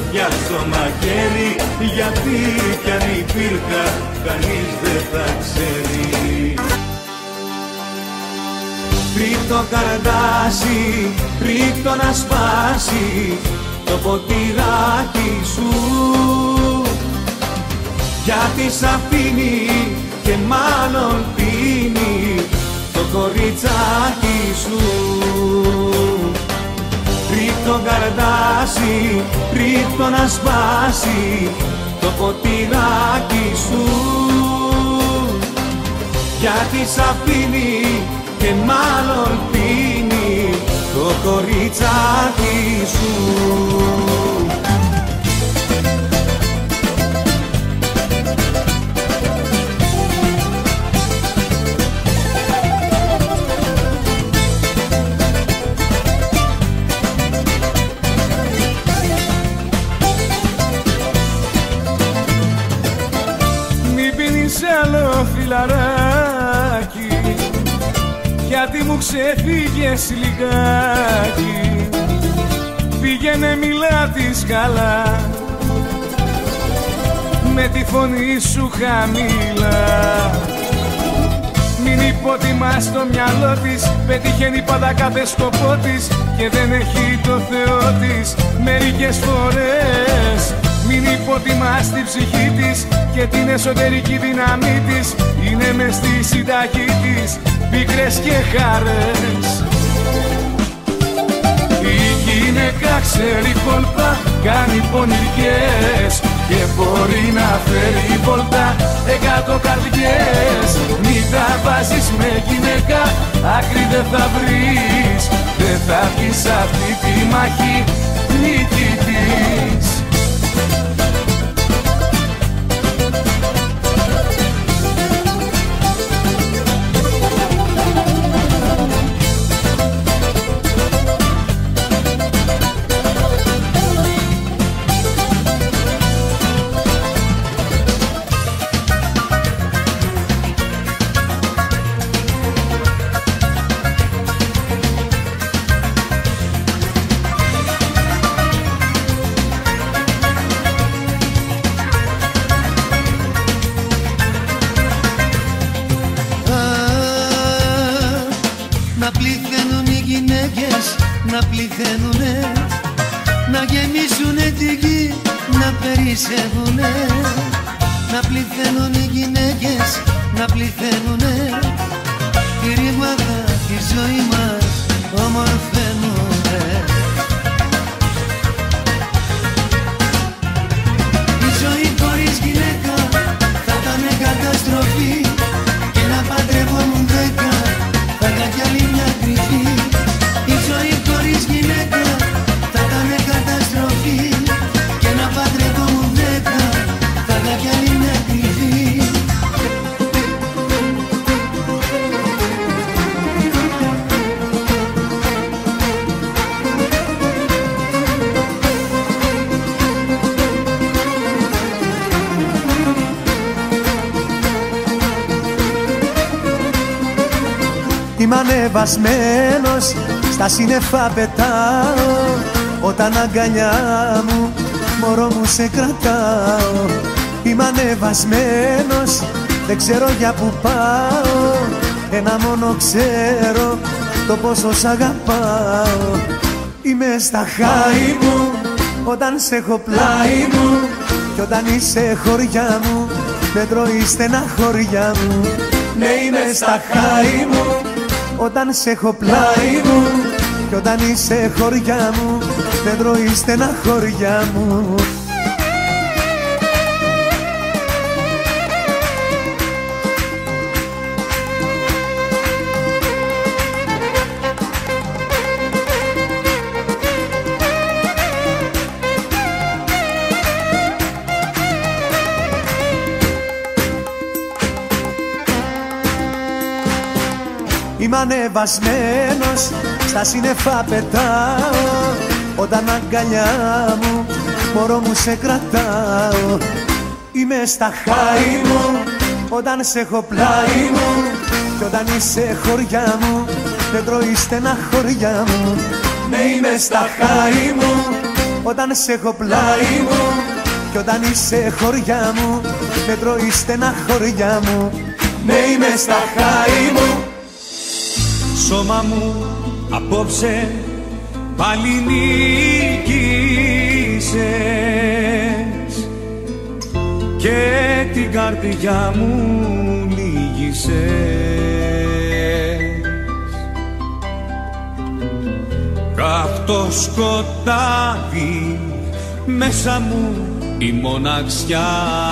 φωτιά στο μαχαίρι, γιατί κι αν υπήρχα κανείς δεν θα ξέρει. Ρίχτω καρδάσι, ρίχτω να σπάσει το ποτηράκι σου, γιατί σ' αφήνει και μάλλον πίνει το κοριτσάκι σου. Ρίχτω καρδάσι, ρίχτω να σπάσει το ποτηράκι σου, γιατί σ' αφήνει και μάλλον πίνει το κοριτσάκι σου. Μη πίνεις άλλο φιλαράκι, γιατί μου ξεφύγες λιγάκι. Πήγαινε μιλά της καλά, με τη φωνή σου χαμηλά. Μην υποτιμάς το μυαλό της, πετυχαίνει πάντα κάθε σκοπό της και δεν έχει το Θεό της μερικές φορές. Μην υποτιμάς τη ψυχή της και την εσωτερική δύναμή της, είναι μες στη συνταγή της πίκρες και χαρές. Η γυναίκα ξέρει κόλπα, κάνει πονηριές και μπορεί να φέρει βόλτα εκατό καρδιές. Μη τα βάζεις με γυναίκα, άκρη δεν θα βρεις, δεν θα βγεις αυτή τη μάχη νικητής. Να πληθαίνουνε, να γεμίσουνε τη γη, να περισσεύουνε. Να πληθαίνουν οι γυναίκες, να πληθαίνουνε, τη ρήμαδα τη ζωή μας ομορφαίνουνε. Η ζωή χωρίς γυναίκα θα ήταν καταστροφή, και να παντρευόμουν δέκα θα ήταν κι άλλη μια κρυφή. Η ζωή χωρίς γυναίκα θα ήταν καταστροφή, και να παντρευόμουν δέκα θα ήταν κι άλλη μια κρυφή. Είμαι ανεβασμένος, στα σύννεφα πετάω, όταν αγκαλιά μου, μωρό μου σε κρατάω. Είμαι ανεβασμένος, δεν ξέρω για που πάω, ένα μόνο ξέρω, το πόσο σ' αγαπάω. Είμαι στα χάη μου, όταν σε έχω πλάι μου, κι όταν είσαι χωριά μου, δεν τρώει στεναχώρια μου. Ναι, είμαι στα χάη μου, όταν σε έχω πλάι μου, κι όταν είσαι χωριά μου, δεν τρώει στεναχώρια μου. Είμαι ανεβασμένος, στα σύννεφα πετάω, όταν αγκαλιά μου, μωρό μου σε κρατάω. Είμαι στα χάη μου, όταν σε έχω πλάι μου, κι όταν είσαι χωριά μου, δεν τρώει στεναχώρια μου. Ναι, είμαι στα χάη μου, όταν σε έχω πλάι μου. Κι όταν είσαι χωριά μου, με τρώει στενά χωριά μου. Ναι, είμαι στα χάη μου. Σώμα μου απόψε πάλι νίκησες και την καρδιά μου λύγησες. Καυτό σκοτάδι μέσα μου η μοναξιά.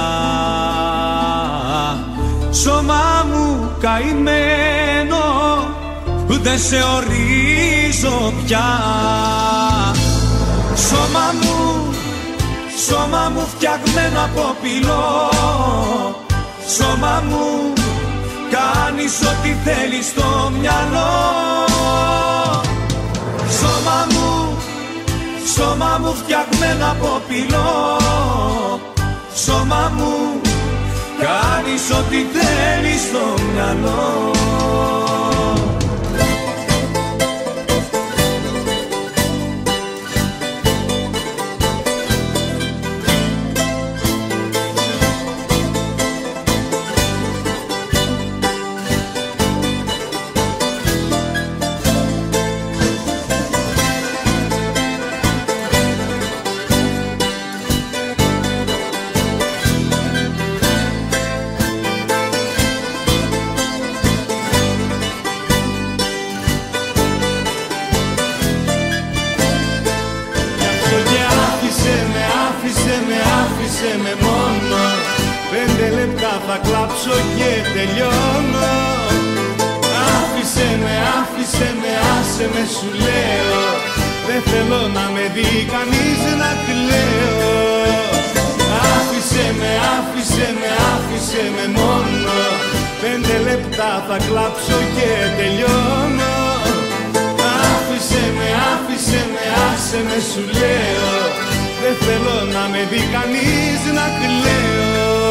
Σώμα μου καημένο, δεν σε ορίζω πια. Σώμα μου, σώμα μου φτιαγμένο από πυλό. Σώμα μου, κάνεις ό,τι θέλεις στο μυαλό. Σώμα μου, σώμα μου φτιαγμένο από πυλό. Σώμα μου, κάνεις ό,τι θέλεις στο μυαλό. Θα κλάψω και τελειώνω. Άφησε με, άφησε με, άσε με σου λέω. Δεν θέλω να με δει κανείς να κλαίω. Άφησε με, άφησε με, άφησε με μόνο. Πέντε λεπτά θα κλάψω και τελειώνω. Άφησε με, άφησε με, άσε με σου λέω. Δεν θέλω να με δει κανείς να κλαίω.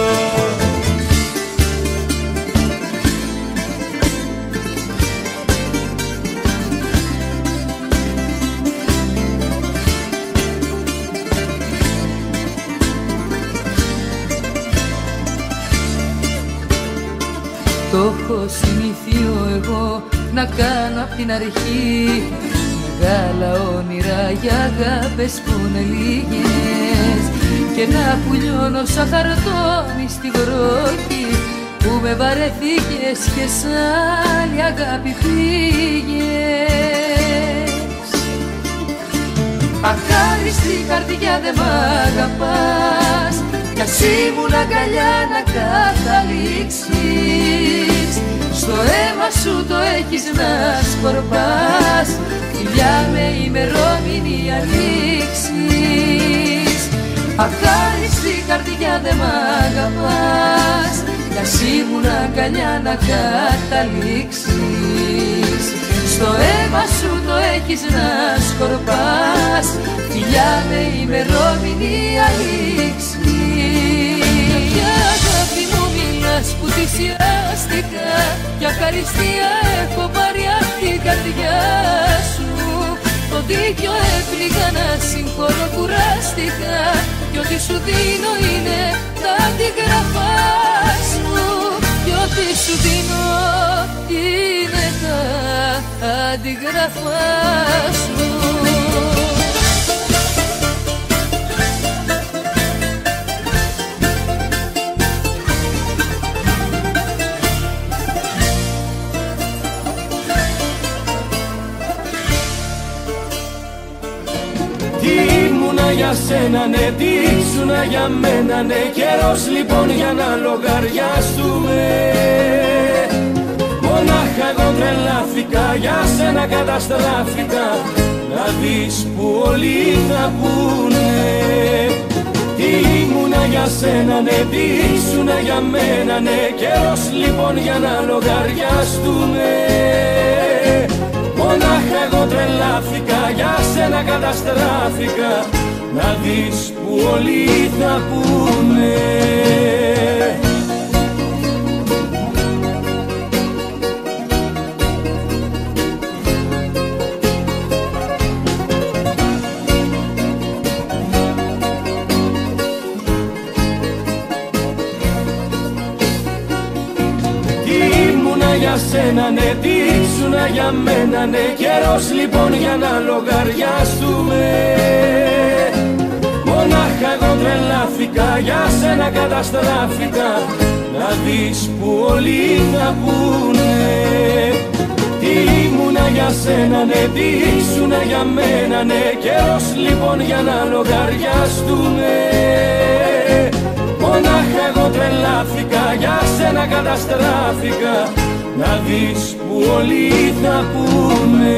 Το έχω συνηθιώ εγώ να κάνω απ' την αρχή. Μεγάλα όνειρα για αγάπες που είναι λίγες και να πουλιώνω σαν χαρτόνι στη βροχή που με βαρεθήκες και σ' άλλη αγάπη πήγες. Αχάριστη καρδιά δεν μ' αγαπάς κι ας ήμουν αγκαλιά να καταλήξεις. Στο αίμα σου το έχεις να σκορπάς, φιλιά με ημερόμενη ανοίξεις. Αχάριστη καρδιά δεν μ' αγαπάς κι ας ήμουν αγκαλιά να καταλήξεις. Στο αίμα σου το έχεις να σκορπάς, φιλιά με ημερόμενη ανοίξεις. Για αγάπη μου μιλάς που θυσιάστηκα, για χαριστία έχω πάρει απ' την καρδιά σου. Το δίκιο έπληγα να συγχωρώ κουράστηκα κι ό,τι σου δίνω είναι τα αντίγραφά σου. Κι ό,τι σου δίνω είναι τα αντίγραφά σου. Για σένα ναι, τι ήσουνα για μένα ναι. Καιρός λοιπόν για να λογαριαστούμε. Μονάχα εγώ τρελάθηκα, για σένα καταστράφηκα. Να δεις που όλοι θα πούνε. Τι ήμουνα για σένα ναι, τι ήσουνα για μένα ναι. Καιρός λοιπόν για να λογαριαστούμε. Μονάχα εγώ τρελάθηκα, για σένα καταστράφηκα. Να δεις που όλοι θα πούνε. για σένα, ναι, τι ήσουνα για μένα, ναι. Καιρός λοιπόν για να λογαριαστούμε. Μονάχα εγώ τρελάθηκα, για σένα καταστράφηκα. Να δεις που όλοι θα πούνε. Τι ήμουνα για σένα, ναι, τι ήσουνα για μένα, ναι. Καιρός λοιπόν για να λογαριαστούμε. Μονάχα εγώ τρελάθηκα, για σένα καταστράφηκα. Να δεις που όλοι θα πούνε.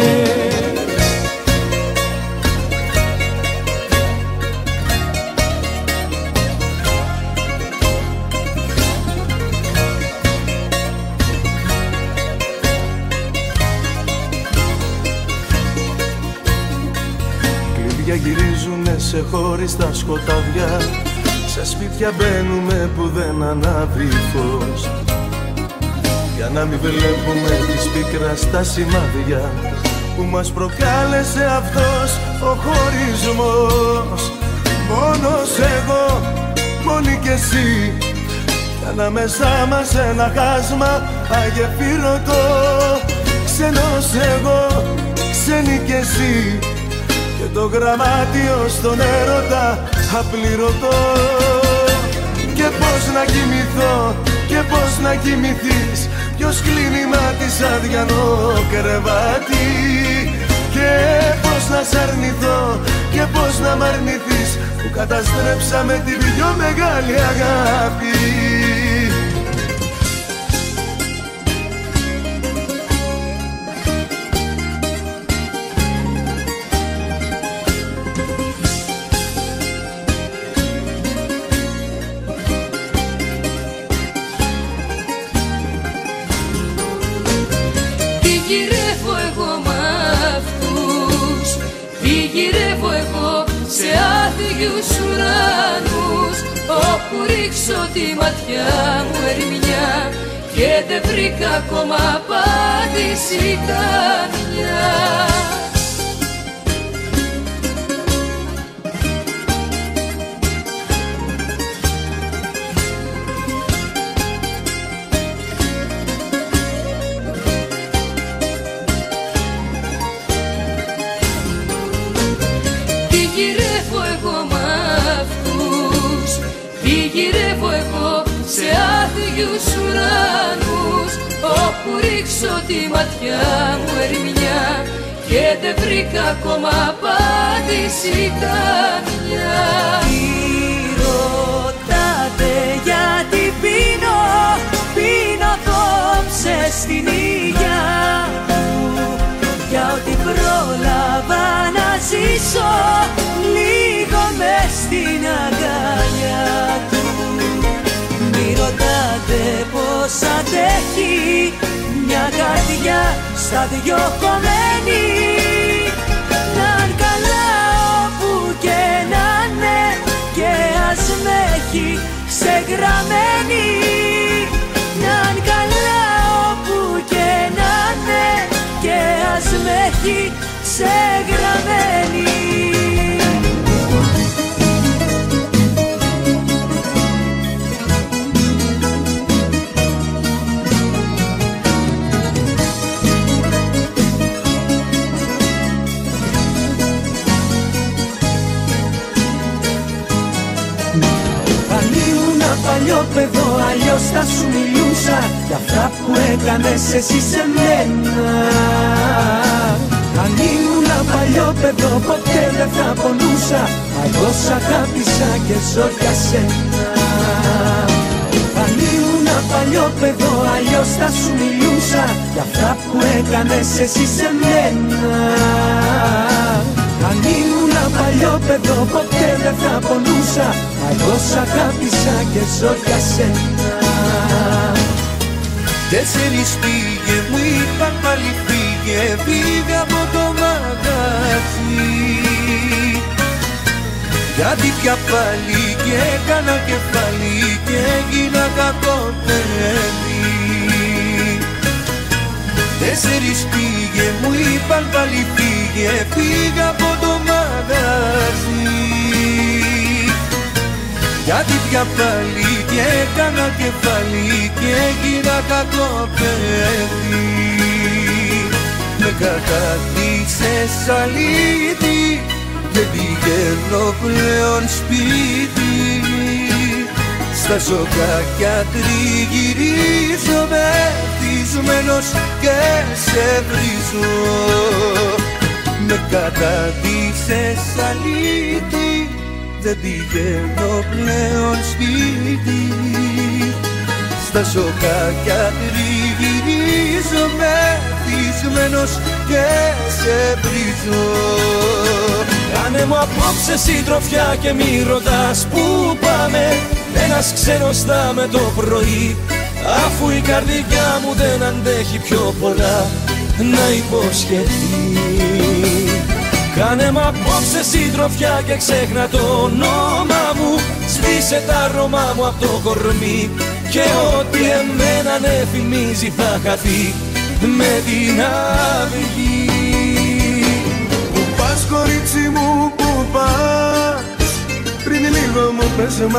Κλειδιά γυρίζουνε σε χωριστά σκοτάδια. Σε σπίτια μπαίνουμε που δεν ανάβει φως, για να μην βλέπουμε της πίκρας τα σημάδια που μας προκάλεσε αυτός ο χωρισμός. Μόνος εγώ, μόνη κι εσύ, κι ανάμεσά μας ένα χάσμα αγεφύρωτο. Ξένος εγώ, ξένη κι εσύ, και το γραμμάτιο στον έρωτα απληρωτό. Και πώς να κοιμηθώ, και πώς να κοιμηθείς, ποιος κλείνει μάτι σαν αδιανό κρεβάτι. Και πώς να σ' αρνηθώ, και πώς να μ' αρνηθείς, που καταστρέψαμε την πιο μεγάλη αγάπη. Άδειους ουρανούς, όπου ρίξω τη ματιά μου ερμηνιά και δεν βρήκα ακόμα απάντηση καμιά. Ουρανούς, όπου ρίξω τη ματιά μου ερμηνιά και δεν βρήκα ακόμα απάντηση καμιά. Τι ρωτάτε γιατί πίνω, πίνω απόψε στην υγειά μου, για ότι πρόλαβα να ζήσω λίγο μες στην αγκαλιά του. Μη ρωτάτε πως αντέχει μια καρδιά στα δυο κομμένη, να'ν καλά όπου και να είναι και ας με έχει ξεγραμμένη. Να'ν καλά όπου και να είναι και ας με έχει ξεγραμμένη. Παλιό παιδό, αλλιώς θα σου μιλούσα για αυτά που έκανες εσύ σε μένα. Αν ήμουν παλιό παιδό, ποτέ δεν θα πονούσα, εγώ σ' αγάπησα και ζω για σένα. Αν ήμουν παλιό παιδό, αλλιώς θα σου μιλούσα για αυτά που έκανες εσύ σε μένα. Αν ήμουν παλιό παιδό, ποτέ δεν θα πονούσα, εγώ σ' αγάπησα και ζω για σένα. Τέσσερις πήγε, μου είπαν πάλι φύγε, φύγε από το μαγαζί. Γιατί πια πάλι και έκανα κεφάλι και έγινα κακό παιδί. Τέσσερις πήγε, μου είπαν πάλι φύγε, φύγε από το μαγαζί. Γιατί πια πάλι και έκανα κεφάλι και έγινα κακό παιδί. Με καταδείξες αλήτη, δεν πηγαίνω πλέον σπίτι. Στα σοκάκια τριγυρίζω, μεθυσμένος και σε βρίζω. Με καταδείξες αλήτη, δεν πηγαίνω πλέον σπίτι. Στα σοκάκια τριγυρίζω, μεθυσμένος και σε βρίζω. Κάνε μου απόψε συντροφιά και μη ρωτάς πού πάμε. Ένας ξένος θα με το πρωί, αφού η καρδιά μου δεν αντέχει πιο πολλά να υποσχεθεί. Κάνε μ' απόψε συντροφιά και ξέχνα το όνομα μου. Σβήσε τα αρώμα μου απ' το κορμί, και ό,τι εμένα ναι θυμίζει θα χαθεί με την αυγή. Πού πας κορίτσι μου, πού πας, πριν λίγο μου πες μ'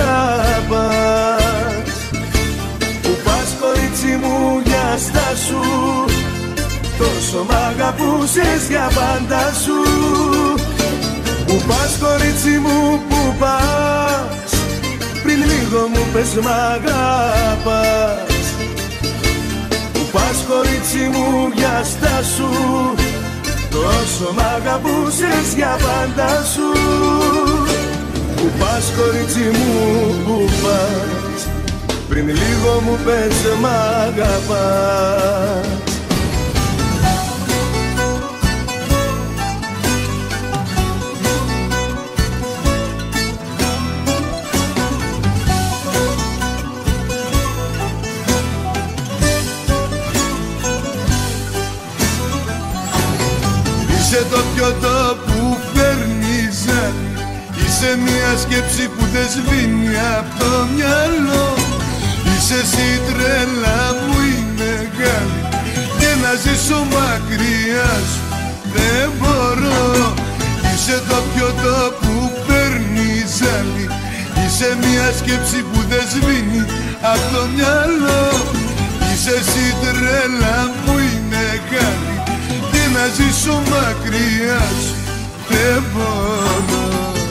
αγαπάς. Πού πας κορίτσι μου, για στάσου, τόσο μ' αγαπούσες για πάντα σου. Πού πας κορίτσι μου, πού πας, πριν λίγο μου πες μ' αγαπάς. Πού πας κορίτσι μου, για στάσου, τόσο μ' αγαπούσες για πάντα σου. Πού πας κορίτσι μου, πού πας, πριν λίγο μου πες μ' αγαπάς. Είσαι το πιωτό που φέρνει ζάλι, είσαι μια σκέψη που δεν σβήνει απ' το μυαλό. Είσαι εσύ τρέλα μου η μεγάλη, και να ζήσω μακριά σου δεν μπορώ. Είσαι το πιωτό που φέρνει ζάλι, είσαι μια σκέψη που δεν σβήνει απ' το μυαλό. Είσαι εσύ τρέλα μου η μεγάλη, και να ζήσω μακριά σου δεν μπορώ.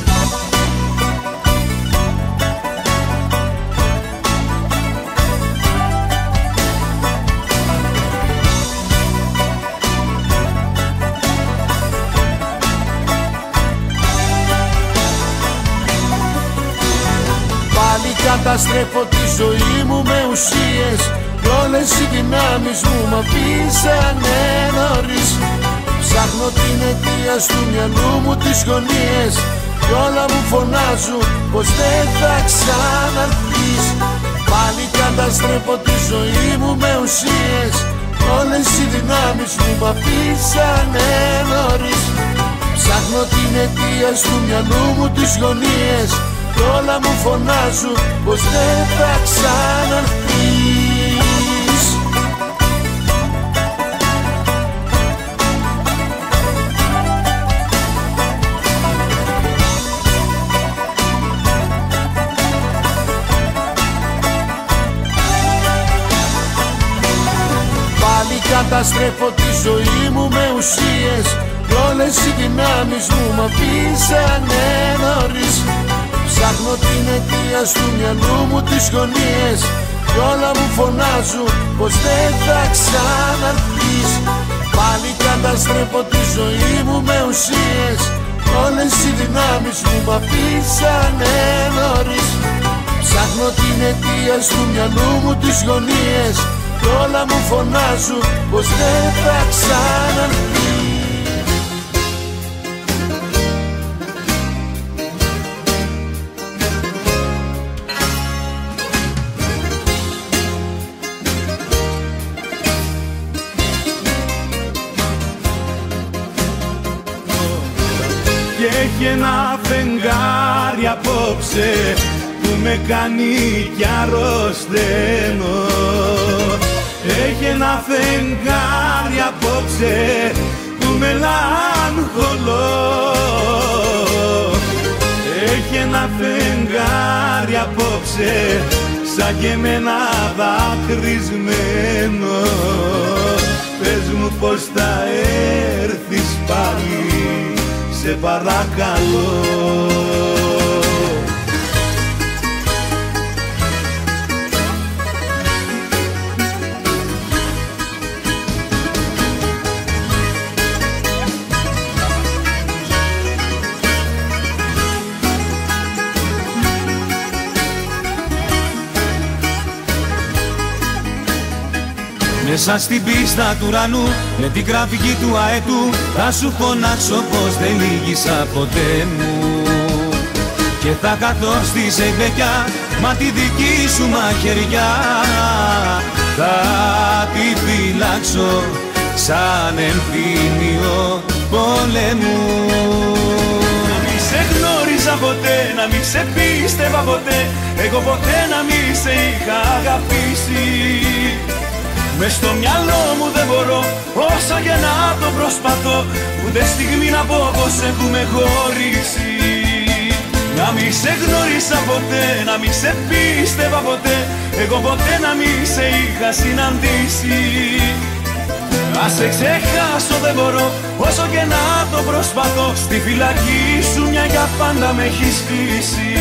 Πάλι καταστρέφω τη ζωή μου με ουσίες, κι όλες οι δυνάμεις μου μ' αφήσανε νωρίς. Ψάχνω την αιτία του μυαλού μου τις γωνίες, κι όλα μου φωνάζουν πως δεν θα ξαναρθείς. Πάλι καταστρέφω τη ζωή μου με ουσίες, κι όλες οι δυνάμεις μου μ' αφήσανε νωρίς. Ψάχνω την αιτία του μυαλού μου τις γωνίες, κι όλα μου φωνάζουν πως δεν θα ξαναρθείς. Πάλι καταστρέφω τη ζωή μου με ουσίες, κι όλες οι δυνάμεις μου μ' αφήσανε νωρίς. Ψάχνω την αιτία του μυαλού μου τις γωνίες, κι όλα μου φωνάζουν πως δεν θα ξαναρθείς. Πάλι καταστρέφω τη ζωή μου με ουσίες, κι όλες οι δυνάμεις μου μ' αφήσανε νωρίς. Ψάχνω την αιτία του μυαλού μου τις γωνίες, κι όλα μου φωνάζουν πως δεν θα ξαναρθείς. Έχει ένα φεγγάρι απόψε που με κάνει κι αρρωσταίνω. Έχει ένα φεγγάρι απόψε που με λαγχολώ. Έχει ένα φεγγάρι απόψε σ' σαν και εμένα δάκρυσμένο. Πες μου πως θα έρθεις πάλι, σε παρακαλώ. Μέσα στην πίστα του ουρανού, με την γραφική του αετού, θα σου φωνάξω πως δεν λύγησα ποτέ μου. Και θα καθώ στη σεγβεκιά, μα τη δική σου μαχαιριά θα τη φυλάξω σαν εμφύλιο πολέμου. Να μη σε γνώριζα ποτέ, να μη σε πίστευα ποτέ, εγώ ποτέ να μη σε είχα αγαπήσει. Μες στο μυαλό μου δεν μπορώ, όσο και να το προσπαθώ, ούτε στιγμή να πω πως έχουμε χωρίσει. Να μη σε γνώρισα ποτέ, να μη σε πίστευα ποτέ, εγώ ποτέ να μη σε είχα συναντήσει. Να σε ξεχάσω δεν μπορώ, όσο και να το προσπαθώ, στη φυλακή σου μια για πάντα με έχεις κλείσει.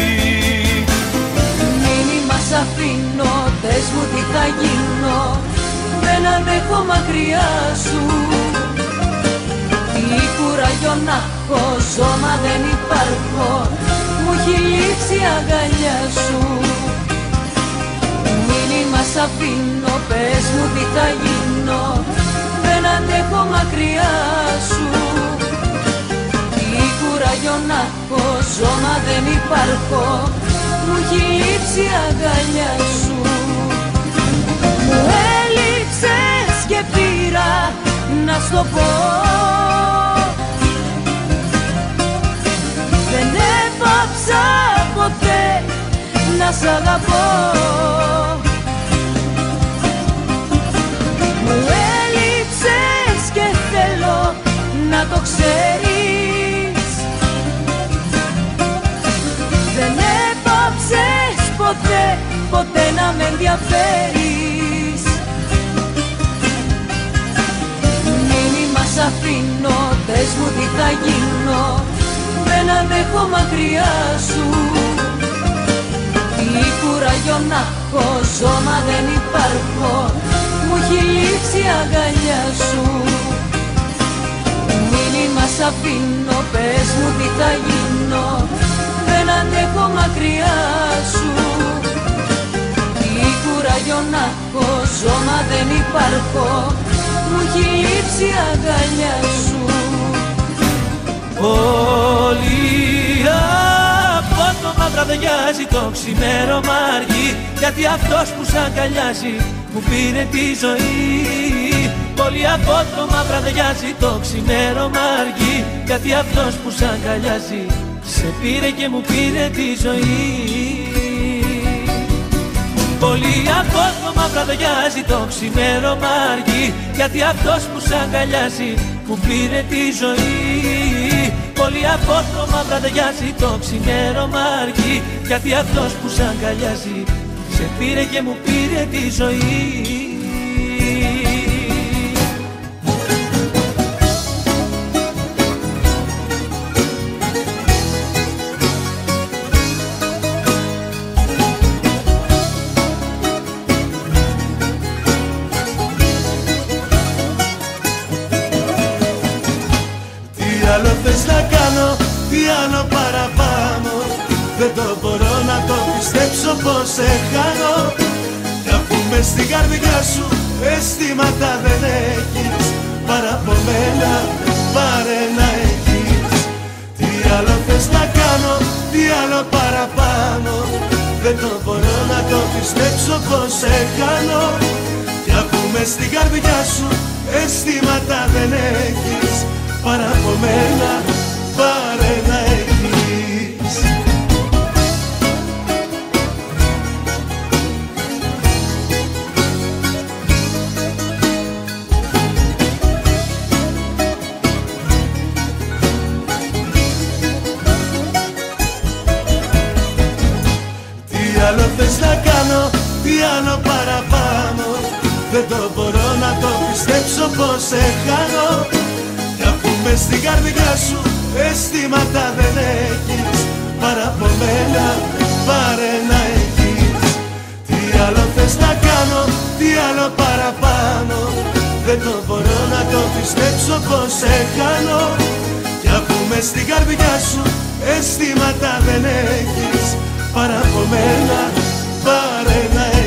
Μήνυμα σ' αφήνω, πες μου τι θα γίνω, δεν αντέχω μακριά σου. Τι κουράγιο να έχω, σώμα δεν υπάρχω, μου έχει λείψει η αγκαλιά σου. Μήνυμα σ' αφήνω, πες μου τι θα γίνω, δεν αντέχω μακριά σου. Τι κουράγιο να έχω, σώμα δεν υπάρχω, μου έχει λείψει η αγκαλιά σου. Μου έλειψες και πήρα να στο πω, δεν έπαψα ποτέ να σ' αγαπώ. Μου έλειψες και θέλω να το ξέρεις, δεν έπαψες ποτέ, ποτέ να με ενδιαφέρεις. Μήνυμα σ' αφήνω, πες μου τι θα γίνω, δεν αντέχω μακριά σου. Τι κουράγιο να έχω, σώμα δεν υπάρχω, μου έχει λείψει η αγκαλιά σου. Μήνυμα σ' αφήνω, πες μου τι θα γίνω, δεν αντέχω μακριά σου. Τι κουράγιο να έχω, σώμα δεν υπάρχω, μου έχει λείψει η αγκαλιά σου. Όλη απότομα βραδιάζει το ξημέρωμα αργεί, γιατί αυτός που σ' αγκαλιάζει μου πήρε τη ζωή. Πολύ απότομα βραδιάζει το ξημέρωμα αργεί, γιατί αυτός που σ' αγκαλιάζει σε πήρε και μου πήρε τη ζωή. Πολύ απότομα βραδιάζει το ξημέρωμα αργεί, γιατί αυτός που σ' αγκαλιάζει μου πήρε τη ζωή. Πολύ απότομα βραδιάζει το ξημέρωμα αργεί, γιατί αυτός που σ' αγκαλιάζει σε πήρε και μου πήρε τη ζωή. άλλο θες να κάνω, τι άλλο παραπάνω. Δεν το μπορώ να το πιστέψω πως σε χάνω. Κι αφού μες στην καρδιά σου αισθήματα δεν έχεις, παρά από μένα πάρε να έχεις. Τι άλλο θες να κάνω, τι άλλο παραπάνω. Δεν το μπορώ να το πιστέψω πως σε χάνω. Κι αφού μες στην καρδιά σου αισθήματα δεν έχεις, παρά από μένα πάρε να έχεις. Τι άλλο θες να κάνω, Δεν το μπορώ να το πιστέψω πως σε χάνω. Κι αφού μες στην καρδιά σου αισθήματα δεν έχεις, παρά από μένα πάρε να έχεις. Τι άλλο θες να κάνω, τι άλλο παραπάνω. Δεν το μπορώ να το πιστέψω πως σε χάνω. Κι αφού μες στην καρδιά σου αισθήματα δεν έχεις, παρά από μένα πάρε να έχεις.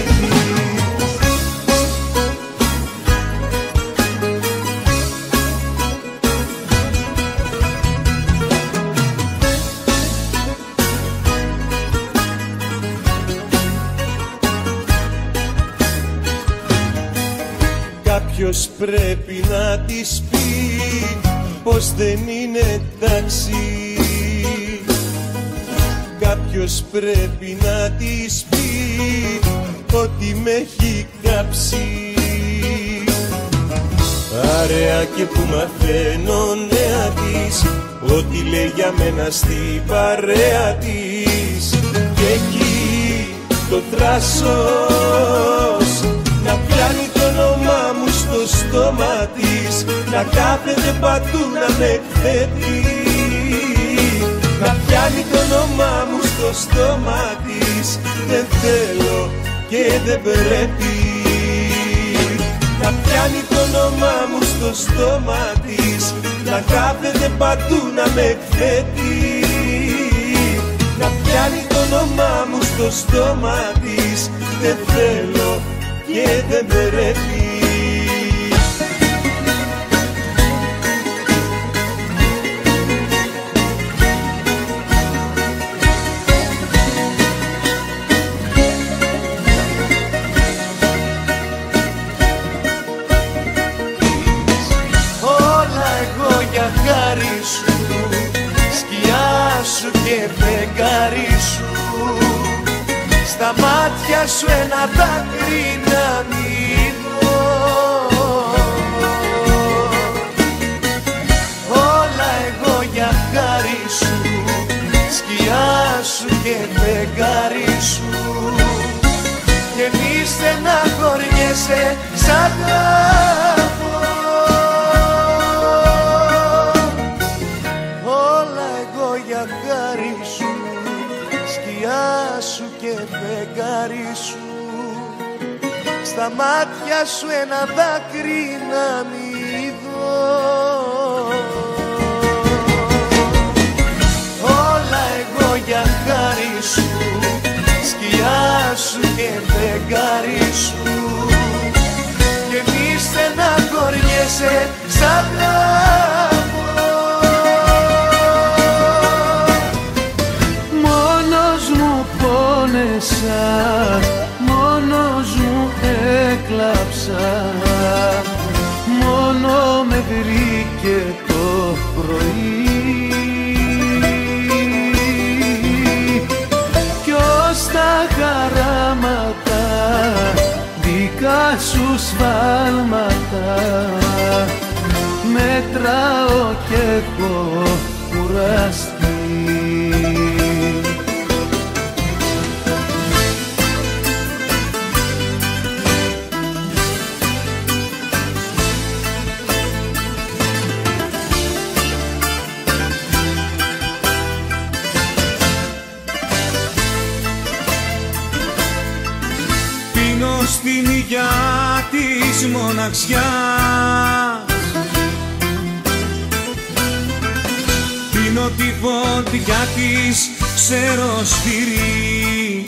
Κάποιος πρέπει να της πει πως δεν είναι εντάξει. Κάποιος πρέπει να της πει ότι με έχει κάψει. Παρέα και που μαθαίνω νέα της, ότι λέει για μένα στην παρέα της. Και εκεί το θράσος να πιάνει το όνομά μου στο στόμα της, να κάθεται παντού να με εκθέτει. Να πιάνει το όνομά μου στο στόμα της, δεν θέλω και δεν πρέπει. Να πιάνει το όνομά μου στο στόμα της, να κάθεται παντού να με εκθέτει. Να πιάνει το όνομά μου στο στόμα της, δεν θέλω και δεν πρέπει. Όλα εγώ για χάρη σου, σκιά σου και φεγγάρι σου. Στα μάτια σου ένα δάκρυ να μην δω. Όλα εγώ για χάρη σου, σκιά σου και φεγγάρι σου. Και μη στεναχωριέσαι σ' αγαπώ. Όλα εγώ για χάρη σου, σκιά σου και φεγγάρι σου. Στα μάτια σου ένα δάκρυ να μην δω. Όλα εγώ για χάρη σου, σκιά σου και φεγγάρι σου. Και μη στεναχωριέσαι σ' αγαπώ. Μόνος μου πόνεσα, μόνος μου έκλαψα. Μόνο με βρήκε το πρωί. Κι ως τα χαράματα δικά σου σφάλματα μετράω κι έχω κουραστεί. Στην υγειά της μοναξιάς πίνω τη φωτιά της ξεροσφυρί.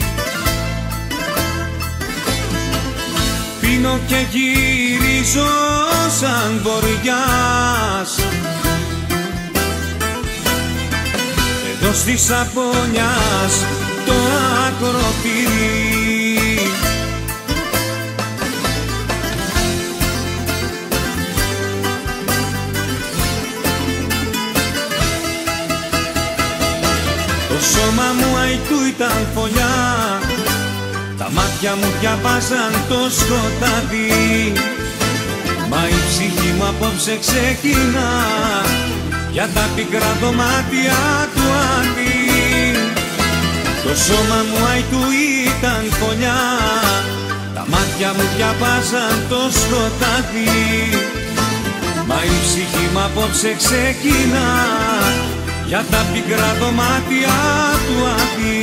Πίνω και γυρίζω σαν βοριάς εδώ στη Σαπονιάς το ακροτήρι. Το σώμα μου αϊτού ήταν φωλιά, τα μάτια μου διαβάζαν το σκοτάδι. Μα η ψυχή μου απόψε ξεκινά για τα πικρά δωμάτια του Άδη. Το σώμα μου αϊτού ήταν φωλιά, τα Τα μάτια μου διαβάζαν το σκοτάδι, μα η ψυχή μου απόψε ξεκινά για τα πικρά δωμάτια του Άδη.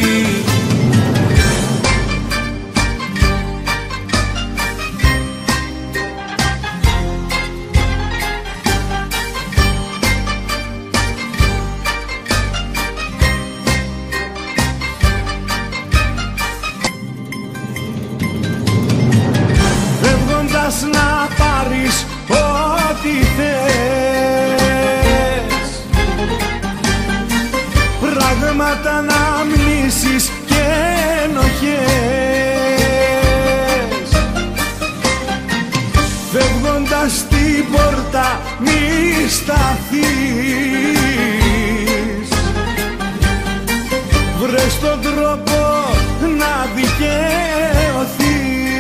Να πάρεις ό,τι θες, πράγματα να μνήσεις και ενοχές. Φεύγοντας την πόρτα μη σταθείς, βρες τον τρόπο να δικαιωθείς.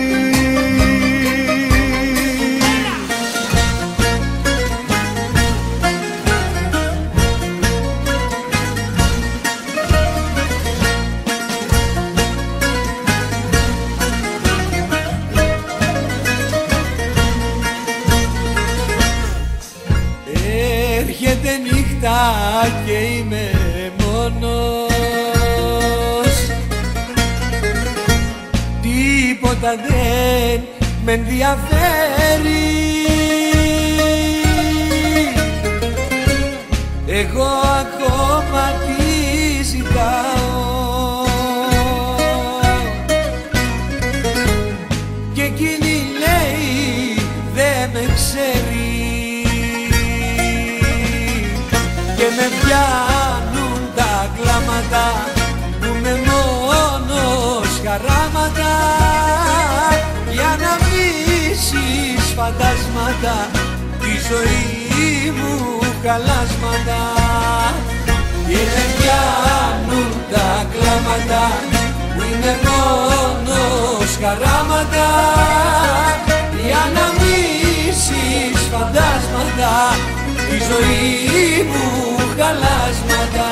Έρχεται νύχτα και είμαι μόνος, τίποτα δεν με ενδιαφέρει. Εγώ ακόμα τι ζητάω και εκείνη λέει δεν με ξέρει. Και με πιάνουν τα κλάματα που με μόνος χαράματα, για να πείσεις φαντάσματα τη ζωή μου χαλάσματα. Και με πιάνουν τα κλάματα που είναι μόνος χαράματα, για να πείσεις φαντάσματα τη ζωή μου χαλάσματα.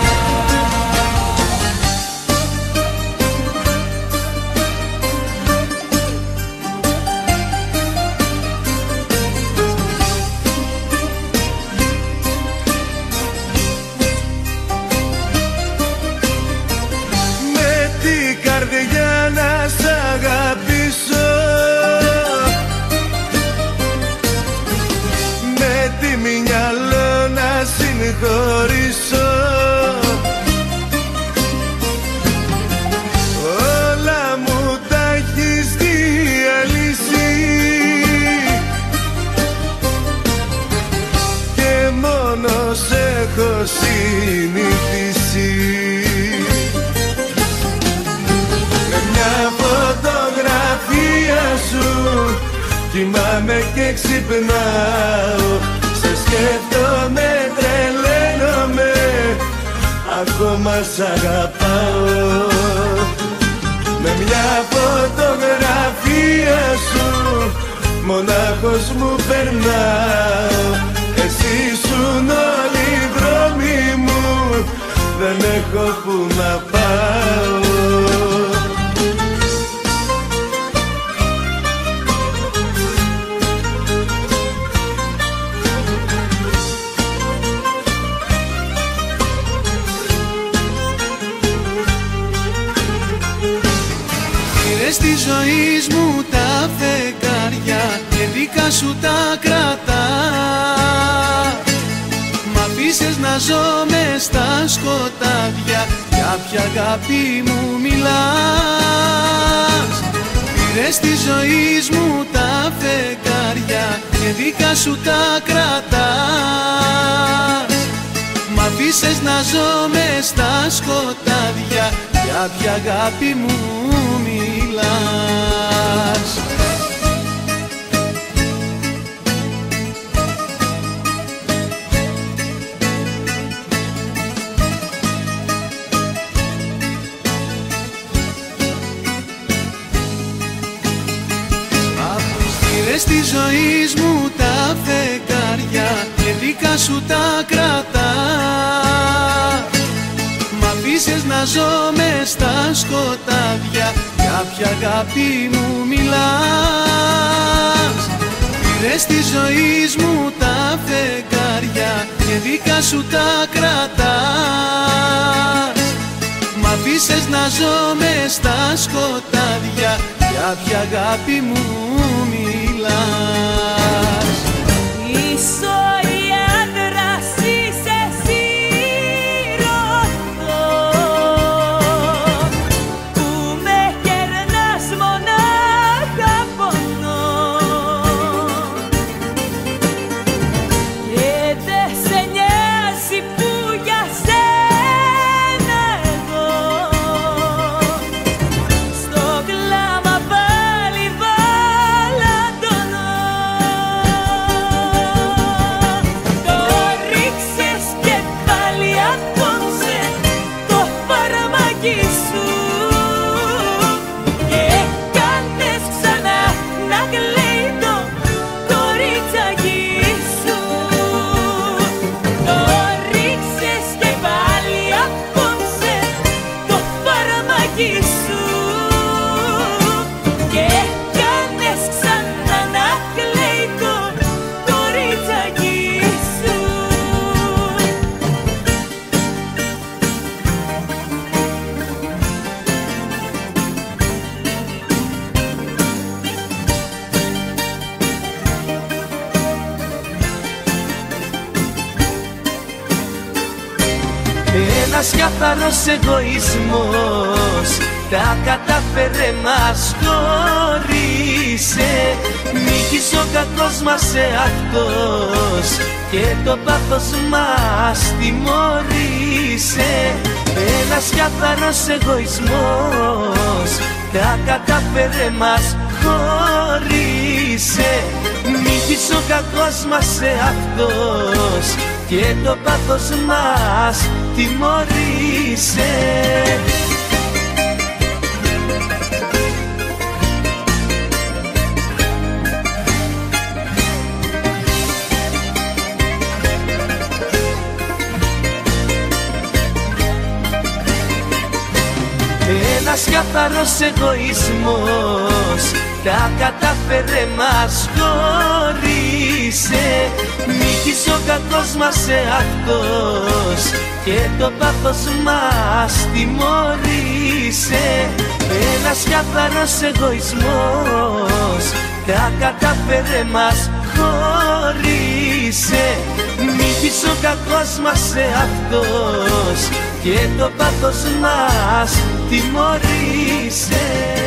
Με την καρδιά να σ' αγαπήσω, με τη μυαλό να συγχωρήσω. Όλα μου τα έχεις διαλύσει και μόνος έχω συνηθίσει. Με μια φωτογραφία σου κοιμάμαι και ξυπνάω, σε σκέφτομαι, τρελαίνομαι, ακόμα σ' αγαπάω. Με μια φωτογραφία σου μονάχος μου περνάω, εσύ ήσουν όλοι οι δρόμοι μου, δεν έχω που να πάω. Στη ζωή μου τα φεγγάρια και δικά σου τα κρατά. Μ' αφήσες να ζω μες στα σκοτάδια, για ποια αγάπη μου μιλάς. Πήρες τη ζωή μου τα φεγγάρια και δικά σου τα κρατάς. Μ' αφήσες να ζω μες στα σκοτάδια, για ποια αγάπη μου μιλάς. Πήρες τη ζωή μου τα φεγγάρια και δικά σου τα κρατάς. Μ' αφήσες να ζω μες στα σκοτάδια, για Για ποια αγάπη μου μιλάς? Πήρες τη ζωή μου τα φεγγάρια και δικά σου τα κρατάς. Μ' αφήσες να ζω μες στα σκοτάδια. Για ποια αγάπη μου μιλάς? Ίσο η άντρας είσαι εσύ ρωτώ, που με κερνάς μονάχα πονώ και δε σε νοιάζει που για σένα εγώ στο κλάμα πάλι βαλαντώνω. Το ρίξες και πάλι απόψε το φαρμάκι σου και έκανες ξανά να κλαίει το κοριτσάκι σου. Το ρίξες και πάλι απόψε το φαρμάκι σου και έκανες ξανά να κλαίει το κοριτσάκι σου. Ένας καθαρός εγωισμός τα κατάφερε μας χωρίσε. Νίκης ο κακός μας εαυτός και το πάθος μας τιμωρήσε. Ένας καθαρός εγωισμός τα κατάφερε μας χωρίσε. Νίκης ο κακός μας εαυτός και το πάθος μας τιμωρήσε. Ένας καθαρός εγωισμός τα κατάφερε μας χωρίσε. Νίκης ο κακός μας εαυτός και το πάθος μας τιμωρήσε. Ένας καθαρός εγωισμός τα κατάφερε μας χωρίσε. Νίκης ο κακός μας εαυτός και το πάθος μας τιμωρήσε.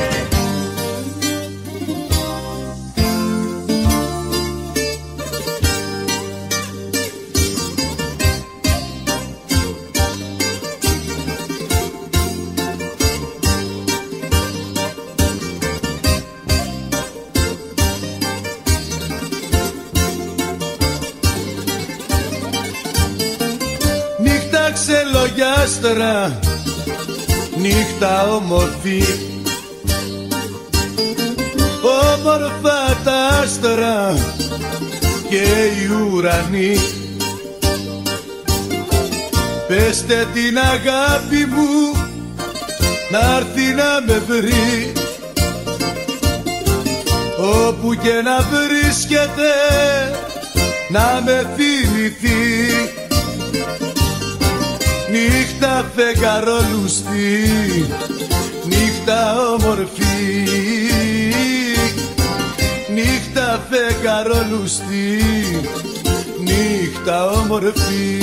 Νύχτα ξελογιάστρα, νύχτα όμορφη, όμορφα τα άστρα και οι ουρανοί. Πεστε την αγάπη μου να'ρθεί να με βρει, όπου και να βρίσκεται να με θυμηθεί. Νύχτα φεγγαρόλουστη, νύχτα όμορφη, νύχτα φεγγαρόλουστη, νύχτα όμορφη.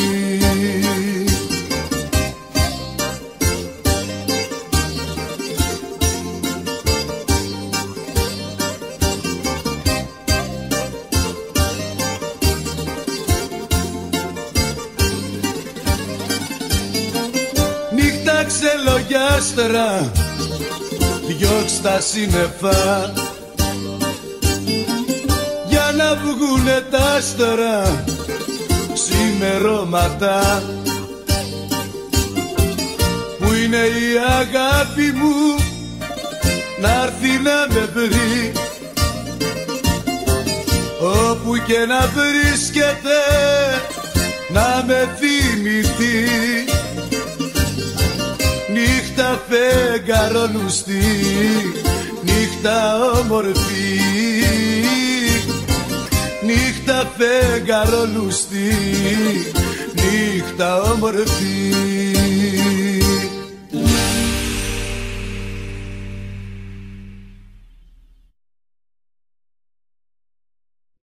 Ξελογιάστρα, διώξ' τα σύννεφα για να βγουνε τα άστρα ξημερώματα. Που είναι η αγάπη μου να'ρθεί να με βρει, όπου και να βρίσκεται να με θυμηθεί. Νύχτα Νύχτα φεγγαρολουστή, νύχτα όμορφη, νύχτα φεγγαρολουστή, νύχτα όμορφη.